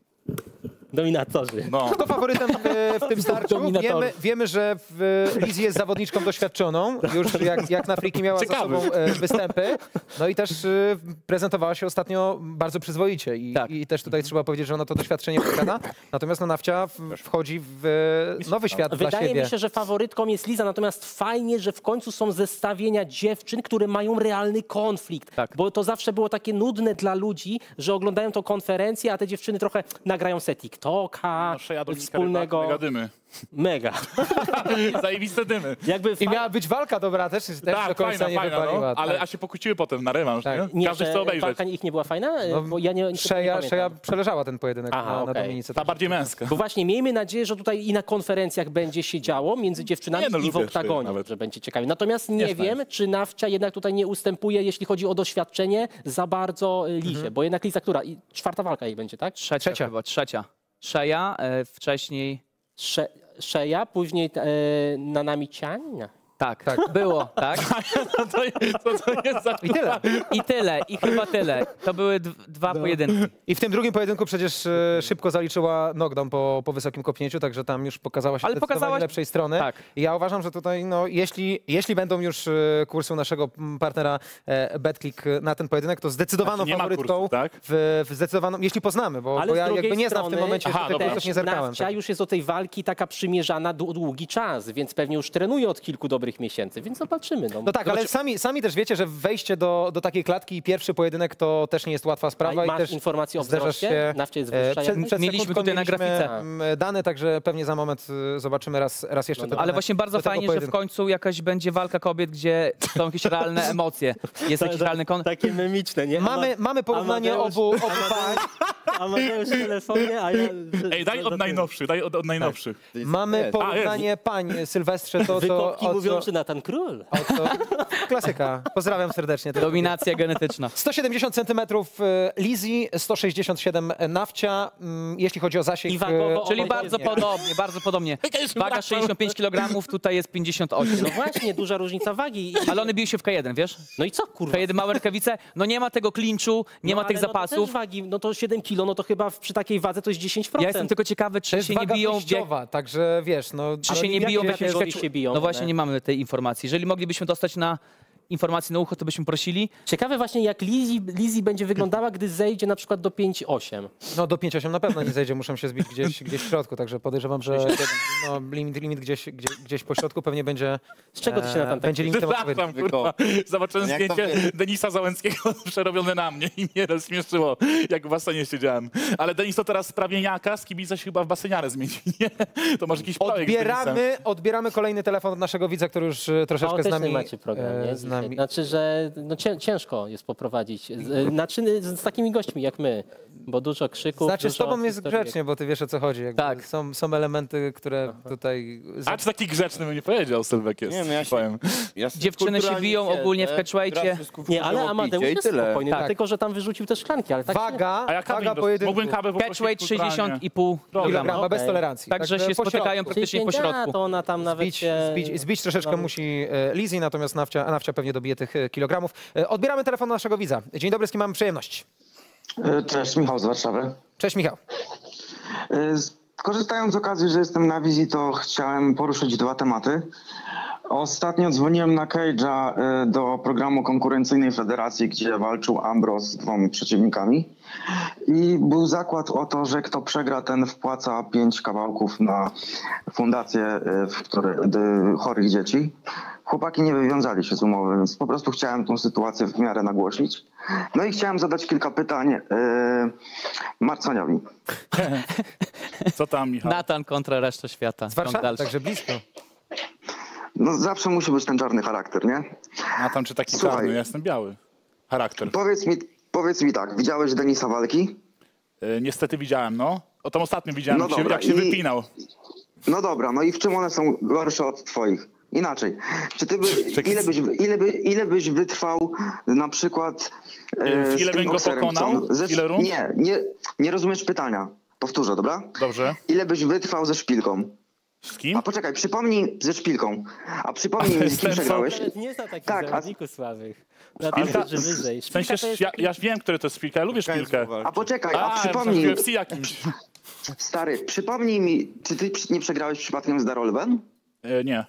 Dominatorzy. No. Kto faworytem w, w tym starciu? Wiemy, wiemy, że w, Lizzy jest zawodniczką doświadczoną. Już jak, jak na Freaky miała Ciekawy. za sobą e, występy. No i też e, prezentowała się ostatnio bardzo przyzwoicie. I, tak. i też tutaj trzeba powiedzieć, że ona to doświadczenie posiada. Natomiast no, Nawcia w, wchodzi w nowy świat Wydaje dla siebie. mi się, że faworytką jest Liza, natomiast fajnie, że w końcu są zestawienia dziewczyn, które mają realny konflikt. Tak. Bo to zawsze było takie nudne dla ludzi, że oglądają tą konferencję, a te dziewczyny trochę nagrają se TikToka, No, wspólnego... Mega dymy. Mega. Zajebiste dymy. Jakby I miała być walka dobra też, też tak, do końca fajna, nie fajna, wypaliła. no, ale tak. a się pokłóciły potem na rewanż, Tak. nie? Każdy chce obejrzeć. walka ich nie była fajna? No, Bo ja nie, nie, Szeja, nie Szeja przeleżała ten pojedynek Aha, na, na okay. Dominice. Ta bardziej męska. Bo właśnie miejmy nadzieję, że tutaj i na konferencjach będzie się działo między dziewczynami Nie, no, i w lubię oktagonie, nawet. że będzie ciekawie. Natomiast nie Jest wiem, nice. czy Nawcia jednak tutaj nie ustępuje, jeśli chodzi o doświadczenie, za bardzo Lizie. Mhm. Bo jednak Liza, która? I czwarta walka jej będzie, tak? Trzecia, Trzecia. chyba, trzecia. Szeja, e, wcześniej... Sze Szeja, później e, Nanami Ciań. Tak, tak, było, tak. No to, jest, to, to jest za... I tyle. I tyle, i chyba tyle. To były dwa No. pojedynki. I w tym drugim pojedynku przecież e, szybko zaliczyła knockdown po, po wysokim kopnięciu, także tam już pokazała się Ale zdecydowanie pokazałaś- lepszej strony. Tak. I ja uważam, że tutaj, no, jeśli, jeśli będą już e, kursy u naszego m, partnera e, BetClick na ten pojedynek, to zdecydowaną Znaczy nie ma faworytką, kursów, tak? w, w zdecydowaną, jeśli poznamy, bo, Ale bo z ja drugiej jakby nie znam w strony, tym momencie, Aha, że dobra. tego nie zerkałem. Nawcia już jest do tej walki taka przymierzana dłu- długi czas, więc pewnie już trenuje od kilku dobrych miesięcy, więc zobaczymy. No, No tak, ale sami, sami też wiecie, że wejście do, do takiej klatki i pierwszy pojedynek to też nie jest łatwa sprawa. A i masz też informacje o zderzasz wzroście? się- Nawcia jest e, wyższa przed, jakoś? przed Mieliśmy sekundką tutaj na mieliśmy, grafice. m, dane, także pewnie za moment y, zobaczymy raz, raz jeszcze te dane. Ale właśnie bardzo do tego fajnie, że w pojedynku. końcu jakaś będzie walka kobiet, gdzie są jakieś realne emocje. Jest jakiś realny kon... Takie memiczne, nie? Mamy, mamy porównanie Amadeusz- obu, obu pań. Amadeusz w telefonie, a ja... Ej, daj od najnowszych, daj od, od najnowszych. Mamy jest. porównanie pań, Sylwestrze, to co... Wykopki o mówią, co- czy Natan Król. o co- Klasyka. Pozdrawiam serdecznie. Dominacja genetyczna. sto siedemdziesiąt centymetrów Lizzy, sto sześćdziesiąt siedem Nawcia. Mm, Jeśli chodzi o zasięg... I wagowo e, Czyli obojętnie. bardzo podobnie, bardzo podobnie. Waga sześćdziesiąt pięć kilogramów, tutaj jest pięćdziesiąt osiem. No właśnie, duża różnica wagi. I... Ale one biły się w K jeden, wiesz? No i co, kurwa? K jeden małe rękawice, no nie ma tego klinczu, nie No ma tych ale zapasów. No to też wagi, no to siedem kilo, no to chyba w- przy takiej wadze to jest dziesięć procent. Ja jestem tylko ciekawy, To czy jest się nie waga biją w wyjściowa, także wiesz, no... Czy ale się nie jak- biją w jak- jakimś kategorii się biją, No właśnie one? nie mamy tej informacji. Jeżeli moglibyśmy dostać na informacje na ucho, to byśmy prosili. Ciekawe właśnie, jak Lizzy, Lizzy będzie wyglądała, gdy zejdzie na przykład do pięć osiem. No do pięć osiem na pewno nie zejdzie, muszę się zbić gdzieś, gdzieś w środku, także podejrzewam, że no, limit, limit gdzieś, gdzieś, gdzieś po środku pewnie będzie... Z czego ty się na tam tak będzie limitem Przepraszam, odpowiednim. kurwa. Zobaczyłem Jak to zdjęcie wie- Denisa Załęckiego przerobione na mnie i mnie rozśmieszyło, jak w basenie siedziałem. Ale Denis to teraz sprawieniaka, z kibica się chyba w baseniarę zmieni, nie? To może jakiś projekt z Denisem. Odbieramy, odbieramy kolejny telefon od naszego widza, który już e, troszeczkę z Chaotyczny nami... macie program, e, nie? z nami. Znaczy, że no cię, ciężko jest poprowadzić. Z- Znaczy z, z takimi gośćmi jak my, bo dużo krzyków, Znaczy z dużo tobą jest historyjek. grzecznie, bo ty wiesz o co chodzi. Jakby Tak. Są, są elementy, które tutaj... A czy taki grzeczny bym nie powiedział, Sylwek jest, Nie, no ja się- powiem. Ja się Dziewczyny się kulturalnie biją ogólnie w siedzę, catchweightie. teraz wszystko Nie, ale wrzucam o Amadeusz picie i jest tyle. spokojny, Tak. tylko że tam wyrzucił też szklanki, ale tak Waga, A jaka waga windows? pojedynku. Mógłbym kawę poprosić Catchweight kulturalnie. sześćdziesiąt i pół Kilograma kilograma. bez Okej. tolerancji. Także się po spotykają środku. praktycznie po pięć, a, środku. to ona tam nawet Zbić, się... zbić, zbić troszeczkę nawet- musi e, Lizzy, natomiast Nawcia, a Nawcia pewnie dobije tych e, kilogramów. E, Odbieramy telefon naszego widza. Dzień dobry, z kim mamy przyjemność? Cześć, Michał z Warszawy. Cześć Michał. Korzystając z okazji, że jestem na wizji, to chciałem poruszyć dwa tematy. Ostatnio dzwoniłem na Cage'a do programu konkurencyjnej federacji, gdzie walczył Ambrose z dwoma przeciwnikami. I był zakład o to, że kto przegra, ten wpłaca pięć kawałków na fundację w której, chorych dzieci. Chłopaki nie wywiązali się z umowy, więc po prostu chciałem tą sytuację w miarę nagłośnić. No i chciałem zadać kilka pytań yy, Marconiowi. Co tam, Michał? Natan kontra reszta świata. Z Warszawy, także blisko. No zawsze musi być ten czarny charakter, nie? A tam czy taki Słuchaj, czarny? Ja jestem biały. Charakter. Powiedz mi, powiedz mi tak, widziałeś Denisa walki? Yy, niestety widziałem, no. O tam ostatnio widziałem, No jak, się, dobra, jak się i- wypinał. No dobra, no i w czym one są gorsze od twoich? Inaczej, czy ty by, ile, byś, ile, by, ile byś wytrwał na przykład e, Ile z bym go kickboxerem, pokonał? co- Ze, Ile rund? nie, nie, nie rozumiesz pytania. Powtórzę, dobra? Dobrze. Ile byś wytrwał ze szpilką? Z kim? A poczekaj, przypomnij ze szpilką. A przypomnij mi, z kim przegrałeś. Nawet nie zna takich Tak, a- zawodników słabych. Na Szpilka? tym, że wyżej. W sensie, Szpilka to jest ja, ja wiem, który to jest szpilka, ja lubię szpilkę. A poczekaj, a A, przypomnij w mi, U F C jakimś. stary, przypomnij mi, czy ty przy- nie przegrałeś przypadkiem z Darolwem? E, nie.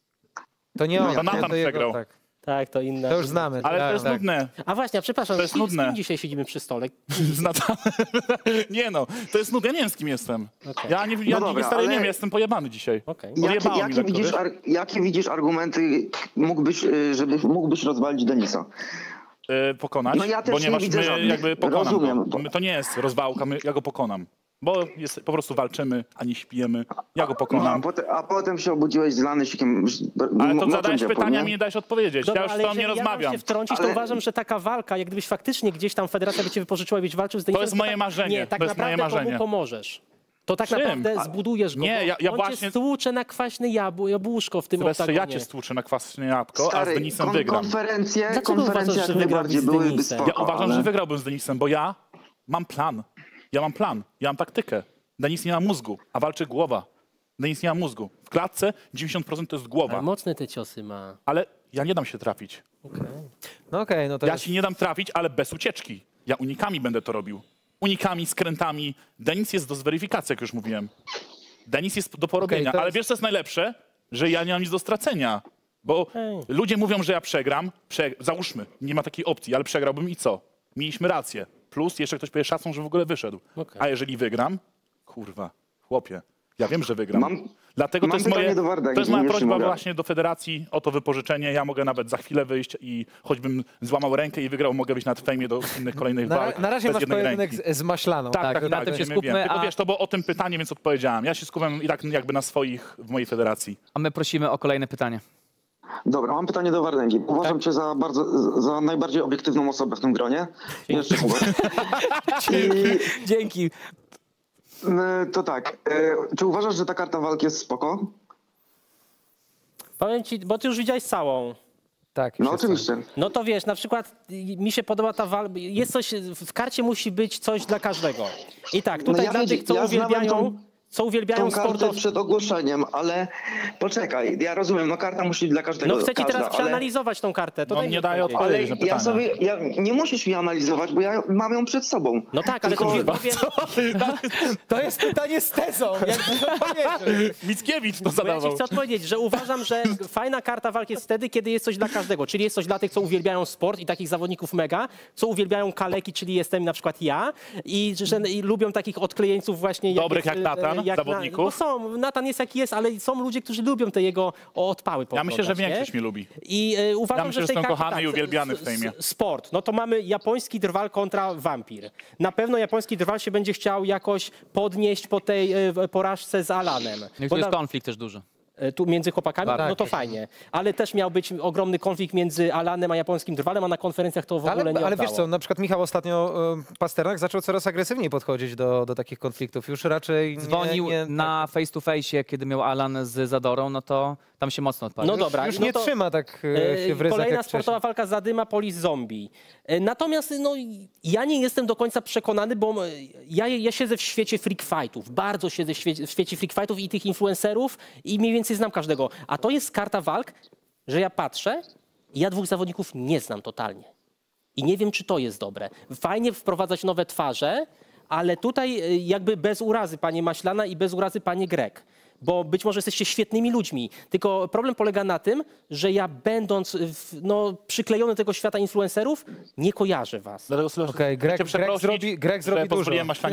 To nie No on, ja- to Natan jego, przegrał. tak. Tak, to inne. To już znamy. Ale tak, to jest tak. nudne. A właśnie, a przepraszam, To jest z kim- nudne. z kim dzisiaj siedzimy przy stole? Z Natanem. Nie no, to jest nudne, ja nie wiem z kim jestem. Okej. Ja nie, ja No no dobra, stary, ale- nie wiem, jestem pojebany dzisiaj. Okej. Jakie, Odjebało mi jakie, lekko, widzisz, wiesz? ar, jakie widzisz argumenty, mógłbyś, y, żeby mógłbyś rozwalić Denisa? E, pokonać, No ja też nie ponieważ widzę my żadnych- jakby pokonam rozumiem, go. bo- My, to nie jest rozwałka, my, ja go pokonam. Bo jest, po prostu walczymy, a nie śpijemy. Ja go No, a, pokonam. potem, a potem się obudziłeś zlany sikiem. Ale to mocą zadałeś ciepło, pytania, nie? mi nie dałeś odpowiedzieć. Dobra, ja już ale z tobą nie jeżeli rozmawiam. Ja mam się wtrącić, Ale- to uważam, że taka walka, jak gdybyś faktycznie gdzieś tam federacja by cię wypożyczyła i byś walczył z Denisem... jest moje tak, marzenie, Nie, tak to jest moje naprawdę to marzenie. mu pomożesz. To tak Czym? naprawdę A- zbudujesz go. Nie, bo ja- ja on właśnie- cię stłucze na kwaśne jabł, jabłuszko w tym Sylwestrze, oktagonie. ja cię stłuczę na kwasne jabłko, a z Stary, Denisem kon- wygram. konferencje, Dlaczego konferencje uważasz, że jak najbardziej wygrałbyś z byłyby Denisem? spoko, Ja uważam, ale... że wygrałbym z Denisem, bo ja mam plan. Ja mam plan, ja mam taktykę. Denis nie ma mózgu, a walczy głowa. Denis nie ma mózgu. W klatce dziewięćdziesiąt procent to jest głowa. Ale mocne te ciosy ma. Ale ja nie dam się trafić. No okej, no to Ja jest... ci nie dam trafić, ale bez ucieczki. Ja unikami będę to robił. Unikami, skrętami. Denis jest do zweryfikacji, jak już mówiłem. Denis jest do porobienia. to Ale jest- wiesz, co jest najlepsze? Że ja nie mam nic do stracenia. Bo Ej. ludzie mówią, że ja przegram. Prze... Załóżmy, nie ma takiej opcji, ale przegrałbym i co? Mieliśmy rację. Plus jeszcze ktoś powie szacun, że w ogóle wyszedł. Okej. A jeżeli wygram? Kurwa, chłopie. Ja wiem, że wygram. Mam- Dlatego mam to jest, pytanie moje, do Wardęgi, to jest moja jeśli prośba mogę. właśnie do federacji o to wypożyczenie. Ja mogę nawet za chwilę wyjść i choćbym złamał rękę i wygrał, mogę wyjść na fejmie do innych kolejnych Na, walk. na razie bez masz jednej pojedynek ręki. z, z maślaną. Tak, tak, i tak, na tym się wiem, skupmy, wiem. Tylko a- wiesz, to było o tym pytanie, więc odpowiedziałem. Ja się skupiam i tak jakby na swoich w mojej federacji. A my prosimy o kolejne pytanie. Dobra, mam pytanie do Wardęgi. Uważam cię za bardzo, za najbardziej obiektywną osobę w tym gronie. Jeszcze słuchaj. I, Dzięki. y, to tak, y, czy uważasz, że ta karta walki jest spoko? Powiem ci, bo ty już widziałeś całą. Tak, No oczywiście. No to wiesz, na przykład y, mi się podoba ta walka, jest coś, w karcie musi być coś dla każdego. I tak, tutaj No ja dla wiedz- tych, co ja znałem uwielbiają, tą- co uwielbiają Tą kartę sportowców. przed ogłoszeniem, ale poczekaj, ja rozumiem, no karta musi być dla każdego. No chcę ci każda, teraz ale- przeanalizować tą kartę. To No daj nie mi daje odpowiedzieć. Ale odpowiedzi na ja pytania. sobie, ja, nie musisz mi analizować, bo ja mam ją przed sobą. No tak, ale Tylko- to powiem, To jest pytanie z tezą. Jak to powiedzieć? Mickiewicz to bo ja ci zadawał. chcę odpowiedzieć, że uważam, że fajna karta walki jest wtedy, kiedy jest coś dla każdego. Czyli jest coś dla tych, co uwielbiają sport i takich zawodników mega, co uwielbiają kaleki, czyli jestem na przykład ja i że i lubią takich odklejeńców właśnie. Dobrych jest, jak Natan, jak zawodników? Na, no są, Natan jest jaki jest, ale są ludzie, którzy lubią te jego odpały. Ja myślę, że poglądać, nie? większość mnie lubi. I e, uważam, Ja myślę, że że w tej jestem karcie, kochany i tak, uwielbiany s- w fejmie. s- Sport. No to mamy japoński drwal kontra wampir. Na pewno japoński drwal się będzie chciał jakoś podnieść po tej e, porażce z Alanem. No i Bo tu jest na- konflikt też duży. e, tu między chłopakami, Tak. no to fajnie. Ale też miał być ogromny konflikt między Alanem a japońskim drwalem, a na konferencjach to w ogóle Ale, nie ale wiesz oddało. co, na przykład Michał ostatnio, e, Pasternak zaczął coraz agresywniej podchodzić do, do takich konfliktów. Już raczej nie, Dzwonił nie, na face to face, kiedy miał Alan z Zadorą, no to tam się mocno odpalił. No dobra. już no nie to, trzyma tak e, się w ryzach Kolejna jak sportowa wcześniej. walka Zadyma, Polis Zombie. E, Natomiast no, ja nie jestem do końca przekonany, bo e, ja, ja siedzę w świecie freak fightów. Bardzo siedzę w świecie, w świecie freak fightów i tych influencerów i mniej więcej znam każdego. A to jest karta walk, że ja patrzę i ja dwóch zawodników nie znam totalnie. I nie wiem, czy to jest dobre. Fajnie wprowadzać nowe twarze, ale tutaj y, jakby bez urazy, panie Maślana, i bez urazy, panie Greg. Bo być może jesteście świetnymi ludźmi, tylko problem polega na tym, że ja będąc w, no, przyklejony do tego świata influencerów, nie kojarzę was. Okej, okay, Greg, Greg zrobi, Greg zrobi dużo.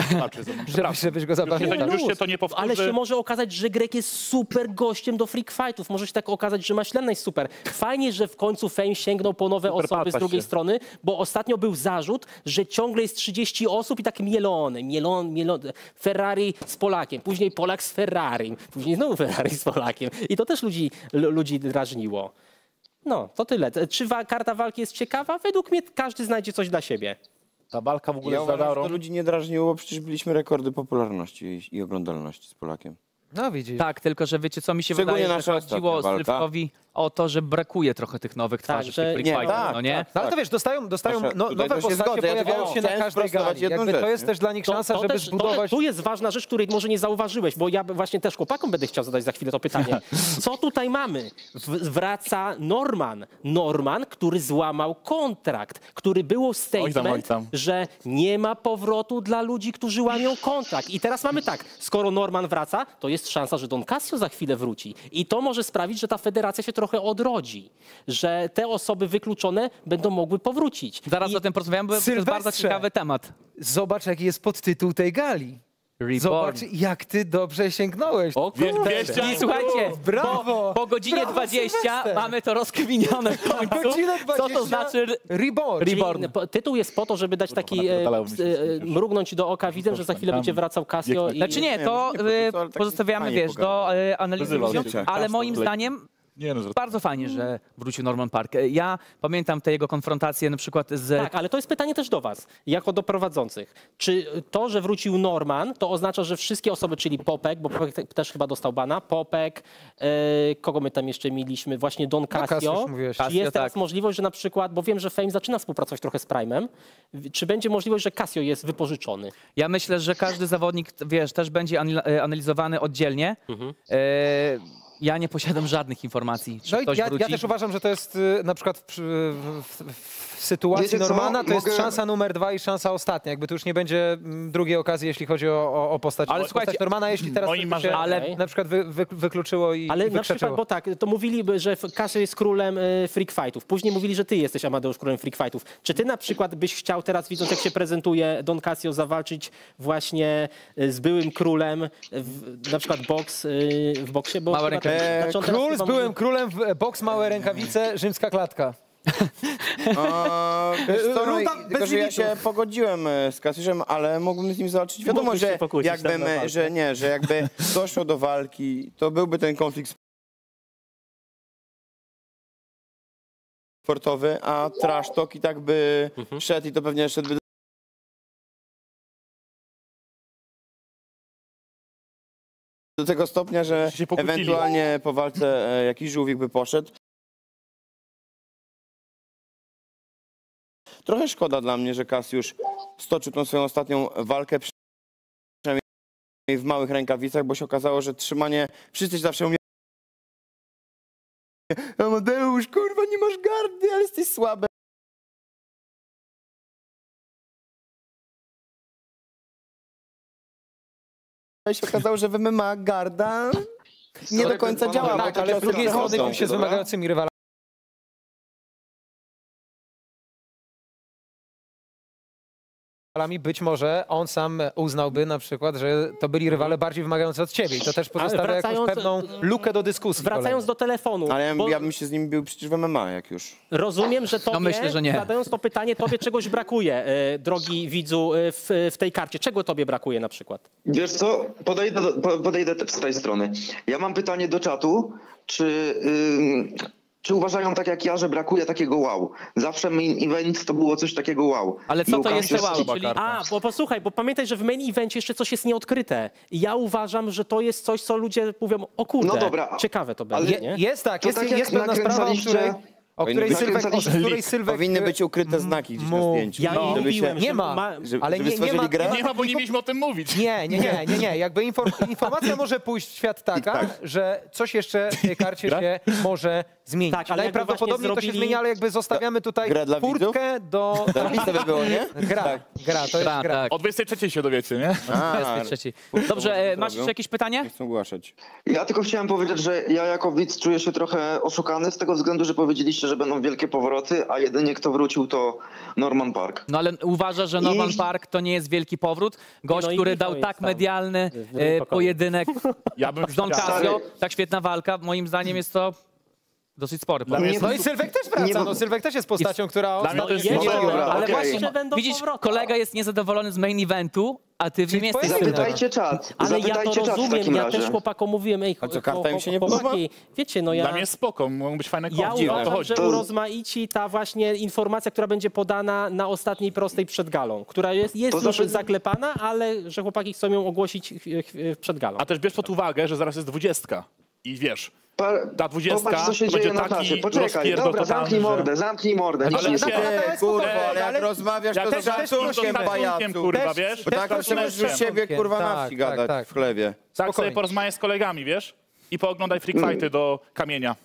Żeby, żebyś go zapamiętał. Już się to nie powtórzy. Ale się może okazać, że Greg jest super gościem do freak fightów. Może się tak okazać, że Maślana jest super. Fajnie, że w końcu Fame sięgnął po nowe super osoby z drugiej się. strony, bo ostatnio był zarzut, że ciągle jest trzydzieści osób i tak mielone, mielone, mielone. Ferrari z Polakiem, później Polak z Ferrari. Później znowu Ferrari z Polakiem. I to też ludzi, ludzi drażniło. No, to tyle. Czy wa karta walki jest ciekawa? Według mnie każdy znajdzie coś dla siebie. Ta walka w ogóle ja jest za darą. To ludzi nie drażniło, bo przecież byliśmy rekordy popularności i, i oglądalności z Polakiem. No widzisz. Tak, tylko że wiecie co, mi się wydaje, że chodziło Sylwkowi o to, że brakuje trochę tych nowych twarzy tak, w tych freak fightach, tak, no nie? Tak, tak. No, ale to wiesz, dostają, dostają Proszę, no, nowe postacie, zgodzę, pojawiają ja się na każdej gali. Jakby rzecz, to jest nie? też dla nich szansa, to, to żeby też, zbudować... To, tu jest ważna rzecz, której może nie zauważyłeś, bo ja właśnie też chłopakom będę chciał zadać za chwilę to pytanie. Co tutaj mamy? W, wraca Norman. Norman, który złamał kontrakt, który był statement, oj tam, oj tam. że nie ma powrotu dla ludzi, którzy łamią kontrakt. I teraz mamy tak, skoro Norman wraca, to jest szansa, że Don Casio za chwilę wróci. I to może sprawić, że ta federacja się trochę odrodzi. Że te osoby wykluczone będą mogły powrócić. Zaraz I o tym porozmawiamy, bo to jest bardzo ciekawy temat. Zobacz, jaki jest podtytuł tej gali. Reborn. Zobacz, jak ty dobrze sięgnąłeś. O kurde. I słuchajcie, brawo, po, po godzinie brawo, dwudziestej Sylwester. mamy to rozkminione w końcu. Godzinę dwudziestą, co to znaczy Reborn. Reborn. Tytuł jest po to, żeby dać taki, e, e, mrugnąć do oka widzem, że za chwilę będzie wracał Casio. I... Znaczy nie, to e, pozostawiamy, wiesz, do e, analizy, ale moim zdaniem Nie, no, bardzo fajnie, że wrócił Norman Park. Ja pamiętam te jego konfrontacje na przykład z... Tak, ale to jest pytanie też do was, jako do prowadzących. Czy to, że wrócił Norman, to oznacza, że wszystkie osoby, czyli Popek, bo Popek też chyba dostał bana, Popek, e, kogo my tam jeszcze mieliśmy, właśnie Don Casio. No, czy Casio, jest teraz tak. możliwość, że na przykład, bo wiem, że Fame zaczyna współpracować trochę z Prime'em, czy będzie możliwość, że Casio jest wypożyczony? Ja myślę, że każdy zawodnik, wiesz, też będzie analizowany oddzielnie. Mhm. E, Ja nie posiadam żadnych informacji, czy no ktoś ja, wróci. ja też uważam, że to jest y, na przykład w, w, w, w sytuacji Wiecie co? Normana, to jest Mogę- szansa numer dwa i szansa ostatnia. Jakby tu już nie będzie mm, drugiej okazji, jeśli chodzi o, o, o postać, Ale postać słuchajcie, Normana, jeśli teraz moim się marzeniem- ale na przykład wy, wy, wykluczyło i Ale i na przykład, wykrzeczyło. bo tak, to mówili, że Casio jest królem y, freak fightów. Później mówili, że ty jesteś, Amadeusz, królem freak fightów. Czy ty na przykład byś chciał teraz, widząc jak się prezentuje Don Casio, zawalczyć właśnie y, z byłym królem, w, na przykład boks y, w boksie? Bo Małe chyba- rękawice. znaczy on teraz Król z chyba byłym mówi- królem, w boks, małe rękawice, rzymska klatka. A, wiesz co, no, i- Ruda tylko, bez że ja limitów. się pogodziłem e, z Kasiuszem, ale mógłbym z nim zawalczyć. Wiadomo, Mógłbyś się że pokłócić jakbym, tam na walkę. że nie, że jakby doszło do walki, to byłby ten konflikt sportowy, a trash talk i tak by Mhm. szedł i to pewnie szedłby do tego stopnia, że się pokłócili. ewentualnie po walce e, jakiś żółwik by poszedł. Trochę szkoda dla mnie, że Kasiusz stoczył tą swoją ostatnią walkę, przynajmniej w małych rękawicach, bo się okazało, że trzymanie, wszyscy się zawsze umie... Amadeusz, kurwa, nie masz gardy, ale jesteś słaby. I się okazało, że w M M A garda nie do końca działa. Tak, bo ale te z drugiej ciosy strony przechodzą. się z wymagającymi rywalami. Być może on sam uznałby na przykład, że to byli rywale bardziej wymagający od ciebie i to też pozostawia jakąś wracając- pewną lukę do dyskusji. Wracając do telefonu. Ale ja, bo ja bym się z nim bił przecież w M M A, jak już. rozumiem, że tobie, No myślę, że nie. zadając to pytanie, tobie czegoś brakuje, e, drogi widzu, e, w, w tej karcie. Czego tobie brakuje na przykład? Wiesz co, podejdę, do- po- podejdę też z tej strony. Ja mam pytanie do czatu, czy, ym, czy uważają tak jak ja, że brakuje takiego wow? Zawsze main event to było coś takiego wow. Ale co Był to jest Cassius wow? Clay. Czyli... A, bo posłuchaj, bo pamiętaj, że w main evencie jeszcze coś jest nieodkryte. I ja uważam, że to jest coś, co ludzie mówią, o kurde, No dobra, ciekawe to ale będzie, nie? Jest tak, To jest, tak jak jest pewna sprawa, o nakręcaliście- której... O której Sylwek, o której Sylwek... Powinny być ukryte znaki gdzieś na zdjęciu. Ja no. mówiłem, się, nie ma, ma żeby, ale żeby nie, nie ma, grę? Nie ma, bo nie mieliśmy o tym mówić. Nie, nie, nie, nie, nie. Jakby inform, informacja może pójść w świat taka, tak. że coś jeszcze w tej karcie się może zmienić. Tak, ale najprawdopodobniej zrobili... to się zmienia, ale jakby zostawiamy tutaj furtkę do... Listę by było, nie? Gra, tak. gra, to jest gra. gra. Tak. O dwudziestej trzeciej się dowiecie, nie? dwudziestej trzeciej. Dobrze, masz jeszcze jakieś pytanie? Nie chcę ogłaszać. Ja tylko chciałem powiedzieć, że ja jako widz czuję się trochę oszukany z tego względu, że powiedzieliście, że będą wielkie powroty, a jedynie kto wrócił to Norman Park. No ale uważa, że Norman I... Park to nie jest wielki powrót? Gość, no który dał tak medialny e, pojedynek ja bym z Don Casio, tak świetna walka, moim zdaniem jest to dosyć spory No, powrót. no i Sylwek też wraca, no Sylwek też jest postacią, która... Dla mnie to jest no, może- dobra, Ale okej. właśnie, Będą widzisz, powroty. kolega jest niezadowolony z main eventu, a ty w nim jesteś pojedynek. Zapytajcie czat. Ale ja Zapytajcie to czat w rozumiem, takim ja razie. też chłopakom mówiłem, ej, A co, karta im się nie chłopaki, wiecie, no ja... Dla mnie jest spoko, mogą być fajne Ja kopcie, o to uważam, chodzi. że urozmaici ta właśnie informacja, która będzie podana na ostatniej prostej przed galą, która jest, jest To już znaczy- zaklepana, ale że chłopaki chcą ją ogłosić ch- ch- przed galą. A też bierz pod uwagę, że zaraz jest dwudziestka. I wiesz, Pa, ta dwudziestka popatrz, co się będzie dzieje na taki czacie. Poczekaj, rozpierdol dobra, totalny, zamknij że- mordę, zamknij mordę. Ale Nic nie nie, słuchaj. kurwa, spokojnie, ale jak ale- rozmawiasz, Ja to też z też szacunkiem, z pajacu. szacunkiem, kurwa, Też- wiesz? Bo tak to też się możesz szacunkiem. z siebie, kurwa, na Tak, wsi tak, gadać tak. w chlewie. Tak sobie Spokojnie. porozmawiaj z kolegami, wiesz? I pooglądaj freak fighty do kamienia.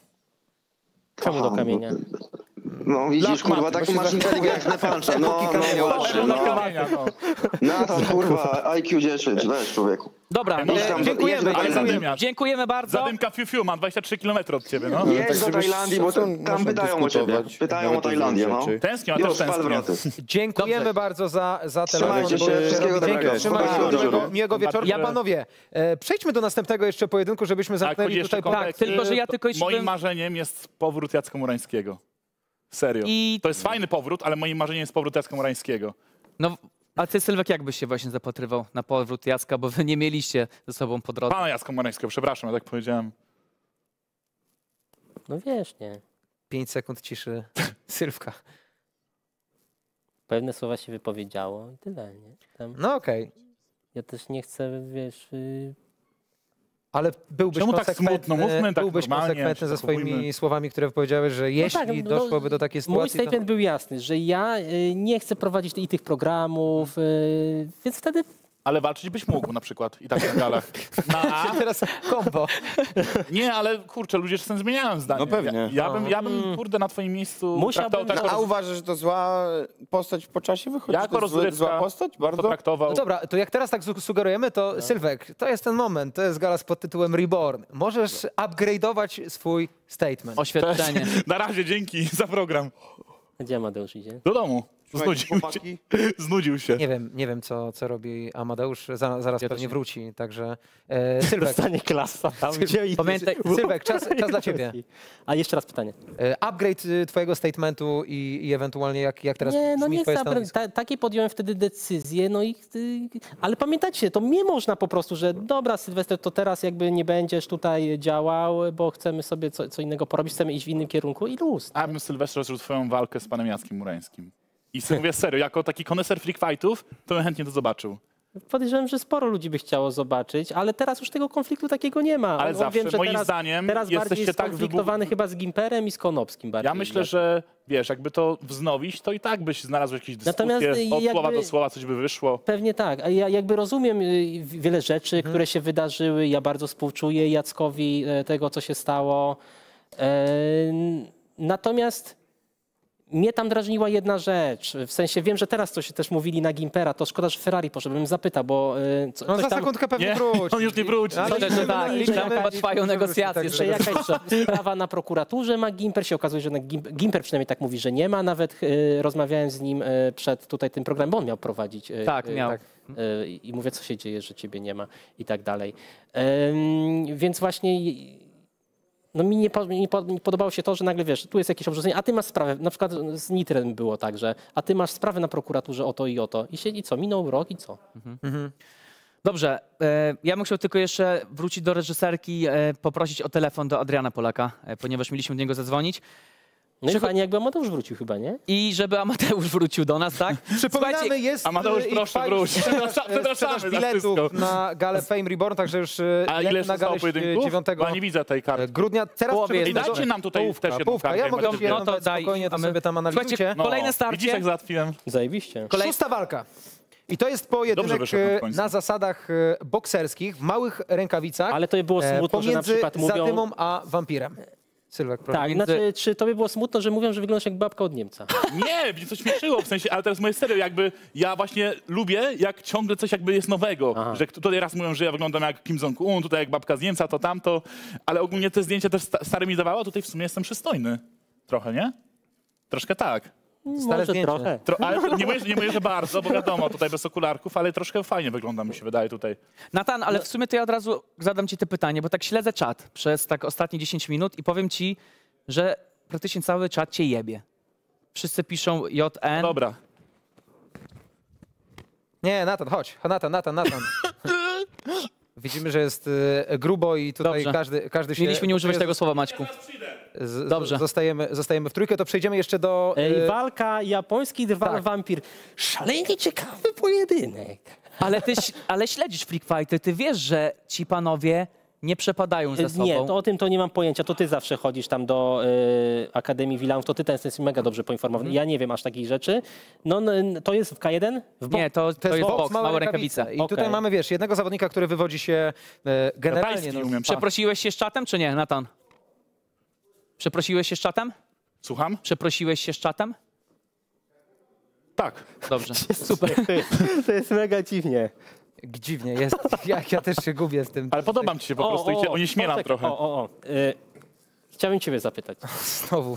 Czemu do kamienia? No widzisz, Lat kurwa, maty, taki bo się masz inteligentne puncze. No, no właśnie, Do no. kamienia, no. No to kurwa, I Q dziesięć, weź człowieku. Dobra, No, Idź tam do- dziękujemy, jedź do Ale Tajlandii. zadymiarz. dziękujemy bardzo. Zadymka fiu fiu, mam dwadzieścia trzy kilometry od ciebie, no. Jedź do żebyś Tajlandii, bo tam, tam można pytają o ciebie. dyskutować. Pytają o Nawet o Tajlandię, no. rzeczy. Tęsknię, a też Już, pal tęsknię. wroty. Dziękujemy Dobrze. bardzo za, za telefon. Trzymajcie się, bo- wszystkiego Dzięki, dobrego. trzymajcie się, Spokojnie, miłego, dobrze. miłego wieczoru. Ja Bardzo- panowie, e, przejdźmy do następnego jeszcze pojedynku, żebyśmy Tak, zamknęli chodzi jeszcze tutaj... kontekst. Tak, tylko że ja tylko jeszcze Moim bym- marzeniem jest powrót Jacka Murańskiego. Serio. I- To jest fajny powrót, ale moim marzeniem jest powrót Jacka Murańskiego. No, a ty, Sylwek, jak byś się właśnie zapatrywał na powrót Jacka, bo wy nie mieliście ze sobą po drodze? Pana Jacka Murańskiego, przepraszam, ja tak powiedziałem. No wiesz, nie. Pięć sekund ciszy. Sylwka. Pewne słowa się wypowiedziało i tyle, nie? Tam... No okej. Ja też nie chcę, wiesz... Y... Ale byłbyś Czemu tak konsekwentny, smutno? Mówmy tak byłbyś normalnie, konsekwentny ze swoimi zachowujmy. słowami, które powiedziałeś, że jeśli tak, no, doszłoby do takiej Mój sytuacji, to... statement był jasny, że ja y, nie chcę prowadzić i tych programów, y, więc wtedy... Ale walczyć byś mógł na przykład i tak na galach. Na, Teraz kombo. nie, ale kurczę, ludzie czasem zmieniają zdanie. No pewnie. Ja, ja, bym, ja bym, kurde, na twoim miejscu Musiałbym- traktował tak, A uważasz, że to zła postać po czasie wychodzi? jako to jest zły- rozrywka zła postać? to Bardzo? traktował. No dobra, to jak teraz tak su- sugerujemy, to Sylwek, to jest ten moment, to jest gala pod tytułem Reborn. Możesz upgrade'ować swój statement. Oświadczenie. Na razie, dzięki za program. Gdzie Amadeusz idzie? Do domu. Słuchajcie, Znudził się. chłopaki. Znudził się. Nie wiem, nie wiem co, co robi Amadeusz, za, zaraz Ja pewnie też nie. wróci, także e, Sylwek, Dostanie klasa tam, gdzie i... Pamiętaj, Sylwek, czas, czas dla ciebie. A jeszcze raz pytanie. E, upgrade y, twojego statementu i, i ewentualnie jak, jak teraz Nie, no brzmi nie twoje chcę, stanowisko. ta, takie podjąłem wtedy decyzje, no i... y, Ale pamiętajcie, to nie można po prostu, że dobra Sylwester, to teraz jakby nie będziesz tutaj działał, bo chcemy sobie co, co innego porobić, chcemy iść w innym kierunku i luz. A ja bym Sylwester rozpoczął swoją walkę z panem Jackiem Murańskim. I sobie mówię serio, jako taki koneser freak fightów, to bym chętnie to zobaczył. Podejrzewam, że sporo ludzi by chciało zobaczyć, ale teraz już tego konfliktu takiego nie ma. Ale On- on zawsze, wiem, że moim teraz, zdaniem, teraz bardziej jesteście jest tak skonfliktowany chyba z Gimperem i z Konopskim bardziej. Ja myślę, że wiesz, jakby to wznowić, to i tak byś znalazł jakieś dyskusje, Natomiast od jakby- słowa do słowa coś by wyszło. Pewnie tak. A ja jakby rozumiem y, wiele rzeczy, Mhm. które się wydarzyły. Ja bardzo współczuję Jackowi e, tego, co się stało. E, n- Natomiast mnie tam drażniła jedna rzecz. W sensie wiem, że teraz coś też mówili na Gimpera, to szkoda, że Ferrari poszedł, bym zapytał, bo y, co, No coś za tam... sekundkę pewnie Nie, wróci. on już nie wróci. Ale Myślę, że tak, liczę, tam że chyba jakaś- trwają negocjacje. że jakaś sprawa na prokuraturze ma Gimper, się okazuje, że na Gim- Gimper przynajmniej tak mówi, że nie ma. Nawet y, rozmawiałem z nim y, przed tutaj tym programem, bo on miał prowadzić. Y, Tak, y, miał. y, I mówię, co się dzieje, że ciebie nie ma i tak dalej. Ym, więc właśnie no mi nie, po, mi nie, po, nie podobało się to, że nagle wiesz, tu jest jakieś obrzucenie, a ty masz sprawę, na przykład z Nitrem było tak, że a ty masz sprawę na prokuraturze o to i o to. I się i co, minął rok i co? Mhm. Dobrze, e, ja bym chciał tylko jeszcze wrócić do reżyserki, e, poprosić o telefon do Adriana Polaka, e, ponieważ mieliśmy do niego zadzwonić. No i fajnie, jakby Amateusz wrócił chyba, nie? I żeby Amateusz wrócił do nas, tak? Przypominamy, Słuchajcie, jest Amateusz, i proszę, fajnie wróć. sprzedaż, Przepraszamy sprzedaż za biletów wszystko. na Galę Fame Reborn, także już A ile na zostało galę pojedynków? dziewiątego Bo ja nie widzę tej karty. grudnia. Teraz Połowie I dajcie nam tutaj połówka, też jedną połówka. kartę. Ja mogę będę ci jedną no to dać daj, spokojnie, to a my- sobie tam analizujcie. Słuchajcie, kolejne starcie. Widzisz, jak załatwiłem? Zajebiście. Kolej... Szósta walka. I to jest Dobrze pojedynek wyszedłem w końcu. na zasadach e, bokserskich, w małych rękawicach. Ale to by było e, smutno, że na pomiędzy przykład mówią... Zadymą a wampirem. Sylwek, proszę. Tak, znaczy, czy tobie było smutno, że mówią, że wyglądasz jak babka od Niemca? Nie, mnie to śmieszyło, w sensie, ale teraz mówię serio, jakby ja właśnie lubię, jak ciągle coś jakby jest nowego, Aha. że tutaj raz mówią, że ja wyglądam jak Kim Jong-un, tutaj jak babka z Niemca, to tamto, ale ogólnie te zdjęcia też sta- stary mi dawało, tutaj w sumie jestem przystojny. Trochę, nie? Troszkę tak. Stare zdjęcie. trochę. Tro, ale to nie mówię, nie mówię, że bardzo, bo wiadomo, tutaj bez okularków, ale troszkę fajnie wygląda, mi się wydaje tutaj. Natan, ale w sumie to ja od razu zadam ci te pytanie, bo tak śledzę czat przez tak ostatnie dziesięć minut i powiem ci, że praktycznie cały czat cię jebie. Wszyscy piszą J N. Dobra. Nie, Natan, chodź. Natan, Natan, Natan. Widzimy, że jest e, grubo i tutaj Dobrze. każdy, każdy się... Mieliśmy nie używać tego słowa, Maćku. Z, Dobrze. Zostajemy, zostajemy w trójkę, to przejdziemy jeszcze do... Ej, e, walka japoński drwal tak. wampir. Szalenie ciekawy pojedynek. Ale ty ś- ale śledzisz Freak Fighty, ty wiesz, że ci panowie nie przepadają ze sobą. Nie, to o tym to nie mam pojęcia. To ty zawsze chodzisz tam do y, Akademii Wilanów, to ty ten jesteś mega dobrze poinformowany. Ja nie wiem aż takich rzeczy. No, no to jest w K jeden? W Nie, to, to, To jest jest boks, boks, małe małe rękawice. rękawice. I tutaj mamy, wiesz, jednego zawodnika, który wywodzi się e, generalnie... Tajski No, umiem. Przeprosiłeś się z czatem, czy nie, Natan? Przeprosiłeś się z czatem? Słucham? Przeprosiłeś się z czatem? Tak. Dobrze, super. To jest mega dziwnie. dziwnie jest. Ja, ja też się gubię z tym. Ale podobam ci się po prostu i cię onieśmielam poczekaj, trochę. O, o, o. Y, chciałbym ciebie zapytać. Znowu.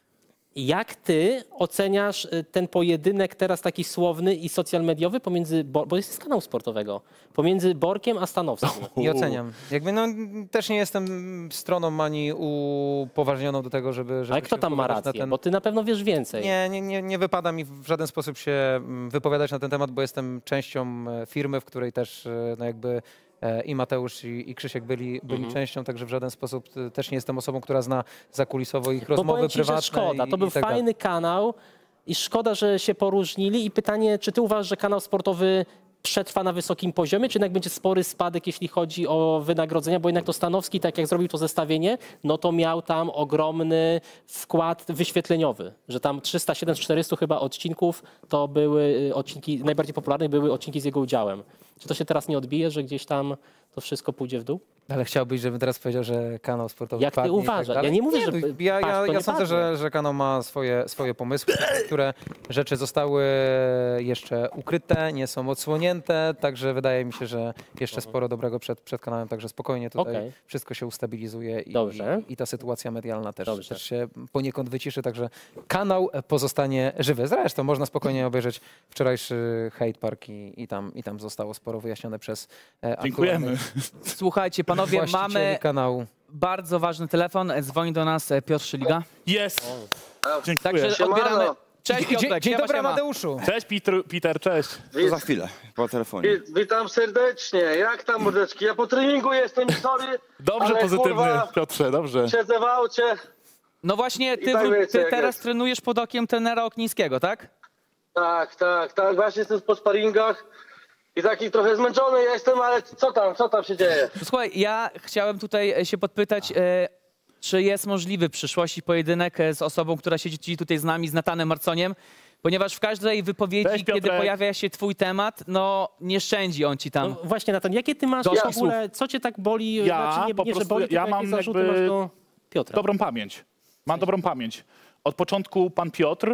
Jak ty oceniasz y, ten pojedynek teraz taki słowny i social mediowy pomiędzy, Bo- bo jest z kanału sportowego, pomiędzy Borkiem a Stanowskim? Nie oceniam. Jakby no, też nie jestem stroną ani upoważnioną do tego, żeby... żeby Ale kto się tam ma wypowiadać na rację? ten... Bo ty na pewno wiesz więcej. Nie, nie, nie, nie wypada mi w żaden sposób się mm, wypowiadać na ten temat, bo jestem częścią e, firmy, w której też e, no jakby e, i Mateusz i, i Krzysiek byli, byli Mhm. częścią, także w żaden sposób e, też nie jestem osobą, która zna zakulisowo ich Bo rozmowy powiem ci, prywatne. że szkoda. To i, był i tak dalej. fajny kanał i szkoda, że się poróżnili. I pytanie, czy ty uważasz, że kanał sportowy przetrwa na wysokim poziomie, czy jednak będzie spory spadek, jeśli chodzi o wynagrodzenia, bo jednak to Stanowski, tak jak zrobił to zestawienie, no to miał tam ogromny wkład wyświetleniowy, że tam trzysta siedem z czterystu chyba odcinków to były y, odcinki, najbardziej popularnych były odcinki z jego udziałem. Czy to się teraz nie odbije, że gdzieś tam to wszystko pójdzie w dół? Ale chciałbyś, żebym teraz powiedział, że kanał sportowy Jak ty padnie i uważasz? Tak dalej? Ja nie mówię, że no, Ja, patrz, ja, to ja nie sądzę, padnie. że, że kanał ma swoje, swoje pomysły, które rzeczy zostały jeszcze ukryte, nie są odsłonięte, także wydaje mi się, że jeszcze sporo dobrego przed, przed kanałem, także spokojnie tutaj Okej. wszystko się ustabilizuje i, Dobrze. i, i ta sytuacja medialna też, Dobrze. też się poniekąd wyciszy, także kanał pozostanie żywy. Zresztą można spokojnie obejrzeć wczorajszy Hate Park i, i, tam, i tam zostało sporo wyjaśnione przez e, Dziękujemy. aktualnych Słuchajcie, panowie, właścicieli mamy kanału. bardzo ważny telefon. Dzwoni do nas e, Piotr Szyliga. Jest. Dziękuję. Także odbieramy. Cześć Dzień, Piotrek, dzień siema, dobry, siema. Amadeuszu. Cześć Peter, Peter, cześć. To za chwilę, po telefonie. Wit- Witam serdecznie. Jak tam, mordeczki? Ja po treningu jestem, sorry. Dobrze, ale, pozytywny, kurwa, Piotrze, dobrze. siedzę w aucie. No właśnie, ty, I tak wró- wiecie, ty jak teraz jest. trenujesz pod okiem trenera Oknińskiego, tak? Tak, tak, tak. Właśnie jestem po sparingach i taki trochę zmęczony jestem, ale co tam, co tam się dzieje? Słuchaj, ja chciałem tutaj e, się podpytać, e, czy jest możliwy w przyszłości pojedynek e, z osobą, która siedzi tutaj z nami, z Natanem Marconiem, ponieważ w każdej wypowiedzi, Cześć, kiedy Piotrek. pojawia się twój temat, no nie szczędzi on ci tam. No właśnie, Natan, jakie ty masz Doszli w ogóle, co cię tak boli? Ja znaczy, nie, po nie, że prostu, boli, ja tylko jakie mam zarzuty jakby masz do Piotra? dobrą pamięć. Mam dobrą pamięć. Od początku pan Piotr,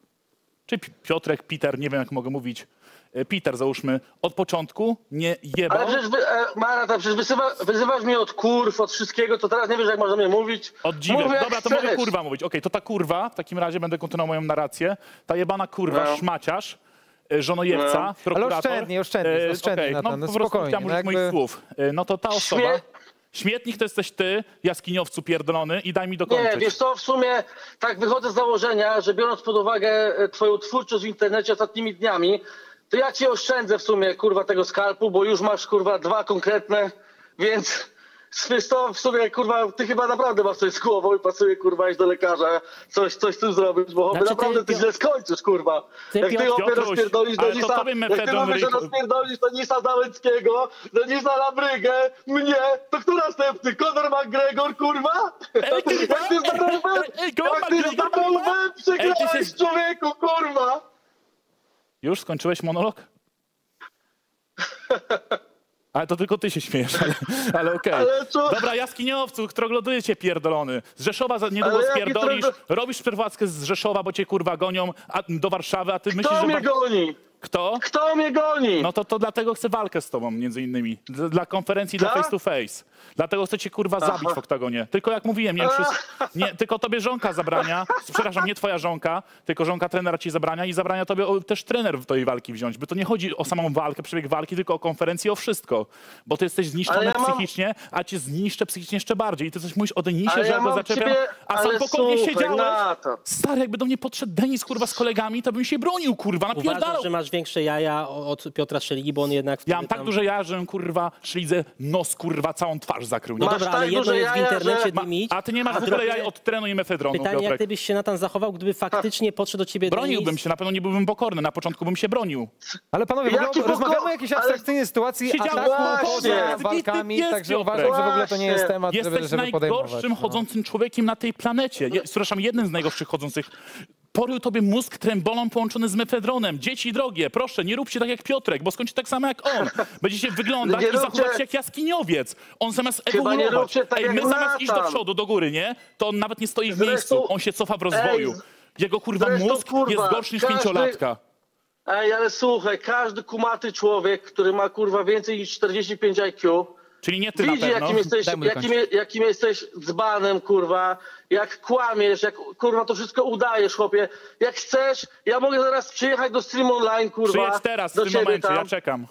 czy Pi- Piotrek, Peter, nie wiem jak mogę mówić, e, Peter załóżmy, od początku nie jebał. Ale przecież, wy, e, Marata, przecież wyzywa, wyzywasz mnie od kurw, od wszystkiego, to teraz nie wiesz, jak można mnie mówić. Od dziwek. Mów jak Dobra, to chcesz. mogę kurwa mówić. Okej, to ta kurwa, w takim razie będę kontynuował moją narrację. Ta jebana kurwa, No. szmaciarz, e, żonojewca, No. prokurator. Ale oszczędnie, oszczędnie, e, oszczędnie, okej, Natan, no, no po prostu spokojnie, chciałem użyć no moich jakby- słów. E, No to ta osoba... Śmie- Śmietnik to jesteś ty, jaskiniowcu pierdolony i daj mi dokończyć. Nie, wiesz co, w sumie tak wychodzę z założenia, że biorąc pod uwagę e, twoją twórczość w internecie ostatnimi dniami, to ja ci oszczędzę w sumie, kurwa, tego skalpu, bo już masz, kurwa, dwa konkretne, więc to w sumie, kurwa, ty chyba naprawdę masz coś z głową i pasuje, kurwa, iść do lekarza, coś, coś z tym zrobić, bo Znaczy, naprawdę ty, ty źle skończysz, kurwa. Ty, jak ty Piotr- opie rozpierdolisz do ale to Nisa, tobie jak ty mefedron mówisz, że ryku- rozpierdolisz do Nisa Załęckiego, do Nisa Labrygę, mnie, to kto następny? Conor McGregor, kurwa? Ej, kurwa! Jak ty z taką łbem, Ej, Conor jak ty z McGregor, taką kurwa! łbem Ej, ty przegrałeś, się- człowieku, kurwa! Już skończyłeś monolog? Ale to tylko ty się śmiejesz, ale, ale okej. Ale co- Dobra, jaskiniowcu, trogloduję cię pierdolony. Z Rzeszowa za niedługo Ale jaki spierdolisz, troglo- robisz prowadzkę z Rzeszowa, bo cię kurwa gonią a, do Warszawy, a ty myślisz, Kto że... mnie Wa- goni? Kto? Kto mnie goni? No to, to dlatego chcę walkę z tobą, między innymi. Dla, dla konferencji, dla Tak? face to face. Dlatego chcę cię kurwa Aha. zabić w oktagonie. Tylko jak mówiłem, nie, wiem, wszyscy, nie tylko tobie żonka zabrania, przepraszam, nie twoja żonka, tylko żonka trenera ci zabrania i zabrania tobie o, też trener w tej walki wziąć. Bo to nie chodzi o samą walkę, przebieg walki, tylko o konferencję, o wszystko. Bo ty jesteś zniszczony Ale ja mam- psychicznie, a cię zniszczę psychicznie jeszcze bardziej. I ty coś mówisz o Denisie, Ale że ja ja go mam zaczepiam, ciebie- a sam ale po kołnie słuchaj, siedziałeś. Natan. Stary, jakby do mnie podszedł Denis kurwa z kolegami, to bym się bronił kurwa, napierdalał. Uważasz, że masz większe jaja od Piotra Szeligi, bo on jednak... Ja mam wtedy tak tam- duże jaja, że kurwa szlidze nos kurwa całą twarz zakrył. No Nie? dobra, ale jedno jest w internecie dymić, A ty nie masz w a ogóle drugie- jaj od trenu i mefedronu, Pytanie, jak Piotrek. ty byś się Natan zachował, gdyby faktycznie podszedł do ciebie Broniłbym Denis? się, na pewno nie byłbym pokorny, na początku bym się bronił. Ale panowie, w ogóle Jaki rozmawiamy poko- o jakiejś ale- abstrakcyjnej sytuacji, a Siedziałem tak właśnie. poza walkami, Jest, także Piotrek. uważam, że w ogóle to nie jest temat, żeby, Jesteś żeby podejmować. najgorszym no. chodzącym człowiekiem na tej planecie. Je, przepraszam, jednym z najgorszych chodzących. Porył tobie mózg trembolą połączony z mefedronem. Dzieci drogie, proszę, nie róbcie tak jak Piotrek, bo skończy tak samo jak on. Będziecie wyglądać Nie i róbcie- zachować się jak jaskiniowiec. On zamiast Chyba nie ewoluować, róbcie tak ej, jak my zamiast iść do Natan. przodu, do góry, nie? To on nawet nie stoi w Zresztą- miejscu, on się cofa w rozwoju. Ej, Jego kurwa zresztą, mózg kurwa, jest gorszy niż każdy- pięciolatka. Ej, ale słuchaj, każdy kumaty człowiek, który ma kurwa więcej niż czterdzieści pięć I Q, Czyli nie ty na widzi pewno. jakim jesteś, Daj mu jakim, dokończyć. jakim jesteś dzbanem, kurwa, jak kłamiesz, jak kurwa to wszystko udajesz, chłopie. Jak chcesz, ja mogę zaraz przyjechać do Stream Online, kurwa. Przyjedź teraz, w do tym ciebie momencie, tam. ja czekam.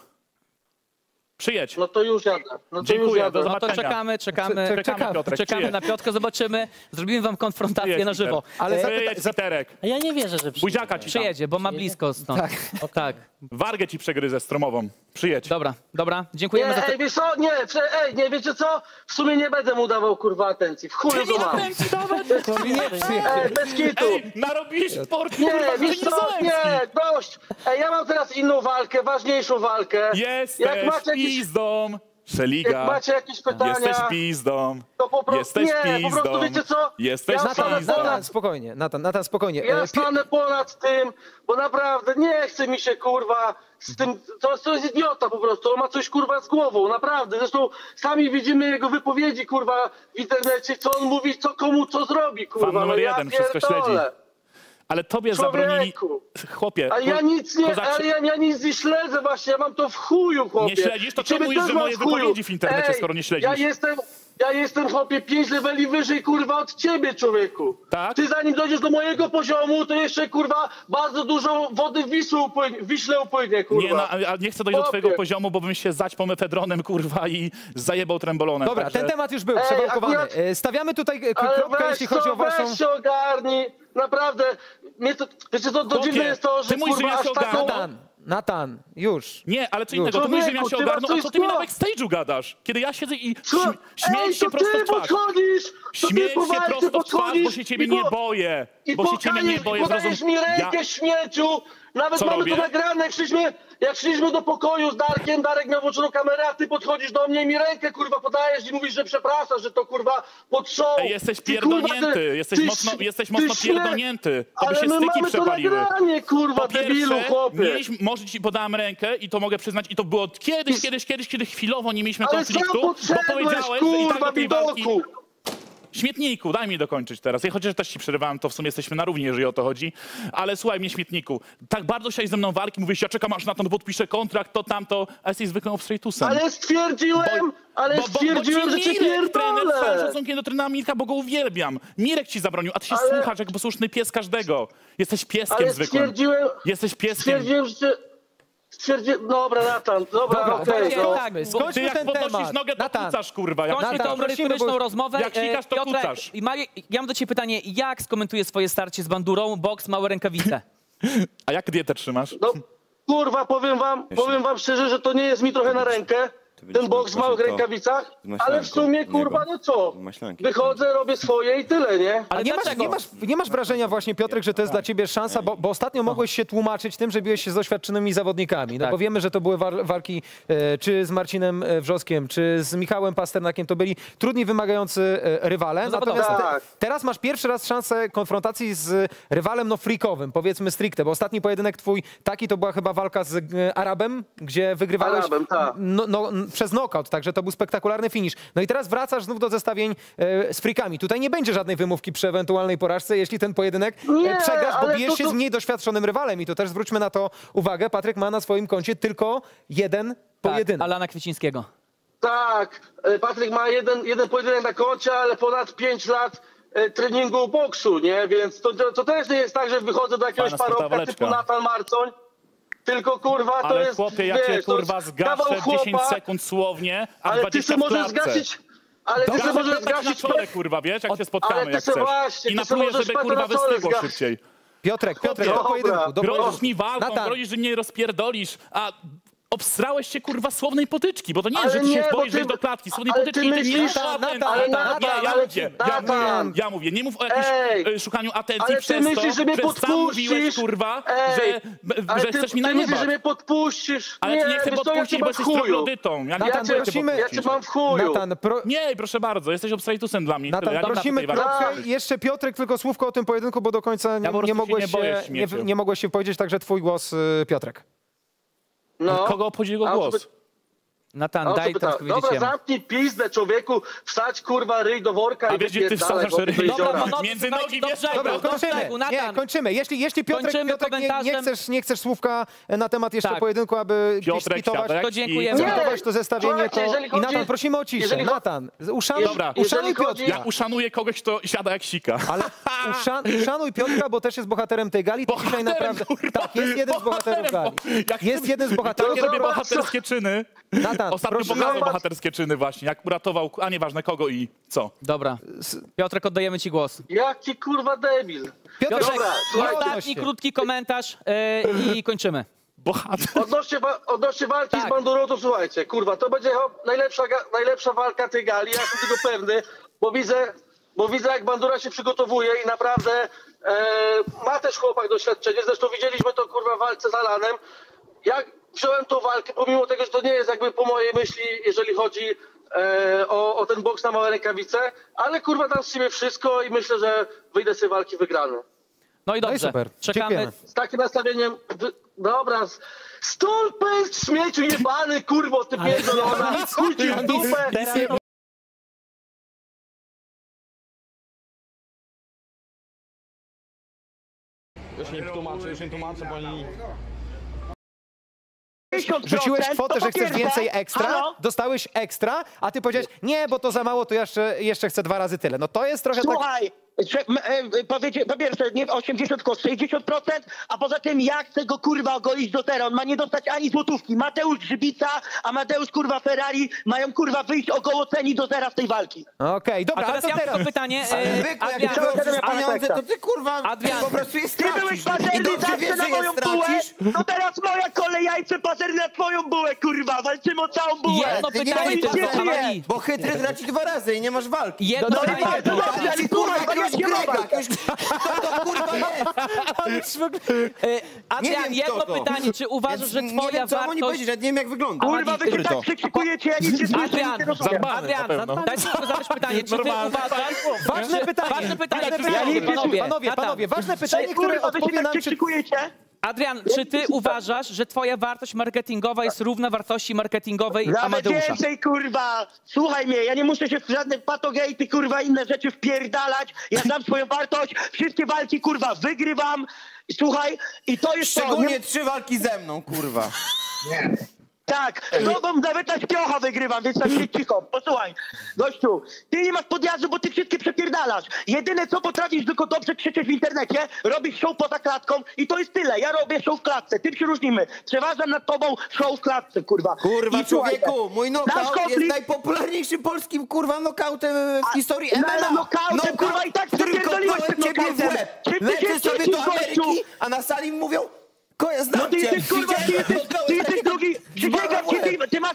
Przyjedź. No to już jadę. No to Dziękuję, już jadę. do No to zobaczenia. czekamy, czekamy, Czekamy, czekamy, Piotrek, czekamy przyjedź. na Piotrka, zobaczymy, zrobimy wam konfrontację Przyjedź, na żywo. Peter. Ale za- Przyjedź, Piterek. A ja nie wierzę, że przyjdzie. Buziaka ci tam. Przyjedzie, bo ma blisko stąd. Tak. tak. Wargę ci przegryzę stromową. Przyjedź. Dobra, dobra, dziękujemy Nie, za to. ej, wiesz co? Nie, prze- ej, nie, wiecie co? W sumie nie będę mu dawał, kurwa, atencji. W chuju go mam. Ej, bez kitu. Ej, narobiłeś sport, Nie, kurwa, wiesz nie co? Nie, dość. Ej, ja mam teraz inną walkę, ważniejszą walkę. Jesteś Jak macie jakieś, pizdą. Szeliga. jak macie jakieś pytania, Jesteś pizdą. to po prostu... Jesteś nie, po prostu pizdą. wiecie co? Jesteś ja stanę pizdą. Natan, ponad, spokojnie, Natan, Natan, spokojnie. ja E, pi- stanę ponad tym, bo naprawdę nie chce mi się, kurwa, z tym... To, to jest idiota po prostu, on ma coś, kurwa, z głową, naprawdę. Zresztą sami widzimy jego wypowiedzi, kurwa, w internecie, co on mówi, co komu co zrobi, kurwa. Fan numer no ja jeden, wszystko pierdolę. śledzi. Ale tobie Człowieku. zabronili... Chłopie, A ja ko- nic nie, kozaczy- ale ja, ja nic nie śledzę właśnie, ja mam to w chuju, chłopie. Nie śledzisz? To I ciebie czemu mówisz, też że mam moje w chuju. wypowiedzi w internecie, Ej, skoro nie śledzisz? Ja jestem, ja jestem, chłopie, pięć leveli wyżej, kurwa, od ciebie, człowieku. Tak? Ty zanim dojdziesz do mojego poziomu, to jeszcze, kurwa, bardzo dużo wody w Wisłę upłynie, w Wiśle upłynie, kurwa. Nie, no, a nie chcę dojść do Chłopie. twojego poziomu, bo bym się zaćpał mefedronem, kurwa, i zajebał trembolonem. Dobra, także... ten temat już był Ej, przewałkowany. akurat- E, Stawiamy tutaj e, Ale kropkę, weź jeśli co, chodzi o waszą... weź się ogarnij, naprawdę. Mnie to, wiecie co, to Chłopie, dziwne jest to, że, ty mówisz, że kurwa, ja się aż taką... ogarnam. Natan, Natan, już. Nie, ale co Już. innego, to mówisz, że ja Człowieku, się ty masz ogarnął, a coś co ty mi na w głowie. backstage'u gadasz? Kiedy ja siedzę i Co? śm- śmieję Ej, się to prosto ty w twarz. podchodzisz! To ty Śmieję po się walce prosto w twarz, bo podchodzisz się ciebie i nie po- boję. I Bo się ciebie nie podajesz- boję, podajesz zrozum... mi rękę, Ja- śmieciu! Nawet Co mamy robię? to nagrane, jak szliśmy, jak szliśmy do pokoju z Darkiem, Darek miał włączoną kamerę, a ty podchodzisz do mnie i mi rękę, kurwa, podajesz i mówisz, że przepraszasz, że to, kurwa, pod show. Ej, jesteś Ty, kurwa, pierdolnięty, ty- jesteś ty mocno, ś- jesteś ty mocno śmie- pierdolnięty. To by Ale się my styki mamy to przepaliły. nagranie, kurwa, Po debilu, pierwsze, chłopie. mieliśmy, może ci podałem rękę i to mogę przyznać, i to było kiedyś, kiedyś, kiedyś, kiedy chwilowo nie mieliśmy Ale sam konfliktu, bo podszedłeś, powiedziałeś, że i tak kurwa, do tej walki... widoku. Śmietniku, daj mi dokończyć teraz. Ja chociaż też ci przerywałem, to w sumie jesteśmy na równi, jeżeli o to chodzi. Ale słuchaj mnie, śmietniku, tak bardzo chciałeś ze mną walki, mówisz, ja czekam aż na to, podpiszę kontrakt, to tamto, a jesteś zwykłym obstrejtusem. Ale stwierdziłem, ale stwierdziłem, że cię Mirek, trener, z całym pierdolę. szacunkiem do trenera Mirka, bo go uwielbiam. Mirek ci zabronił, a ty się Ale- słuchasz jak posłuszny pies każdego. Jesteś pieskiem Ale zwykłym. stwierdziłem, Jesteś pieskiem. stwierdziłem, że... Stwierdziłem, dobra, Natan, dobra, Dobra, okej. okay, no. tak, Ty skończmy jak ten podnosisz temat. nogę, to Natan, kucasz, kurwa. Jak, Kończmy Natan, tą prosimy, merytoryczną bo- rozmowę. jak sikasz, to E, Piotrek, kucasz. i Maj- ja mam do ciebie pytanie, jak skomentuje swoje starcie z Bandurą, boks, małe rękawice? a jak dietę trzymasz? No, kurwa, powiem wam, powiem wam szczerze, że to nie jest mi trochę na rękę, ten boks w małych rękawicach, ale w sumie kurwa no co, wychodzę, robię swoje i tyle, nie? Ale nie masz, nie, masz, nie masz wrażenia właśnie, Piotrek, że to jest dla ciebie szansa, bo, bo ostatnio mogłeś się tłumaczyć tym, że biłeś się z doświadczonymi zawodnikami, no Tak. bo wiemy, że to były war, walki e, czy z Marcinem e, Wrzoskiem, czy z Michałem Pasternakiem, to byli trudni, wymagający e, rywale, No natomiast te, tak. teraz masz pierwszy raz szansę konfrontacji z rywalem no freakowym, powiedzmy stricte, bo ostatni pojedynek twój taki to była chyba walka z e, Arabem, gdzie wygrywałeś Arabem, tak. no, no, przez knockout, także to był spektakularny finish. No i teraz wracasz znów do zestawień e, z freakami. Tutaj nie będzie żadnej wymówki przy ewentualnej porażce, jeśli ten pojedynek Nie, e, przegrasz, bo ale bijesz to- się to- z mniej doświadczonym rywalem i to też zwróćmy na to uwagę. Patryk ma na swoim koncie tylko jeden pojedynek. Alana Kwiecińskiego. Tak, e, Patryk ma jeden, jeden pojedynek na koncie, ale ponad pięć lat e, treningu boksu, nie? Więc to, to, to też nie jest tak, że wychodzę do jakiegoś Fajna sportowa parobka leczka. typu Natan Marcoń, tylko kurwa to Ale jest, chłopie, ja cię wiesz, to kurwa jest kawał zgaszę w dziesięć chłopa, sekund słownie, a ale ty dwadzieścia se w możesz klatce. zgasić, ale ty se Gaszę możesz tak na zgasić czole, kurwa, wiesz, jak się spotkamy, ale ty jak se chcesz. właśnie, I ty se napluję, możesz żeby petę kurwa na czole wystygło zgasić. szybciej. Piotrek, Piotrek, Dobra. do pojedynku. Do Grozisz pojedynku. mi walką, Natan. grozisz, że mnie rozpierdolisz, a obstrałeś się kurwa słownej potyczki, bo to nie Ale jest, że ty się nie, bo boisz ty- wejść do klatki. Słownej ale potyczki ty to nie myślisz- jest Natan, żaden ale atak. Nie, Natan, ja ale mówię, ty- ja Natan. mówię, ja mówię, nie mów o jakimś Ej, e, szukaniu atencji ale ty przez myślisz, to, że mnie sam podpuścisz? mówiłeś, kurwa, Ej, że, ale że ty, chcesz mi ty myślisz, że najebać. mnie podpuścisz? Ale ty nie chcę wiesz co, podpuścić, ja bo cię jesteś mam w chuju. troglodytą. Ja nie Ja chcę cię, cię prosimy- ja cię mam w chuju. Natan, pro, Nie, proszę bardzo, jesteś obstrajtusem dla mnie. Natan, Tyle. Ja nie prosimy chcę tej walki. kropkę. Jeszcze Piotrek, tylko słówko o tym pojedynku, bo do końca nie, po prostu nie, się mogłeś, nie boję, się, nie, śmieciu. nie mogłeś się powiedzieć, także twój głos, y, Piotrek. No. Kogo obchodzi jego A o co głos? Natan, A o co daj pyta? teraz powiedzieć Dobra, jemu. zamknij pizdę, człowieku, wsadź kurwa ryj do worka A i wiesz, gdzie ty wypierdalaj wsadzasz wody do ryj? jeziora. Dobra, panowie, Między słuchajcie, nogi do wiesz, brzegu, Dobra, do kończymy. brzegu. Nie, Natan, kończymy. Jeśli, jeśli Piotrek, Kończymy Piotrek nie, nie, komentarzem. chcesz, nie chcesz słówka na temat jeszcze Tak. pojedynku, aby gdzieś Piotrek skwitować, siada jak to dziękujemy. świn. skwitować to zestawienie, to... Słuchajcie, jeżeli I chodzi- Natan, prosimy o ciszę. jeżeli cho- Natan, uszanuj, Dobra. uszanuj Jeżeli chodzi- Piotrka. Ja uszanuję kogoś, kto siada jak sika. Ale uszan, uszanuj Piotrka, bo też jest bohaterem tej gali. To dzisiaj naprawdę... kurwa, Tak, jest jeden z bohaterów gali. Jak Jest jeden z bohaterów. Takie robię Zobacz, bohaterskie czyny. Natan, Ostatnio proszę, pokazał zobacz. bohaterskie czyny właśnie, jak uratował, a nieważne kogo i co. Dobra. Piotrek, oddajemy ci głos. Jaki kurwa debil. Piotrek, Piotrek, Dobra, nie odnoś ostatni się. krótki komentarz yy, i kończymy. Bohater. Odnośnie, wa- odnośnie walki Tak. z Bandurą, to słuchajcie, kurwa, to będzie ho- najlepsza, ga- najlepsza walka tej gali, ja jestem tego pewny, bo widzę, bo widzę jak Bandura się przygotowuje i naprawdę e, ma też chłopak doświadczenie, zresztą widzieliśmy to kurwa w walce z Alanem. Jak wziąłem tą walkę, pomimo tego, że to nie jest jakby po mojej myśli, jeżeli chodzi e, o, o ten boks na małe rękawice, ale kurwa dam z siebie wszystko i myślę, że wyjdę z tej walki wygrany. No i dobrze, super. czekamy. Dziękujemy. Z takim nastawieniem, wy... dobra, stolpest śmieciu jebany, kurwo, ty pierdolona, chuj ci w dupę. Już nie tłumaczę, już nie tłumaczę, bo oni... Rzuciłeś kwotę, że chcesz więcej ekstra, Halo? dostałeś ekstra, a ty powiedziałeś, nie, bo to za mało, to jeszcze, jeszcze chcę dwa razy tyle. No to jest trochę tak... Słuchaj, że, m, e, powiecie, po pierwsze, nie osiemdziesiąt, tylko sześćdziesiąt procent, a poza tym ja chcę go kurwa ogolić do zera. On ma nie dostać ani złotówki. Mateusz Grzybica, Amadeusz kurwa Ferrari mają kurwa wyjść ogołoceni do zera z tej walki. Okej, dobra, A teraz ale ja to mam teraz... tylko pytanie. Ale e, zwykle, jak Adrian, ty wyłożysz Adrian, pieniądze, to ty kurwa Adrian. po prostu je Ty byłeś stracisz. I pazerny dobrze zawsze wiesz, na że je moją bułę, stracisz. no teraz moja kolej jajce pazerny na twoją bułę, kurwa. Walczymy o całą bułę. Jedno Ty nie pytanie wiesz, tylko, co- Amali. Bo chytry traci dwa razy i nie masz walki. Jedno No i pytanie bardzo tylko. dobrze, ale kurwa, jakiegoś jak nie ma Grega, walki. jakiegoś... Kto to kurwa jest? E, Adrian, wiem, jedno kto to. pytanie. Czy uważasz, Więc że nie twoja wiem, co mam oni wartość... powiedzieć, ja nie wiem jak wygląda. Kurwa, wy się tak przekrzykujecie, ja nic nie słyszę, nic Adrian, nie rozumiem. Adrian, daj mi tylko zadać pytanie. Czy ty Normalne. uważasz... Ważne czy- pytanie. Ważne pytanie. Ważne czy- pytanie. Panowie, Panowie, Natan, panowie, ważne pytanie, które Kurwa, wy się odpowie tak nam, czy... przekrzykujecie. Adrian, czy ty uważasz, że twoja wartość marketingowa jest równa wartości marketingowej Nawet Amadeusza? więcej, kurwa! Słuchaj mnie, ja nie muszę się w żadne patogejty, kurwa, inne rzeczy wpierdalać. Ja znam swoją wartość, wszystkie walki, kurwa, wygrywam. Słuchaj, i to jest to. Szczególnie Nie... trzy walki ze mną, kurwa. Tak, z tobą nawet na śpiocha wygrywam, więc tak się cicho. Posłuchaj, gościu, ty nie masz podjazdu, bo ty wszystkie przepierdalasz. Jedyne, co potrafisz tylko dobrze krzyczeć w internecie, robisz show poza klatką i to jest tyle. Ja robię show w klatce, tym się różnimy. Przeważam nad tobą show w klatce, kurwa. Kurwa, I słuchajcie, człowieku, mój nasz knockout jest konflikt- najpopularniejszym polskim, kurwa, knockoutem w historii no, M M A. ale knockoutem, Knockout, kurwa, i tak którym przepierdoliłeś kopnąłem tym ciebie w knockoutem. łeb. Czy ty Lecę się sobie do cieszysz, Ameryki, gościu? a na sali mówią, koja No znam ty cię. jesteś, kurwa, ty jesteś, ty jesteś drugi, przysięgam ci, ty, ty masz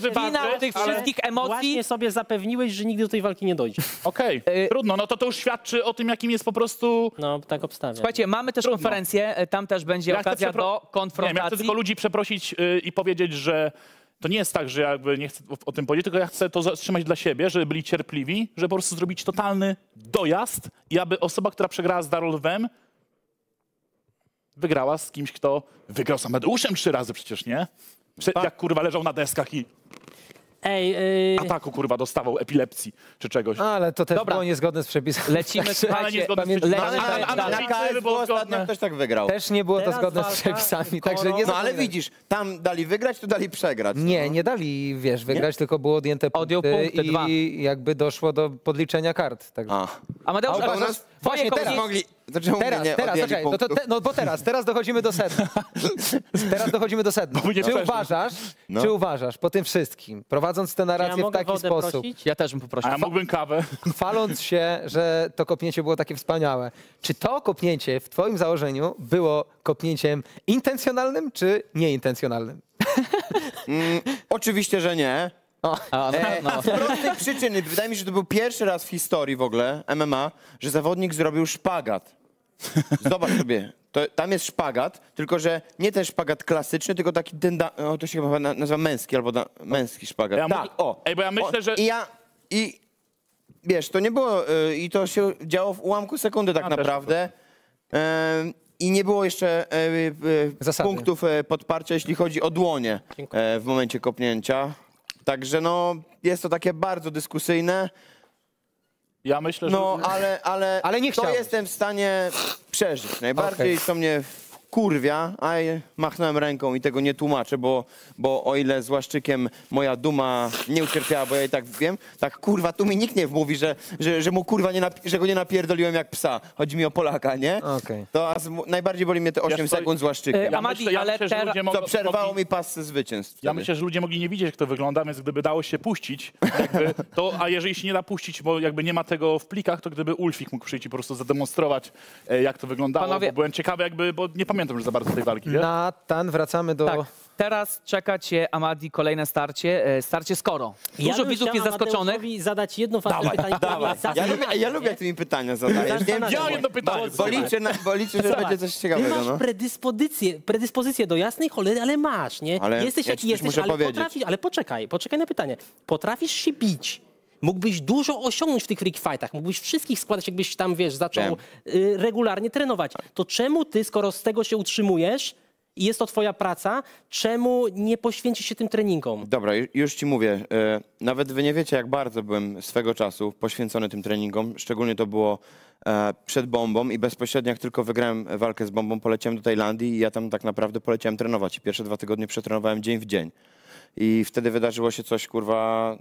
wyważę, finał tych ale- wszystkich emocji. Właśnie sobie zapewniłeś, że nigdy do tej walki nie dojdzie. Okej, trudno, no to to już świadczy o tym, jakim jest po prostu... No, tak obstawiam. Słuchajcie, mamy też konferencję, e, tam też będzie Ja chcę okazja przepro- do Nie wiem, ja chcę konfrontacji. tylko ludzi przeprosić y, i powiedzieć, że to nie jest tak, że ja jakby nie chcę o, o tym powiedzieć, tylko ja chcę to zatrzymać dla siebie, żeby byli cierpliwi, żeby po prostu zrobić totalny dojazd i aby osoba, która przegrała z Darol Lwem, wygrała z kimś, kto wygrał z Amadeuszem trzy razy przecież, nie? Prze jak kurwa leżał na deskach i Ej, yy... ataku kurwa dostawał epilepsji czy czegoś. Ale to też Dobra. było niezgodne z przepisami. Lecimy, Także- słuchajcie, Ale niezgodne z pamię- przepisami. lecimy Ale- ale- ale- Na K S było ostatnio ktoś tak wygrał. Też nie było to Teraz zgodne z walka, przepisami, także Koro- nie No ale zapominaj. widzisz, tam dali wygrać, tu dali przegrać. Nie, nie dali, wiesz, wygrać, tylko było odjęte Odjął punkty punkty, i dwa. jakby doszło do podliczenia kart. Także. A. Amadeusz, A ale uważasz- twoje Właśnie kopnięcie- teraz mogli... To czemu Teraz, mnie nie teraz, odjęli czekaj, no, to punktów? te, no bo teraz, teraz dochodzimy do sedna. Teraz dochodzimy do sedna. Bo mnie Czy przeszło. uważasz, No. czy uważasz po tym wszystkim, prowadząc tę Czy ja narrację w mogę taki wodę sposób, prosić? Ja też bym poprosił. A ja mógłbym kawę. chwaląc się, że to kopnięcie było takie wspaniałe, czy to kopnięcie w twoim założeniu było kopnięciem intencjonalnym, czy nieintencjonalnym? Mm, oczywiście, że nie. O, A, no, E, no. Z prostej przyczyny, wydaje mi się, że to był pierwszy raz w historii w ogóle M M A, że zawodnik zrobił szpagat. Zobacz sobie, to, tam jest szpagat, tylko że nie ten szpagat klasyczny, tylko taki, ten da, o, to się chyba na- nazywa męski, albo da, męski szpagat. Ja tak, mówię- o. Ej, bo ja myślę, o, że- I ja, i wiesz, to nie było, y, i to się działo w ułamku sekundy tak Ja też naprawdę. Em, I nie było jeszcze e, e, Zasady. punktów e, podparcia, jeśli chodzi o dłonie e, w momencie kopnięcia. Także no, jest to takie bardzo dyskusyjne. Ja myślę, że... No, ale, ale, Ale nie to chciałeś. jestem w stanie przeżyć. Najbardziej Okej. to mnie wkurwia, a machnąłem ręką i tego nie tłumaczę, bo, bo o ile z Łaszczykiem moja duma nie ucierpiała, bo ja i tak wiem, tak kurwa, tu mi nikt nie mówi, że, że, że mu kurwa nie nap- że go nie napierdoliłem jak psa. Chodzi mi o Polaka, nie? Okej. To a z, najbardziej boli mnie te osiem Wiesz co, sekund z Łaszczykiem. E, Ja Amadi, myślę, ja ale myślę, że teraz- ludzie Co mogą, przerwało mogli, mi pas zwycięstw. Ja wtedy. myślę, że ludzie mogli nie widzieć, jak to wygląda, więc gdyby dało się puścić, jakby to, a jeżeli się nie da puścić, bo jakby nie ma tego w plikach, to gdyby Ulfik mógł przyjść i po prostu zademonstrować, e, jak to wyglądało, Panowie- bo byłem ciekawy jakby, bo nie pamiętam już za bardzo tej walki, wiesz? Natan, wracamy do... Tak, teraz czeka cię, Amadi, kolejne starcie, e, starcie z Koro. Dużo Ja bym widzów chciał jest zaskoczonych. Amadeuszowi zadać jedno ważne Dawaj, pytanie. które dawaj. mnie Ja lubię, zastanawia, ja lubię, jak ty mi pytania zadajesz. Nie wiem, Zastanawia Ja mnie. jedno pytanie. bo liczę, na, bo liczę, że Słuchaj, będzie coś Ty ciekawego. masz No. predyspozycję, predyspozycję do jasnej cholery, ale masz, nie? Ale jesteś ja jaki ci coś jesteś, muszę ale powiedzieć. potrafisz, ale poczekaj, poczekaj na pytanie. Potrafisz się bić. Mógłbyś dużo osiągnąć w tych freak fightach, mógłbyś wszystkich składać, jakbyś tam, wiesz, zaczął y, regularnie trenować. To czemu ty, skoro z tego się utrzymujesz i jest to twoja praca, czemu nie poświęcisz się tym treningom? Dobra, ju- już ci mówię. e, Nawet wy nie wiecie, jak bardzo byłem swego czasu poświęcony tym treningom. Szczególnie to było e, przed bombą i bezpośrednio jak tylko wygrałem walkę z bombą, poleciałem do Tajlandii i ja tam tak naprawdę poleciałem trenować. I pierwsze dwa tygodnie przetrenowałem dzień w dzień. I wtedy wydarzyło się coś, kurwa,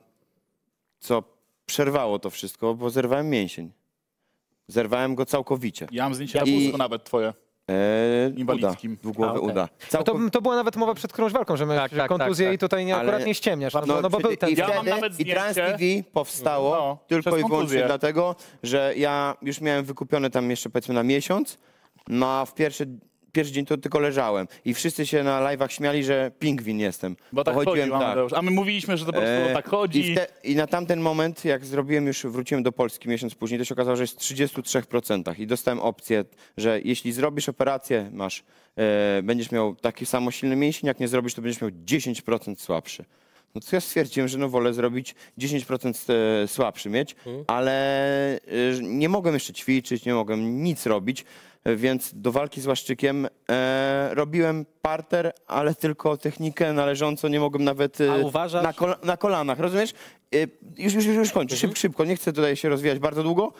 co przerwało to wszystko, bo zerwałem mięsień. Zerwałem go całkowicie. Ja mam zdjęcie na I- wózku nawet twoje. E, uda, Inwalidzkim. dwugłowy A, okej. uda. No to, to była nawet mowa przed którąś walką, że miałeś Tak, tak, kontuzję tak, i tutaj nie, Ale- akurat nie ściemniasz, no, bo- no bo przy- był ten... I, Ja mam wtedy, nawet i Trans zdjęcie. T V powstało No, tylko przez i wyłącznie kontuzję. dlatego, że ja już miałem wykupione tam jeszcze powiedzmy na miesiąc, no a w pierwszy, pierwszy dzień to tylko leżałem i wszyscy się na live'ach śmiali, że pingwin jestem. Bo tak Chodziłem chodził, Amadeusz. A my mówiliśmy, że to po prostu E, tak chodzi. I, wte, I na tamten moment, jak zrobiłem już, wróciłem do Polski miesiąc później, to się okazało, że jest w trzydziestu trzech procentach i dostałem opcję, że jeśli zrobisz operację, masz, e, będziesz miał taki samo silny mięsień, jak nie zrobisz, to będziesz miał dziesięć procent słabszy. No to ja stwierdziłem, że no wolę zrobić dziesięć procent e, słabszy mieć, ale e, nie mogłem jeszcze ćwiczyć, nie mogłem nic robić, e, więc do walki z Łaszczykiem e, robiłem parter, ale tylko technikę należącą, nie mogłem nawet e, A uważasz- na, kola na kolanach, rozumiesz? E, już, już, już kończę, Szyb, szybko, nie chcę tutaj się rozwijać bardzo długo.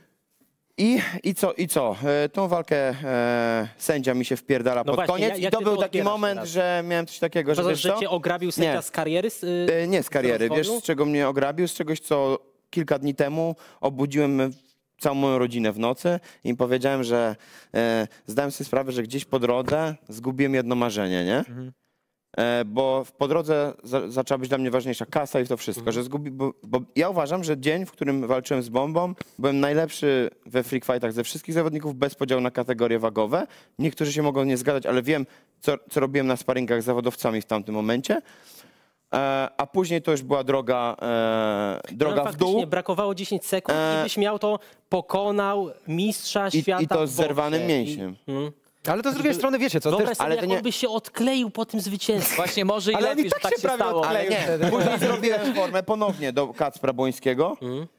I, i co, i co? E, tą walkę e, sędzia mi się wpierdala No pod właśnie, koniec jak- i jak to ty był to taki odbierasz moment, teraz? że miałem coś takiego, że Uważasz, wiesz że co? cię ograbił sędzia Nie. z kariery? Z, y, E, nie z kariery. rozwoju? Wiesz, z czego mnie ograbił? Z czegoś, co kilka dni temu obudziłem całą moją rodzinę w nocy i im powiedziałem, że e, zdałem sobie sprawę, że gdzieś po drodze zgubiłem jedno marzenie, nie? E, bo w- po drodze za, zaczęła być dla mnie ważniejsza kasa i to wszystko, że zgubi, bo, bo ja uważam, że dzień, w którym walczyłem z bombą, byłem najlepszy we freak fightach ze wszystkich zawodników, bez podziału na kategorie wagowe. Niektórzy się mogą nie zgadzać, ale wiem, co, co robiłem na sparingach z zawodowcami w tamtym momencie. E, a później to już była droga, e, droga no, w dół. faktycznie brakowało dziesięć sekund i byś miał to, pokonał mistrza I, świata I to w z zerwanym boksie. mięśniem. I, hmm. Ale to z drugiej strony wiecie co, Wyobraź też, sobie, ale jak to nie... on by się odkleił po tym zwycięstwie. Właśnie może i Ale lepiej, i że tak tak się się prawie stało. odkleił. Ale nie, później zrobiłem formę ponownie do Kacpra Błońskiego.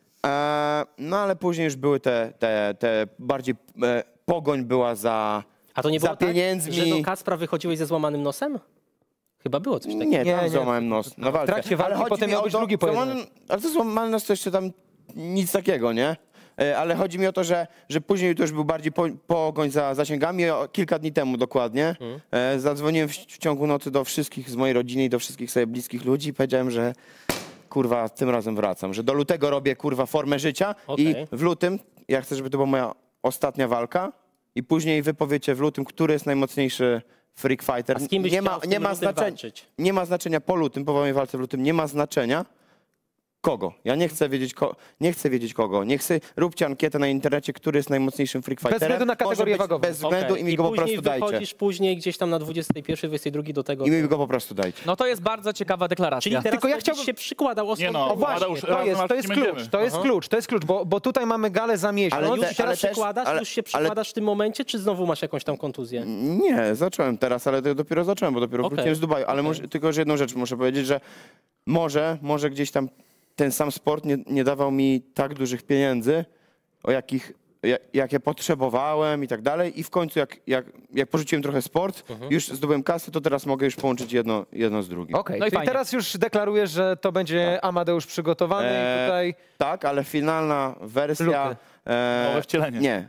E, no ale później już były te, te, te bardziej e, pogoń była za, A to nie za było tak, pieniędzmi. że do Kacpra wychodziłeś ze złamanym nosem? Chyba było coś takiego. Nie, tam złamałem nos na walce. W trakcie walki chodzi potem mi miał o być to- drugi pojedynek. złamany- Ale to złamany nos to jeszcze tam nic takiego, nie? E, Ale chodzi mi o to, że, że później to już był bardziej po, pogoń za zasięgami. O, kilka dni temu dokładnie e, zadzwoniłem w, w ciągu nocy do wszystkich z mojej rodziny i do wszystkich sobie bliskich ludzi i powiedziałem, że kurwa, tym razem wracam, że do lutego robię kurwa formę życia Okej. i w lutym ja chcę, żeby to była moja ostatnia walka i później wy powiecie w lutym, który jest najmocniejszy freak fighter. A z kim byś nie ma, chciał w nie tym ma lutym znaczenia, walczyć? nie ma znaczenia po lutym, po mojej walce w lutym, nie ma znaczenia kogo. Ja nie chcę wiedzieć, ko nie chcę wiedzieć kogo. Nie chcę, róbcie ankietę na internecie, który jest najmocniejszym freak fighterem. względu na Może kategorię być wagową. Bez względu Okej. i mi go po prostu później dajcie. wychodzisz później gdzieś tam na dwudziestej pierwszej, dwudziestej drugiej do tego. I mi go po prostu dajcie. No to jest bardzo ciekawa deklaracja. Czyli teraz Tylko ja będziesz chciałbym- się przykładał osobą. Nie no, O właśnie, Mateusz, to razem jest, to jest walczyć klucz, będziemy. to jest Aha. klucz, to jest klucz, bo, bo tutaj mamy galę za miesiąc. Ale No już te- się teraz ale też- przykładasz, ale- już się ale- przykładasz w tym momencie, czy znowu masz jakąś tam kontuzję? Nie, zacząłem teraz, ale to dopiero zacząłem, bo dopiero Okej. wróciłem z Dubaju. Ale może, tylko, że jedną rzecz muszę powiedzieć, że może, może gdzieś tam ten sam sport nie, nie dawał mi tak dużych pieniędzy, o jakich, jak, jakie potrzebowałem i tak dalej. I w końcu jak, jak, jak porzuciłem trochę sport, już zdobyłem kasę, to teraz mogę już połączyć jedno, jedno z drugim. Okej, No i czyli fajnie. teraz już deklarujesz, że to będzie Amadeusz przygotowany i Eee, tutaj... Tak, ale finalna wersja... Luty. E, Nowe wcielenie. Nie.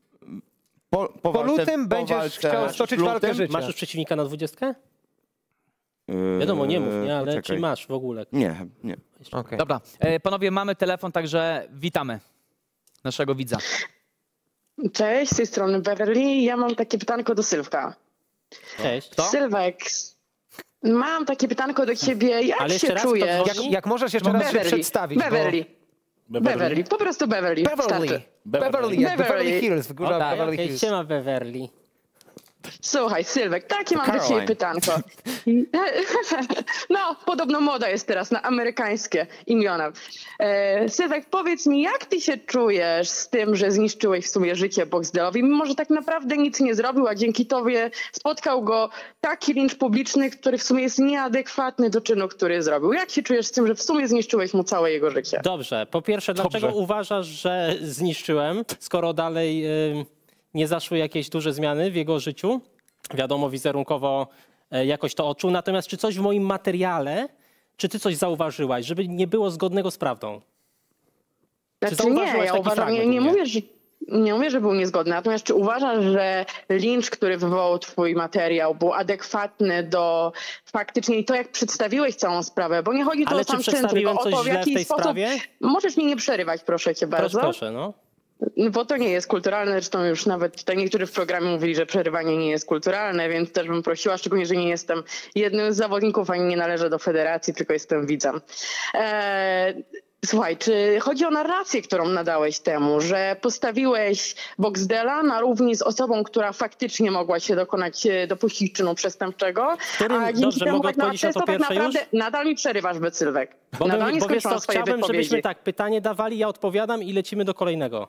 Po, po, Po walce- lutym po będziesz walce chciał w stoczyć lutym- walkę życia. Masz już przeciwnika na dwudziestkę? Eee, Wiadomo, nie mów, nie, ale poczekaj. czy masz w ogóle? Nie, nie. Okej. Dobra, e, panowie, mamy telefon, także witamy naszego widza. Cześć, z tej strony Beverly. Ja mam takie pytanko do Sylwka. Cześć. Sylwek, mam takie pytanko do ciebie. Jak Ale jeszcze się raz, kto czujesz? dzwoni? Jak, jak możesz jeszcze raz się Beverly, przedstawić? bo- Beverly. Beverly. po prostu Beverly. Beverly. Starczy. Beverly, jak Beverly. Beverly Hills, w górze O, tak, Beverly okej, Hills. siema Beverly. Słuchaj, Sylwek, takie mam do Caroline. ciebie pytanko. No, podobno moda jest teraz na amerykańskie imiona. E, Sylwek, powiedz mi, jak ty się czujesz z tym, że zniszczyłeś w sumie życie Boxdelowi, mimo że tak naprawdę nic nie zrobił, a dzięki tobie spotkał go taki lincz publiczny, który w sumie jest nieadekwatny do czynu, który zrobił. Jak się czujesz z tym, że w sumie zniszczyłeś mu całe jego życie? Dobrze, po pierwsze, dlaczego uważasz, że zniszczyłem, skoro dalej y, nie zaszły jakieś duże zmiany w jego życiu? Wiadomo, wizerunkowo y, jakoś to odczuł. Natomiast czy coś w moim materiale, czy ty coś zauważyłaś, żeby nie było zgodnego z prawdą? Czy Znaczy nie, zauważyłaś ja taki uważam, fragment nie, nie u mnie? mówię, że nie mówię, że był niezgodny, natomiast czy uważasz, że lincz, który wywołał twój materiał, był adekwatny do faktycznie i to, jak przedstawiłeś całą sprawę? Bo nie chodzi tu Ale o czy sam czyn, przedstawiłem tylko o coś to, w źle w jaki tej sposób... sprawie? Możesz mi nie przerywać, proszę cię bardzo. Proszę, proszę, no. Bo to nie jest kulturalne, zresztą już nawet tutaj niektórzy w programie mówili, że przerywanie nie jest kulturalne, więc też bym prosiła, szczególnie, że nie jestem jednym z zawodników, ani nie należę do federacji, tylko jestem widzem. Eee, Słuchaj, czy chodzi o narrację, którą nadałeś temu, że postawiłeś Boxdela na równi z osobą, która faktycznie mogła się dokonać, e, dopuścić czynu przestępczego, Którym- a dzięki dobrze, temu mogę tak, na, odpowiedzieć na przez to to tak pierwsze naprawdę już? nadal mi przerywasz, Becylwek. Bo, Nadal bym, nie bo wiesz skończyłam co, swojej chciałbym, wypowiedzi. żebyśmy tak pytanie dawali, ja odpowiadam i lecimy do kolejnego.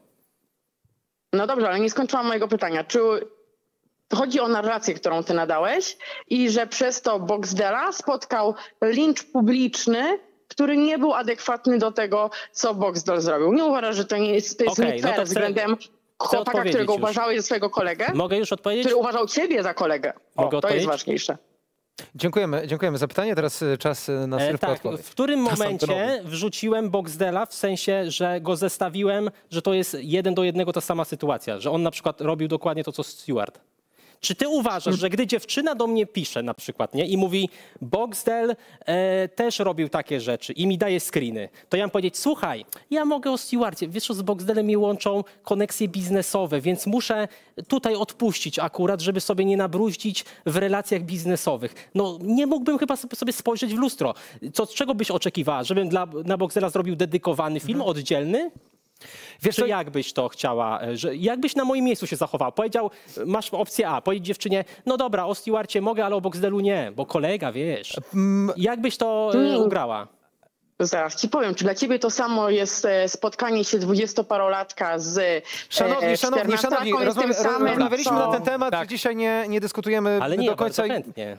No dobrze, ale nie skończyłam mojego pytania. Czy chodzi o narrację, którą ty nadałeś i że przez to Boxdela spotkał lincz publiczny, który nie był adekwatny do tego, co Boxdel zrobił? Nie uważasz, że to nie jest, to jest Okej, nie no fair to chcę- względem chcę chłopaka, odpowiedzieć którego już. uważałeś za swojego kolegę? Mogę już odpowiedzieć? Który uważał ciebie za kolegę. O, Mogę to jest odpowiedzieć? ważniejsze. Dziękujemy, dziękujemy za pytanie. Teraz y, czas y, na E, Sylwka tak, odpowiedź. w którym Czas momencie antynowy. wrzuciłem Boxdela, w sensie, że go zestawiłem, że to jest jeden do jednego ta sama sytuacja, że on na przykład robił dokładnie to, co Stewart. Czy ty uważasz, że gdy dziewczyna do mnie pisze na przykład, nie, i mówi Boxdel e, też robił takie rzeczy i mi daje screeny, to ja mam powiedzieć, słuchaj, ja mogę o Stewarcie, wiesz, z Boxdelem mi łączą koneksje biznesowe, więc muszę tutaj odpuścić akurat, żeby sobie nie nabruździć w relacjach biznesowych. No nie mógłbym chyba sobie spojrzeć w lustro. Co, czego byś oczekiwała? Żebym dla, na Boxdela zrobił dedykowany film, Mhm. oddzielny? Wiesz, Czy co- jak byś to chciała, że jakbyś na moim miejscu się zachował? Powiedział, masz opcję A, powiedzieć dziewczynie, no dobra, o Stewarcie mogę, ale o Boxdelu nie, bo kolega, wiesz. Jak byś to e, Mm. ugrała? Zaraz ci powiem, czy dla ciebie to samo jest e, spotkanie się dwudziestoparolatka z e, Szanowni, szanowni, szanowni, czternastolatka, jest tym rozmawia, samym, rozmawialiśmy co... na ten temat, tak. Dzisiaj nie, nie dyskutujemy Ale nie, do końca. bardzo chętnie.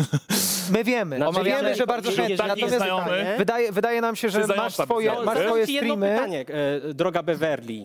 My wiemy, Znaczy, my wiemy, że bardzo chętnie. Natomiast wydaje, wydaje nam się, że masz swoje, no, masz swoje jedno streamy. pytanie, e, droga Beverly.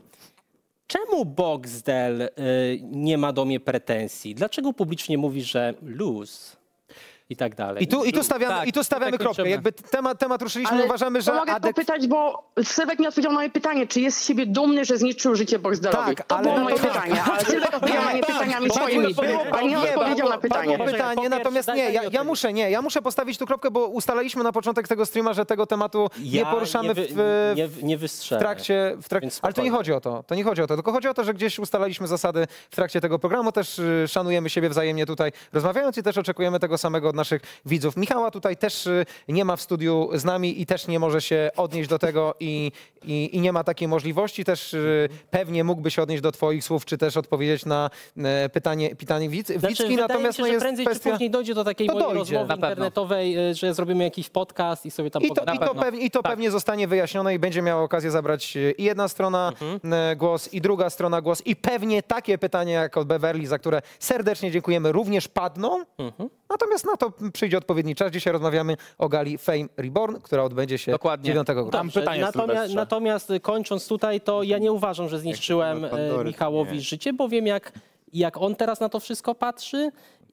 Czemu Boxdel e, nie ma do mnie pretensji? Dlaczego publicznie mówi, że lose? I tak dalej. I tu, i tu stawiamy, tak, i tu stawiamy tutaj kropkę. Jakby temat, temat ruszyliśmy, Ale uważamy, że... to mogę adek... popytać, bo Sylwek nie odpowiedział na moje pytanie, czy jest z siebie dumny, że zniszczył życie Boxdelowi. Tak, to ale było no moje to pytanie, tak. ale Sylwek odpowiedział na nie pytaniami Było- swoimi, było- a nie było- odpowiedział na było- pytanie. było pytanie, natomiast nie, ja, ja muszę, nie, ja muszę postawić tu kropkę, bo ustalaliśmy na początek tego streama, że tego tematu nie Ja poruszamy nie wy- w, nie- nie w wystrzelę. trakcie... W trak... Więc Ale to nie spokojnie. chodzi o to, to nie chodzi o to, tylko chodzi o to, że gdzieś ustalaliśmy zasady w trakcie tego programu, też y, szanujemy siebie wzajemnie tutaj rozmawiając i też oczekujemy tego samego od naszych widzów. Michała tutaj też y, nie ma w studiu z nami i też nie może się odnieść do tego i, i, i nie ma takiej możliwości. Też y, pewnie mógłby się odnieść do twoich słów, czy też odpowiedzieć na y, pytanie, pytanie widz, Znaczy, widzki, wydaje natomiast mi się, no że jest prędzej kwestia... czy później dojdzie do takiej To mojej dojdzie. rozmowy Na pewno. internetowej, y, że zrobimy jakiś podcast i sobie tam I to, pogadamy. i to, pewnie, i to pewnie zostanie wyjaśnione i będzie miała okazję zabrać e, i jedna strona e, głos, i druga strona głos. I pewnie takie pytania jak od Beverly, za które serdecznie dziękujemy, również padną. Natomiast na to przyjdzie odpowiedni czas. Dzisiaj rozmawiamy o gali Fame Reborn, która odbędzie się dziewiątego grudnia. Dobrze, natomiast, natomiast y, kończąc tutaj, to ja nie uważam, że zniszczyłem Jak e, Pandory, Michałowi nie. życie, bo wiem jak, jak on teraz na to wszystko patrzy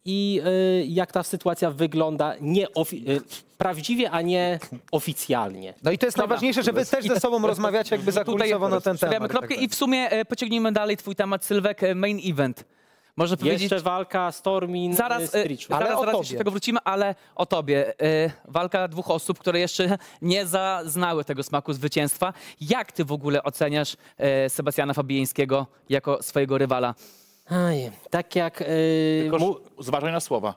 i y, jak ta sytuacja wygląda nie ofi- y, prawdziwie, a nie oficjalnie. No i to jest najważniejsze, że wy też ze sobą rozmawiacie jakby zakulisowo na ten Stawiamy temat. kropkę i w sumie e, pociągnijmy dalej twój temat, Sylwek, e, main event. Można powiedzieć... Jeszcze walka Stormin, Zaraz, y, e, Stritch. zaraz, Ale o zaraz tobie. jeszcze do tego wrócimy, ale o tobie. E, walka dwóch osób, które jeszcze nie zaznały tego smaku zwycięstwa. Jak ty w ogóle oceniasz e, Sebastiana Fabiańskiego jako swojego rywala? Aj, tak jak... y, Tylko mu- zważaj na słowa.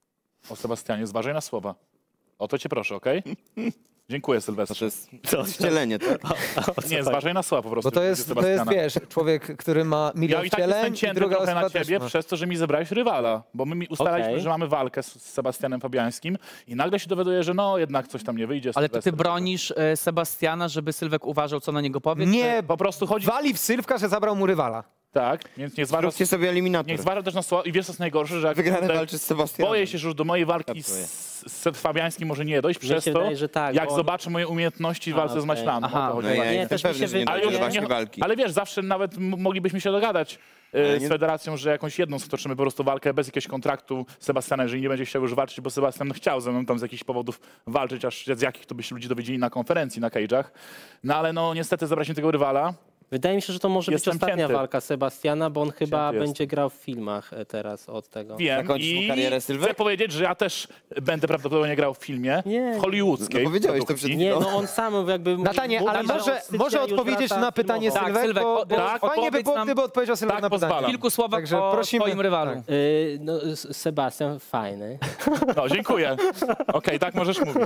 O Sebastianie, zważaj na słowa. O to cię proszę, okej? Dziękuję, Sylwestrze. To wcielenie, tak? Nie, zważaj na słowa po prostu. Bo to jest, to jest, wiesz, człowiek, który ma milion Ja i tak wcieleń jestem i cięty druga trochę osoba na też ciebie ma. przez to, że mi zebrałeś rywala. Bo my mi ustalaliśmy, Okej. że mamy walkę z, z Sebastianem Fabiańskim i nagle się dowiaduję, że no jednak coś tam nie wyjdzie. Ale to ty Sylwester. bronisz e, Sebastiana, żeby Sylwek uważał, co na niego powie? Nie, Po prostu chodzi... wali w Sylwka, że zabrał mu rywala. Tak, więc nie zważał... Zróbcie sobie eliminator. Niech zważa też na słowa i wiesz co jest najgorsze, że jak Wygrany kurde, walczy z Sebastianem. boję się, że już do mojej walki Tak to jest. z, z Fabiańskim może nie dojść Mnie przez się to, wydaje, że tak, jak bo on- zobaczę moje umiejętności w A, walce z okej. Maślanem. Aha, o to chodzi. No ja Nie, jestem też mi pewny, się że nie wydaje- dojdzie do już waszej nie- walki. Ale wiesz, zawsze nawet m- moglibyśmy się dogadać e, nie- z federacją, że jakąś jedną stoczymy po prostu walkę bez jakiegoś kontraktu Sebastiana, jeżeli nie będzie chciał już walczyć, bo Sebastian chciał ze mną tam z jakichś powodów walczyć, aż z jakich to by się ludzie dowiedzieli na konferencji, na cage'ach. No ale no niestety zabraliśmy tego rywala. Wydaje mi się, że to może Jestem być ostatnia cięty. walka Sebastiana, bo on chyba Cięty jest. będzie grał w filmach e, teraz od tego. Wiem Zakończysz mu i karierę, Sylwek? chcę powiedzieć, że ja też będę prawdopodobnie grał w filmie Nie. hollywoodzkiej. No powiedziałeś to produkcji. przed Nie, chwilą. no on sam jakby... Natanie, mówi, ale że może, Sycja może już odpowiedzieć wraca na pytanie filmowo. Tak, Sylwek, Sylwek, bo, o- bo tak, fajnie by opowiedz było, nam- gdyby odpowiedział Sylwek Tak, na pytanie. pozwalam. W kilku słowach Także o prosimy. twoim rywalu. Tak. Y, no, S- Sebastian fajny. No, dziękuję. Okej, tak możesz mówić.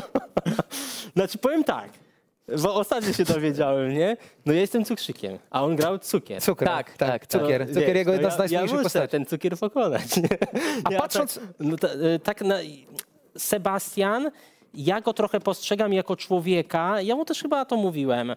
Znaczy powiem tak, bo ostatnio się dowiedziałem, nie? No ja jestem cukrzykiem, a on grał cukier. Cukier, Tak, tak, tak, cukier. No, Cukier wiesz, jego no jedna z ja, ja najsilniejszych muszę postaci. ten cukier pokonać. Nie? A Ja patrząc- Tak, no, ta, y, tak na, Sebastian, ja go trochę postrzegam jako człowieka, ja mu też chyba to mówiłem, y,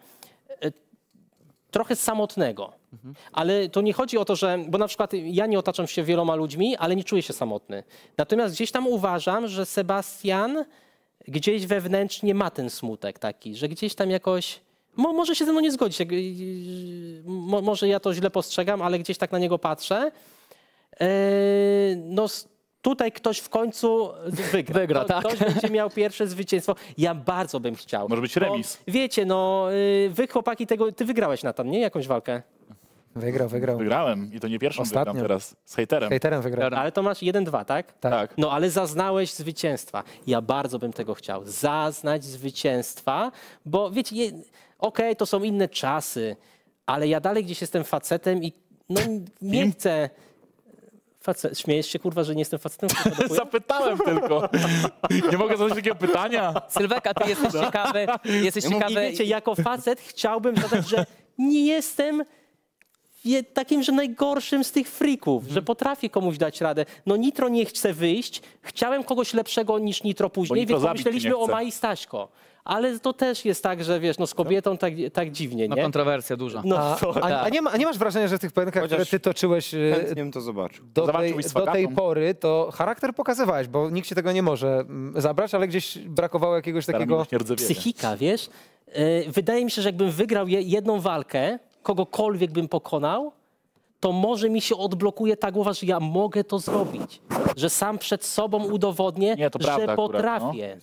trochę samotnego. Ale to nie chodzi o to, że, bo na przykład ja nie otaczam się wieloma ludźmi, ale nie czuję się samotny. Natomiast gdzieś tam uważam, że Sebastian gdzieś wewnętrznie ma ten smutek taki, że gdzieś tam jakoś, mo, może się ze mną nie zgodzić, jak, yy, mo, może ja to źle postrzegam, ale gdzieś tak na niego patrzę. Yy, no s- tutaj ktoś w końcu wygra. Wygra, Kto- tak. Ktoś będzie miał pierwsze zwycięstwo. Ja bardzo bym chciał. Może być Bo remis. Wiecie, no yy, wy chłopaki tego, ty wygrałeś Natan, nie? Jakąś walkę. Wygrał, wygrał. Wygrałem i to nie pierwszą Ostatnio. wygram teraz z hejterem. Hejterem wygrał. Ale to masz jeden dwa, tak? Tak. No ale zaznałeś zwycięstwa. Ja bardzo bym tego chciał. Zaznać zwycięstwa, bo wiecie, je- okej, to są inne czasy, ale ja dalej gdzieś jestem facetem i no nie chcę... Facet, śmiejesz się, kurwa, że nie jestem facetem? Kurwa, do chuja? Zapytałem tylko. Nie mogę zadać takiego pytania. Sylwek, a ty jesteś ciekawy, jesteś I ciekawy... wiecie, jako facet chciałbym zadać, że nie jestem je, takim, że najgorszym z tych freaków, Mhm. że potrafię komuś dać radę. No Nitro nie chce wyjść, chciałem kogoś lepszego niż Nitro później, Nitro więc zabić cię pomyśleliśmy nie o chce. Mai Staśko. Ale to też jest tak, że wiesz, no z kobietą tak, tak dziwnie, No nie? kontrowersja duża. No, A, to, a, a, nie ma, a nie masz wrażenia, że w tych pojedynkach, które ty toczyłeś e, Chętnie bym to zobaczył. do, tej, Zobaczyłbyś z do tej Fagatą? pory, to charakter pokazywałeś, bo nikt ci tego nie może mm, zabrać, ale gdzieś brakowało jakiegoś takiego... psychika, wiesz? Yy, wydaje mi się, że jakbym wygrał je, jedną walkę, kogokolwiek bym pokonał, to może mi się odblokuje ta głowa, że ja mogę to zrobić. Że sam przed sobą udowodnię, Nie, to że prawda akurat, potrafię.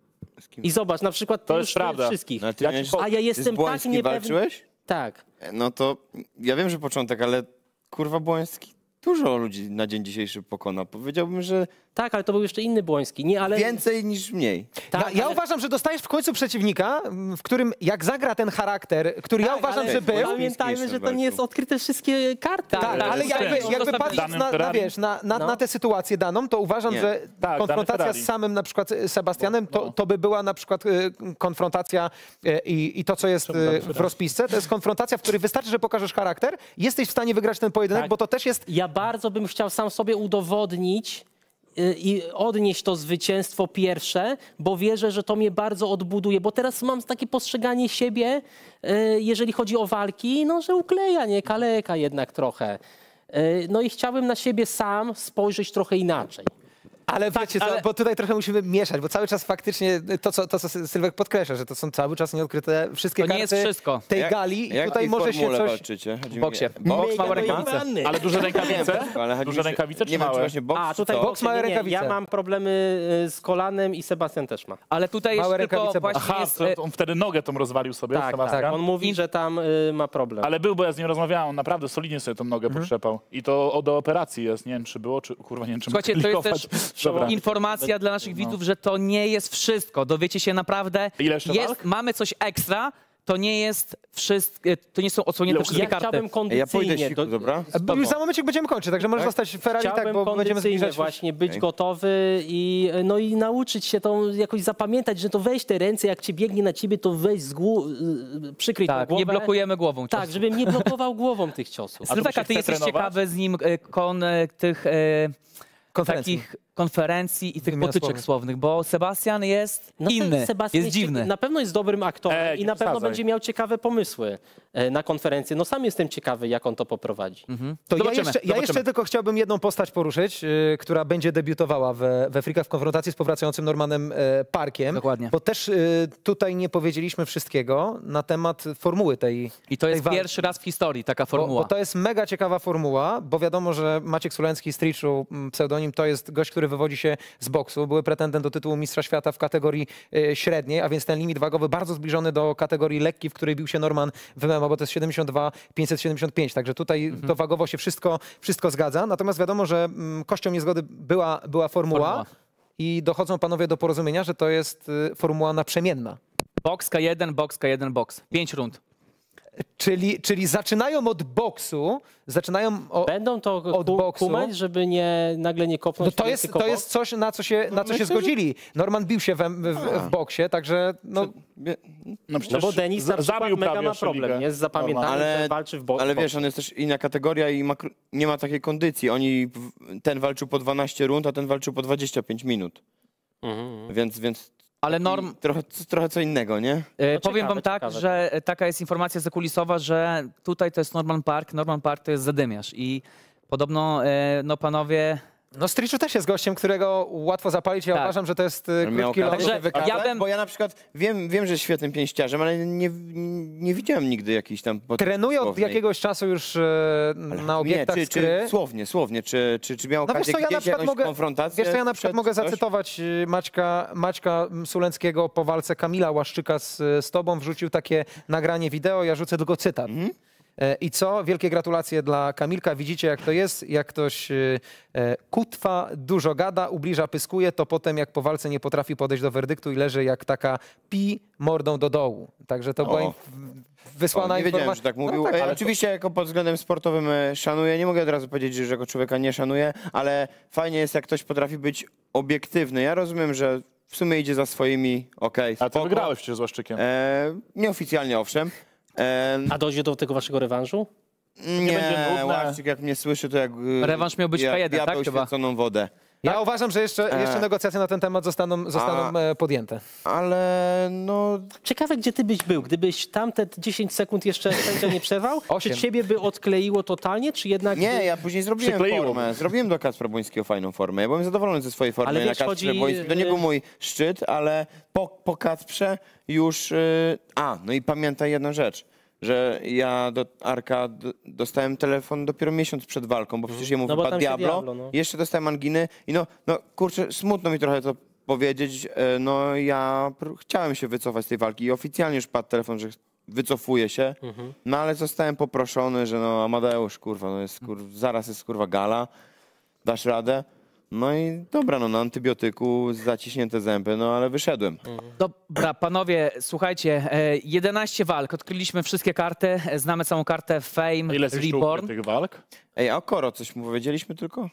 I zobacz, na przykład To ty jest już prawda. wszystkich. No, ty Ja miałeś- ci- a ja ty jestem z tak Błońskim niepewny. walczyłeś? Tak. No to ja wiem, że początek, ale kurwa Błoński dużo ludzi na dzień dzisiejszy pokona. Powiedziałbym, że Tak, ale to był jeszcze inny Błoński. Nie, ale... więcej niż mniej. Ja, ja uważam, że dostajesz w końcu przeciwnika, m, w którym jak zagra ten charakter, który ja Tak, uważam, ale że był... Pamiętajmy, że to nie jest odkryte wszystkie karty. Tak, ale jest jakby, ten. jakby Danym patrząc na, na, Ferrari. wiesz, na, na, No. na tę sytuację daną, to uważam, Nie. że Tak, konfrontacja dany z Ferrari. samym na przykład Sebastianem, to, to by była na przykład y, konfrontacja y, i, i to, co jest y, w rozpisce, to jest konfrontacja, w której wystarczy, że pokażesz charakter, jesteś w stanie wygrać ten pojedynek, Tak. bo to też jest... Ja bardzo bym chciał sam sobie udowodnić y, i odnieść to zwycięstwo pierwsze, bo wierzę, że to mnie bardzo odbuduje, bo teraz mam takie postrzeganie siebie, y, jeżeli chodzi o walki, no, że ukleja, nie, kaleka jednak trochę. Y, No i chciałbym na siebie sam spojrzeć trochę inaczej. Ale wiecie co, ale- bo tutaj trochę musimy mieszać, bo cały czas faktycznie to, co, to, co Sylwek podkreśla, że to są cały czas nieodkryte wszystkie To nie karty jest wszystko. tej Jak- gali i jak tutaj w może się formule coś... walczycie? Chodzi W mi- boksie. Boks, Boks, małe rękawice. dojebany. Ale duże rękawice? Ale chodzi mi Duże się- rękawice czy nie wiem, czy małe? właśnie boks, A, czy tutaj co? Boks, małe nie, nie, rękawice. ja mam problemy y, z kolanem i Sebastian też ma. Ale tutaj Małe jest tylko rękawice, bo- właśnie Aha, jest... to, e, to on wtedy nogę tą rozwalił sobie, Tak, Sebastian. tak. On mówi, że tam y, ma problem. Ale był, bo ja z nim rozmawiałem, on naprawdę solidnie sobie tą nogę Mhm. potrzepał. I to o, do operacji jest, nie wiem czy było, czy kurwa nie wiem czy Słuchajcie, to jest też Dobra. informacja dla naszych widzów, że to nie jest wszystko. Dowiecie się naprawdę, Ile jeszcze jest, walk? mamy coś ekstra, to nie jest wszystko, to nie są odsłonięte Ile wszystkie Ja karty. chciałbym Ej, ja pójdę kondycyjnie. siku, do- dobra? A Już za momencik będziemy kończyć, także możesz zostać Ferrari, tak, Chciałbym bo będziemy kondycyjnie zbliżać... właśnie być Okej. gotowy i no i nauczyć się tą jakoś zapamiętać, że to weź te ręce, jak ci biegnie na ciebie, to weź z głu- y, przykryj tą Tak, głowę. nie blokujemy głową. Tak, ciosu. żebym nie blokował głową tych ciosów. A to Sylwek, się a ty chce jesteś trenować? ciekawy z nim e, kon, e, tych e, Konferencji. takich konferencji i tych Wymian potyczek słownych. słownych, bo Sebastian jest Na pewno inny, Sebastian jest dziwny. Na pewno jest dobrym aktorem Ej, i na pewno wsadzaj. będzie miał ciekawe pomysły e, na konferencję. No sam jestem ciekawy, jak on to poprowadzi. Mhm. To ja Zobaczymy, jeszcze, ja zobaczymy. jeszcze tylko chciałbym jedną postać poruszyć, y, która będzie debiutowała we, we Frikach w konfrontacji z powracającym Normanem e, Parkiem. Dokładnie. Bo też y, tutaj nie powiedzieliśmy wszystkiego na temat formuły tej I to tej jest walki. pierwszy raz w historii taka Bo, formuła. bo to jest mega ciekawa formuła, bo wiadomo, że Maciek Sulencki, Striczu, m, pseudonim, to jest gość, który wywodzi się z boksu. Były pretendent do tytułu mistrza świata w kategorii y, średniej, a więc ten limit wagowy bardzo zbliżony do kategorii lekkiej, w której bił się Norman w M M A, bo to jest siedemdziesiąt dwa pięćset siedemdziesiąt pięć. Także tutaj Mhm. to wagowo się wszystko, wszystko zgadza. Natomiast wiadomo, że mm, kością niezgody była, była formuła, Formuła. i dochodzą panowie do porozumienia, że to jest y, formuła naprzemienna. Boks K jeden, boks K jeden, boks. Pięć rund. Czyli, czyli zaczynają od boksu, zaczynają o, Będą to od ku, boksu. kumać, żeby nie, nagle nie kopnąć. No to jest, tylko to boks? jest coś, na co się, na co się myślę, że- zgodzili. Norman bił się w, w, w boksie, także no, Wie- No No przecież bo Denis na z- przykład zabił mega prawie ma problem, Szeligę. nie? Z zapamiętaniem, Ale- że walczy w boksie. Ale wiesz, on jest też inna kategoria i ma, kró- nie ma takiej kondycji. Oni, w- ten walczył po dwanaście rund, a ten walczył po dwadzieścia pięć minut. Mhm. Więc, więc Ale taki norm... trochę, trochę co innego, nie? E, No Powiem ciekawe, wam tak, ciekawe. że e, taka jest informacja zakulisowa, że tutaj to jest Norman Park, Norman Park to jest zadymiarz i podobno, e, no panowie... no Striczu też jest gościem, którego łatwo zapalić. Ja Tak. uważam, że to jest y, Miał krótki okazję lot. się wykazać, ja bym- bo ja na przykład wiem, wiem, że jest świetnym pięściarzem, ale nie, nie widziałem nigdy jakichś tam... potyczki Trenuje od słownej. jakiegoś czasu już y, na Nie, obiektach czy, skry. czy słownie, słownie, czy, czy, czy miał No wiesz okazję co, ja na gdzieś przykład jakąś mogę, konfrontację? wiesz co, ja na przykład przed mogę coś? zacytować y, Maćka, Maćka Sulenckiego po walce Kamila Łaszczyka z, z tobą. Wrzucił takie nagranie wideo, ja rzucę tylko cytat. Mhm. E, I co? Wielkie gratulacje dla Kamilka. Widzicie, jak to jest. Jak ktoś e, e, kutwa, dużo gada, ubliża, pyskuje, to potem jak po walce nie potrafi podejść do werdyktu i leży jak taka pi mordą do dołu. Także to O. była in- wysłana O, nie wiedziałem, informacja. że tak mówił. No tak, E, ale Oczywiście jako pod względem sportowym e, szanuję. Nie mogę od razu powiedzieć, że go człowieka nie szanuję, ale fajnie jest, jak ktoś potrafi być obiektywny. Ja rozumiem, że w sumie idzie za swoimi, okej, A ty spoko. wygrałeś przecież z Łaszczykiem. E, Nieoficjalnie owszem. E, A dojdzie do tego waszego rewanżu? Nie będzie Nie, nudne. Ławczyk jak mnie słyszy, to jak y, Rewanż miał być ja, K jeden, tak, diabeł chyba? święconą wodę. Ja uważam, że jeszcze, jeszcze E. negocjacje na ten temat zostaną, zostaną A- e, podjęte. Ale no... Ciekawe, gdzie ty byś był, gdybyś tamte dziesięć sekund jeszcze sędzia nie przerwał? Czy Osiem. ciebie by odkleiło totalnie, czy jednak... Nie, by... ja później zrobiłem Przykleiło. formę. Zrobiłem do Kacpra Błońskiego fajną formę. Ja byłem zadowolony ze swojej formy Ale na wiesz, Kacprze chodzi- Błońskim. To nie był mój szczyt, ale po, po Kacprze już... Yy... A, no i pamiętaj jedną rzecz. Że ja do Arka d- dostałem telefon dopiero miesiąc przed walką, bo przecież jemu No bo wypadł tam się Diablo, Diablo, no. jeszcze dostałem anginy i no, no kurczę, smutno mi trochę to powiedzieć, e, no ja pr- chciałem się wycofać z tej walki i oficjalnie już padł telefon, że wycofuję się, Mhm. no ale zostałem poproszony, że no Amadeusz, kurwa, no jest, kur... zaraz jest kurwa gala, dasz radę? No i dobra, no na antybiotyku, zaciśnięte zęby, no ale wyszedłem. Dobra, panowie, słuchajcie, e, jedenaście walk, odkryliśmy wszystkie karty, e, znamy całą kartę Fame, Ile jest jeszcze Reborn, tych walk? Ej, a o Koro coś mu powiedzieliśmy tylko?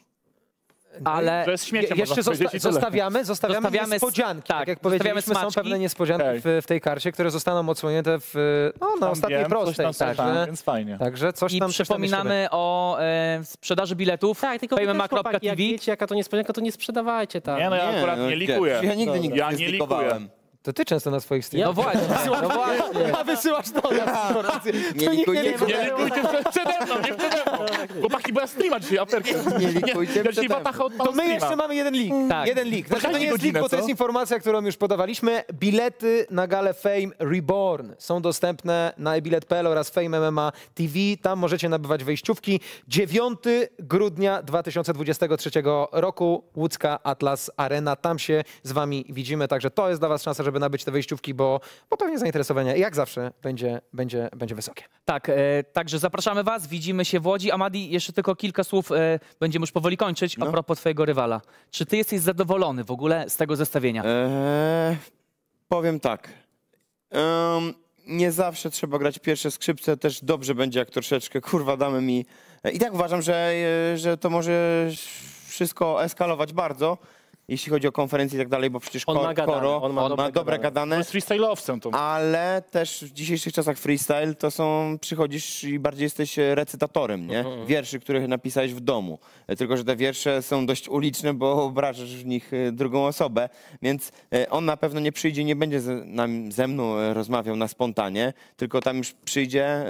ale To jest śmiecie, Je, jeszcze można powiedzieć, zosta i tyle. zostawiamy, zostawiamy, Zostawiamy s- niespodzianki. tak, Tak, jak zostawiamy powiedzieliśmy, są smaczki. pewne niespodzianki Tak. w, w tej karcie, które zostaną odsłonięte w, no, na Tam ostatniej wiem, coś prostej. tam są, Także, tam, więc fajnie. także coś i tam coś tam przypominamy o e, sprzedaży biletów, Tak, tylko wy też, chłopaki, famema kropka jak t v. wiecie, jaka to niespodzianka, to nie sprzedawajcie tak. Nie, no ja Nie, akurat no nie gdzie? likuję. Ja nigdy Dobra. nigdy Ja nie nie zlikowałem. likuję. To ty często na swoich No streamach. właśnie, no właśnie. A wysyłasz do nas. Nie likujcie Nie likujcie przed- przede mną, nie przede mną. Chłopaki, bo ja streama dzisiaj, aferkę. Nie likujcie Ja dzisiaj przede mną. watacha od To my jeszcze mamy jeden leak. Tak. Jeden leak. Znaczy, to Poczekajcie nie jest leak, godzinę, bo to co? jest informacja, którą już podawaliśmy. Bilety na galę Fame Reborn są dostępne na ebilet kropka p l oraz Fame M M A T V. Tam możecie nabywać wejściówki. dziewiątego grudnia dwa tysiące dwudziestego trzeciego roku Łódzka Atlas Arena. Tam się z wami widzimy, także to jest dla was szansa, żeby nabyć te wejściówki, bo, bo pewnie zainteresowanie jak zawsze będzie, będzie, będzie wysokie. Tak, e, także zapraszamy was, widzimy się w Łodzi. Amadi, jeszcze tylko kilka słów, e, będziemy już powoli kończyć, No. a propos twojego rywala. Czy ty jesteś zadowolony w ogóle z tego zestawienia? Eee, powiem tak. Em, nie zawsze trzeba grać pierwsze skrzypce, też dobrze będzie, jak troszeczkę, kurwa, damy mi... I tak uważam, że, e, że to może wszystko eskalować bardzo, jeśli chodzi o konferencje i tak dalej, bo przecież On Ko- ma gadane, Koro on ma ma dobre dobre gadane. gadane. To jest freestyle'owcem to. Ale też w dzisiejszych czasach freestyle to są, przychodzisz i bardziej jesteś recytatorem, nie? Wierszy, których napisałeś w domu. E, Tylko, że te wiersze są dość uliczne, bo obrażasz w nich e, drugą osobę, więc e, on na pewno nie przyjdzie, nie będzie ze, nam, ze mną e, rozmawiał na spontanie, tylko tam już przyjdzie e,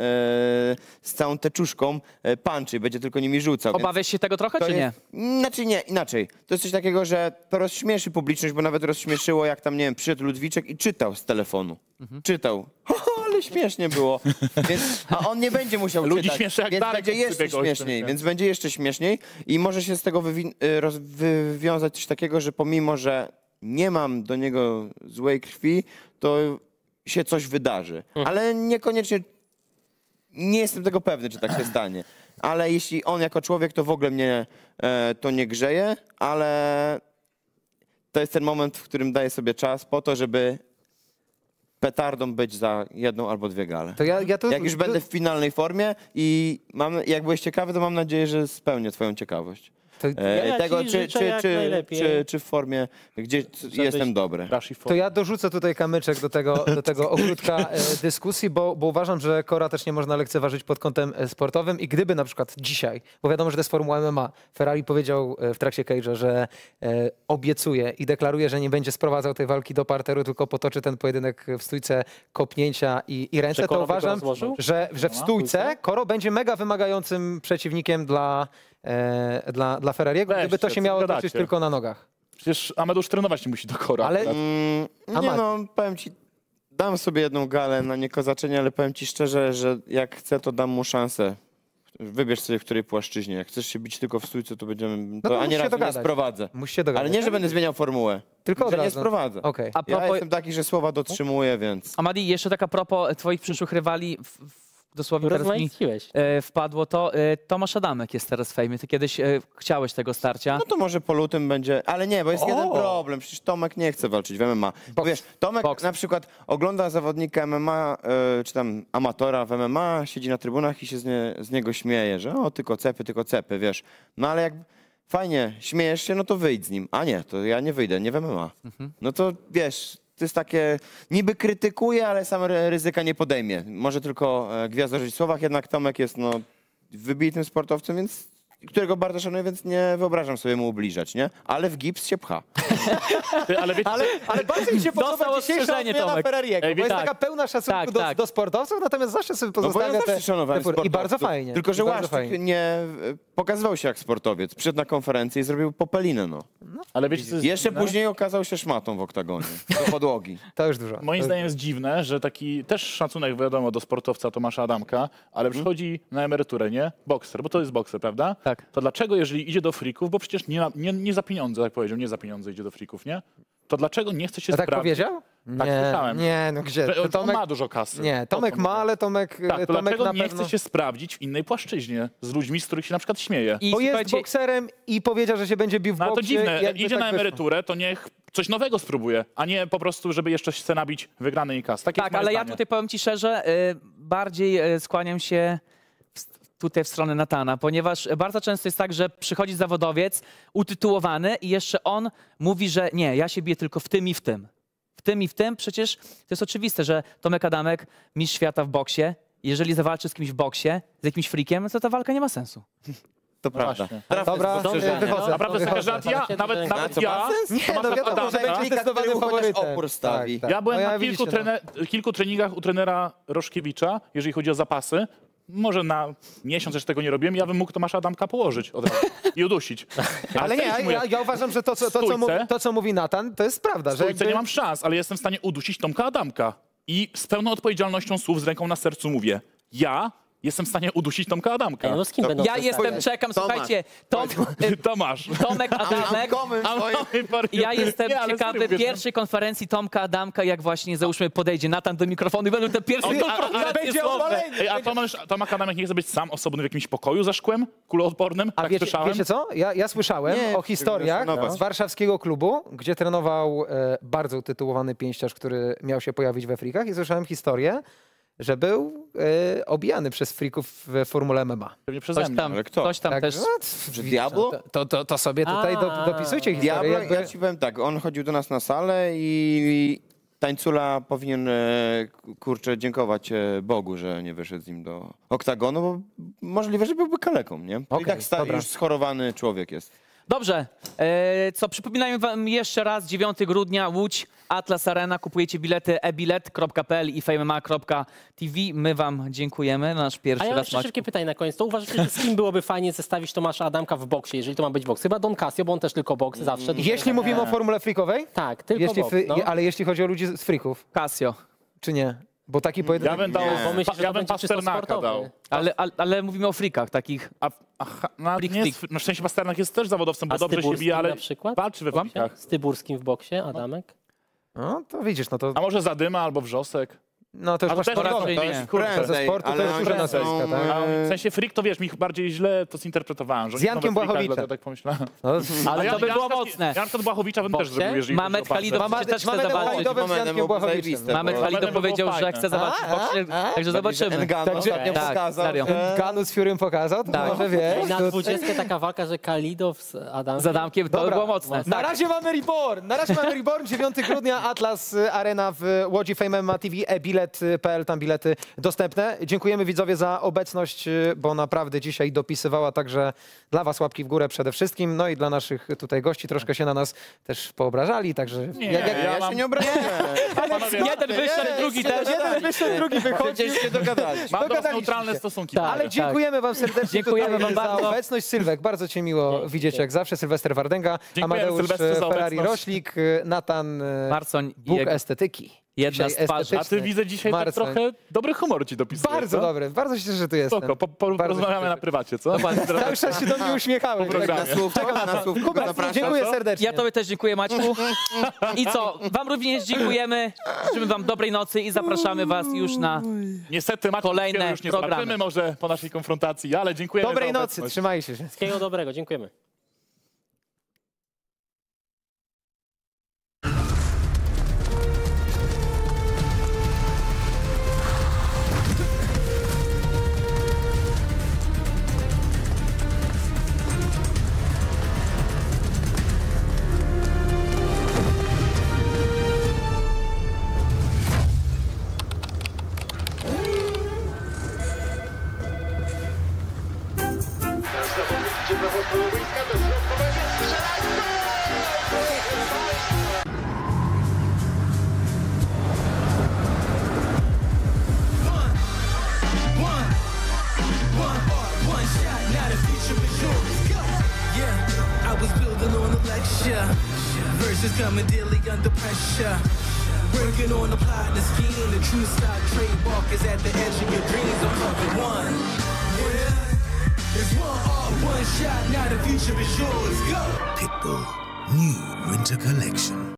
z całą teczuszką e, punch, będzie tylko nimi rzucał. więc Obawiasz się tego trochę, to czy nie? jest, Znaczy nie, inaczej. To jest coś takiego, że to rozśmieszy publiczność, bo nawet rozśmieszyło, jak tam, nie wiem, przyszedł Ludwiczek i czytał z telefonu. Mhm. Czytał. O, ale śmiesznie było. Więc, a on nie będzie musiał Ludzi czytać, śmieszy jak więc Darek będzie od jeszcze ciebie gościem, śmieszniej. nie? Więc będzie jeszcze śmieszniej i może się z tego wywi- y, roz- wywiązać coś takiego, że pomimo, że nie mam do niego złej krwi, to się coś wydarzy. Ale niekoniecznie nie jestem tego pewny, czy tak się stanie. Ale jeśli on jako człowiek, to w ogóle mnie e, to nie grzeje, ale to jest ten moment, w którym daję sobie czas po to, żeby petardą być za jedną albo dwie gale. To ja, ja to, Jak już to, będę w finalnej formie i mam, jak byłeś ciekawy, to mam nadzieję, że spełnię twoją ciekawość. To, E, ja tego, ci czy, życzę czy, jak czy, najlepiej. czy, czy w formie, gdzie jestem dobry. To ja dorzucę tutaj kamyczek do tego, do tego ogródka e, dyskusji, bo, bo uważam, że Kora też nie można lekceważyć pod kątem e, sportowym i gdyby na przykład dzisiaj, bo wiadomo, że to jest Formuła M M A, Ferrari powiedział e, w trakcie Cage'a, że e, obiecuje i deklaruje, że nie będzie sprowadzał tej walki do parteru, tylko potoczy ten pojedynek w stójce kopnięcia i, i ręce, Że to Koro by go uważam, rozłożył? że, że w No, stójce Koro będzie mega wymagającym przeciwnikiem dla, e, dla, dla Ferrariego, Weźcie, gdyby to się co miało gadacie? toczyć tylko na nogach. Przecież Amadeusz trenować nie musi do Kora. Ale- akurat. Mm, nie Amad- no, powiem ci, dam sobie jedną galę na niekozaczenie, ale powiem ci szczerze, że jak chcę, to dam mu szansę. Wybierz sobie, w której płaszczyźnie. Jak chcesz się bić tylko w stójce, to będziemy... to To ani musisz się razu nie dogadać. sprowadzę. Musisz się dogadać. Ale nie, że będę zmieniał formułę. Tylko od że nie razu. sprowadzę. Okej. A Ja propos- jestem taki, że słowa dotrzymuję, więc... Amadi, jeszcze taka propos twoich przyszłych rywali, w, w, dosłownie teraz mi Rozmaiciłeś. e, wpadło to. E, Tomasz Adamek jest teraz w fejmie. Ty kiedyś e, chciałeś tego starcia. No to może po lutym będzie, ale nie, bo jest O! jeden problem. Przecież Tomek nie chce walczyć w M M A. Bo wiesz, Tomek na przykład ogląda zawodnika M M A, y, czy tam amatora w M M A, siedzi na trybunach i się z, nie, z niego śmieje, że o, tylko cepy, tylko cepy, wiesz. No ale jak fajnie śmiejesz się, no to wyjdź z nim. A nie, to ja nie wyjdę, nie w M M A. No to wiesz, to jest takie, niby krytykuje, ale sam ry- ryzyka nie podejmie. Może tylko e, gwiazdożyć w słowach, jednak Tomek jest no wybitnym sportowcem, więc którego bardzo szanuję, więc nie wyobrażam sobie mu ubliżać, nie? Ale w gips się pcha. ale, wiecie, ale, ale bardzo mi się podoba dzisiejsza odmiana Ferrariego, bo jest tak. taka pełna szacunku Tak, do, tak. do sportowców, natomiast zawsze sobie No bo ja pozostawia zawsze te, szanowałem te fur- I bardzo sportowców. fajnie. Tylko, że I bardzo Łaszczyk fajnie. nie e, pokazywał się jak sportowiec. Przyszedł na konferencję i zrobił popelinę, no. Ale wiecie, co jest Jeszcze dziwne? później okazał się szmatą w oktagonie. Do podłogi. To już dużo. Moim zdaniem jest dziwne, że taki też szacunek wiadomo do sportowca Tomasza Adamka, ale przychodzi na emeryturę, nie? Bokser, bo to jest bokser, prawda? Tak. To dlaczego, jeżeli idzie do frików, bo przecież nie, nie, nie za pieniądze, tak powiedział, nie za pieniądze idzie do frików, nie? To dlaczego nie chce się A tak sprawdzić? powiedział? Tak Nie, słyszałem. nie, no gdzie? Że To on, Tomek- on ma dużo kasy. Nie, Tomek ma, ale Tomek, Tak, to Tomek dlaczego na nie pewno... chce się sprawdzić w innej płaszczyźnie z ludźmi, z których się na przykład śmieje? Bo jest bokserem i powiedział, że się będzie bił w No ale to boksie. dziwne, jakby idzie tak na wyszło. emeryturę, to niech coś nowego spróbuje, a nie po prostu, żeby jeszcze chce nabić wygrany i kas. Takie Tak, jest moje ale ja zdanie. tutaj powiem ci szczerze, y, bardziej y, skłaniam się w, tutaj w stronę Natana, ponieważ bardzo często jest tak, że przychodzi zawodowiec utytułowany i jeszcze on mówi, że nie, ja się biję tylko w tym i w tym. W tym i w tym przecież to jest oczywiste, że Tomek Adamek, mistrz świata w boksie, jeżeli zawalczy z kimś w boksie, z jakimś freakiem, to ta walka nie ma sensu. To prawda. Dobra, wychodzę. Naprawdę jest taka, że wychodzę. ja, nawet, nawet Co, ja, ma sens? Nie, no Tomasza wiadomo, że Adamka, będzie zdecydowanym faworytem. opór stawi. Tak, tak. Ja byłem No ja na kilku, widzicie, no. trene- kilku treningach u trenera Roszkiewicza, jeżeli chodzi o zapasy. Może na miesiąc jeszcze tego nie robiłem, ja bym mógł Tomasza Adamka położyć od razu i udusić. Ale nie, ja, ja, ja uważam, że to, co, to, co mówi, Stójce. to, co mówi Natan, to jest prawda. W Że stójce jakby... nie mam szans, ale jestem w stanie udusić Tomka Adamka. I z pełną odpowiedzialnością słów, z ręką na sercu mówię, ja jestem w stanie udusić Tomka Adamka. Ej, no z kim będą Ja te jestem, stanie? czekam, Tomasz. słuchajcie, Tom, Tomasz. Tomek Adamek. Ja jestem Nie, ale ciekawy serio, wiesz, pierwszej konferencji Tomka Adamka, jak właśnie załóżmy podejdzie Natan do mikrofonu i będą te pierwsze On, a, a, ale konferencje będzie słowne. Ej, a Tomasz, Tomek Adamek nie chce być sam osobny w jakimś pokoju za szkłem kuloodpornym? A Tak wiecie, słyszałem? wiecie co? Ja, ja słyszałem Nie, o historiach no. z warszawskiego klubu, gdzie trenował e, bardzo utytułowany pięściarz, który miał się pojawić we frikach i słyszałem historię, że był e, obijany przez frików w formule M M A. Pewnie przeze Coś mnie. tam, Ale kto? coś tam Tak, też. no, Że Diablo? To, to, to sobie tutaj do, A. dopisujcie historię. Diablo, Jakby... ja ci powiem tak, on chodził do nas na salę i tańcula powinien, e, kurczę, dziękować e, Bogu, że nie wyszedł z nim do oktagonu, bo możliwe, że byłby kaleką, nie? To I Okej, tak stary, dobra. już schorowany człowiek jest. Dobrze, e, co przypominajmy wam jeszcze raz, dziewiątego grudnia, Łódź, Atlas Arena, kupujecie bilety e bilet kropka p l i fame kropka t v. My wam dziękujemy, nasz A pierwszy ja mam raz jeszcze Maciek. szybkie pytanie na koniec. To uważacie, że z kim byłoby fajnie zestawić Tomasza Adamka w boksie, jeżeli to ma być boks? Chyba Don Casio, bo on też tylko boks zawsze. Jeśli mówimy o formule frikowej? Tak, tylko Jeśli boks. fry- No. je- Ale jeśli chodzi o ludzi z frików, Casio. czy nie? Bo taki pojedynek... Ja bym dał, Bo myślę, że ja to bym będzie czysto Pasternaka sportowy. dał. Ale, ale, ale mówimy o frikach takich. A, aha, no, Frik, nie jest, frik. no, w sensie Pasternak jest też zawodowcem, A bo z dobrze się Tyburskim bije, ale na przykład? walczy we frikach. Z Tyburskim w boksie, Adamek? No to widzisz, no to... A może Zadyma albo Wrzosek? No to już A to masz też sportowe. raczej To nie. jest Kurczę. Ze sportu to ale jest duża oni nazwiska, są, tak? A e, w sensie frik to wiesz, mi bardziej źle to zinterpretowałem. Że Z Jankiem oni są we frikach, Błachowiczem. dlatego tak pomyślałem. No, Ale ja, to by ja, było ja, mocne. Ja na przykład Błachowicza bym też Boksie? zrobił, jeżeli Mamet chodzi o Khalidow pasę. przecież też chce Mamet zawalczyć. Khalidow z Momentem Jankiem byłoby Błachowiczem. zajebiste, Mamet bo- Khalidow Będę powiedział, było że fajne. chce zobaczyć w boksie, także zobaczymy. Ngannou Także- ostatnio tak, pokazał, serio. że- Ganu z Furym pokazał, to Tak. może wiesz. I na to- dwudziestkę taka walka, że Kalidow z Adamkiem. Z Adamkiem to by Dobra. było mocne. Na razie mamy Reborn! Na razie mamy Reborn, dziewiątego grudnia, Atlas y, Arena w Łodzi, Fame M M A T V, e bilet kropka p l, tam bilety dostępne. Dziękujemy widzowie za obecność, y, bo naprawdę dzisiaj dopisywała także dla was łapki w górę przede wszystkim, no i dla naszych tutaj gości troszkę się na nas też poobrażali, także... Nie, Ja, ja mam- się nie obraziłem. Panowie, Jeden wyszedł, drugi też. Jeden wyszedł, drugi wychodzi. Przecież się dogadaliśmy. mam do was Dogadaliśmy neutralne się. stosunki. Tak. Ale dziękujemy wam serdecznie Dziękujemy tutaj wam za bardzo. obecność. Sylwek, bardzo cię miło widzieć jak zawsze. Sylwester Wardęga, Dziękuję, Amadeusz Sylwestrze, za Ferrari obecność. Roślik, Natan e, Marcoń i Bóg jego- estetyki. Jedna Dzisiaj z twarzy. A ty widzę dzisiaj tak Marcin. trochę dobry humor ci dopisuje. Bardzo co? dobry, bardzo się cieszę, że tu jestem. Spoko, po, po, Bardzo porozmawiamy się na prywacie, co? Dokładnie. Cały czas się do mnie uśmiechałeś. Po programie. Na słówko, na słówko Hubert, zapraszam. dziękuję serdecznie. Ja tobie też dziękuję, Maćku. I co? Wam również dziękujemy. Życzymy wam dobrej nocy i zapraszamy was już na Niestety Maciej kolejne już nie programy. zobaczymy może po naszej konfrontacji, ale dziękujemy Dobrej za nocy, obecność. trzymajcie się. Wszystkiego dobrego, dziękujemy. Versus coming daily under pressure. Working on the plot and the scheme. The true stock trademark is at the edge of your dreams. I'm talking one. Yeah. There's one art, one shot. Now the future is yours. Go. Pitbull New Winter Collection.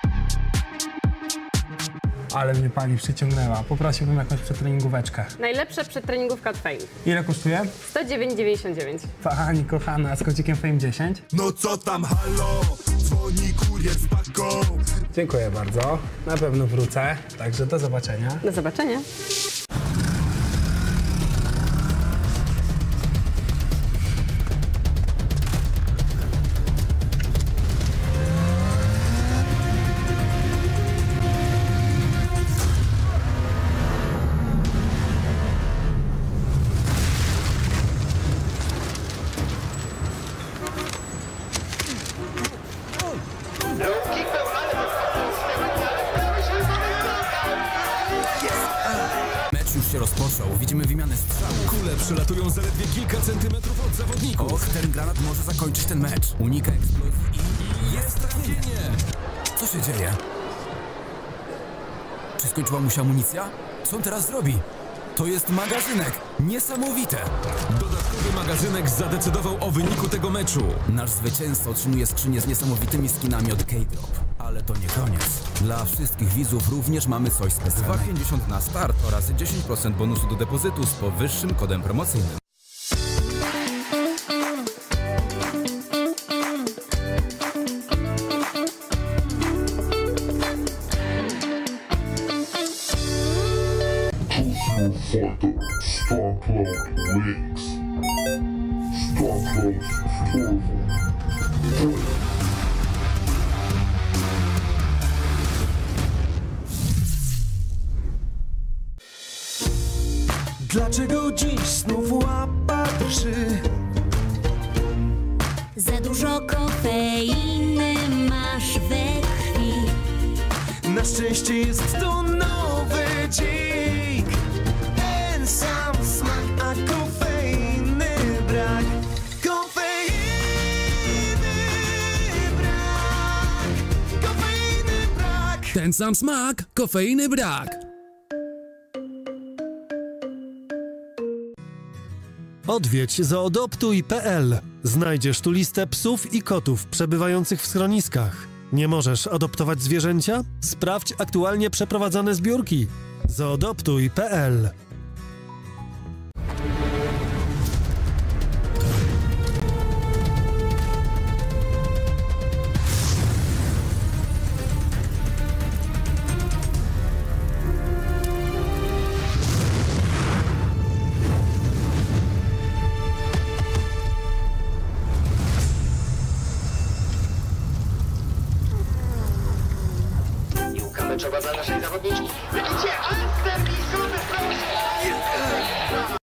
Ale mnie pani przyciągnęła. Poprosiłbym jakąś przetreningóweczkę. Najlepsza przetreningówka od Fame. Ile kosztuje? sto dziewięć dziewięćdziesiąt dziewięć. Pani kochana, z kocikiem Fame dziesięć. No co tam, halo? Dzwoni kurier z paką. Dziękuję bardzo. Na pewno wrócę. Także do zobaczenia. Do zobaczenia. Mecz już się rozpoczął. Widzimy wymianę strzałów. Kule przylatują zaledwie kilka centymetrów od zawodników. Och, ten granat może zakończyć ten mecz. Unika eksplozji i jest trafienie. Co się dzieje? Czy skończyła mu się amunicja? Co on teraz zrobi? To jest magazynek. Niesamowite. Dodatkowy magazynek zadecydował o wyniku tego meczu. Nasz zwycięzca otrzymuje skrzynię z niesamowitymi skinami od K-Drop. Ale to nie koniec. Dla wszystkich widzów również mamy coś specjalnego. dwa pięćdziesiąt na start oraz dziesięć procent bonusu do depozytu z powyższym kodem promocyjnym. Dlaczego dziś znów łapa drży? Za dużo kofeiny masz we krwi. Na szczęście jest to nowy dzik. Ten sam smak, a kofeiny brak. Kofeiny brak. Kofeiny brak. Ten sam smak, kofeiny brak. Odwiedź zoodoptuj kropka p l. Znajdziesz tu listę psów i kotów przebywających w schroniskach. Nie możesz adoptować zwierzęcia? Sprawdź aktualnie przeprowadzane zbiórki. zoodoptuj kropka p l. Meczowa dla naszej zawodniczki. Widzicie, Aster i Super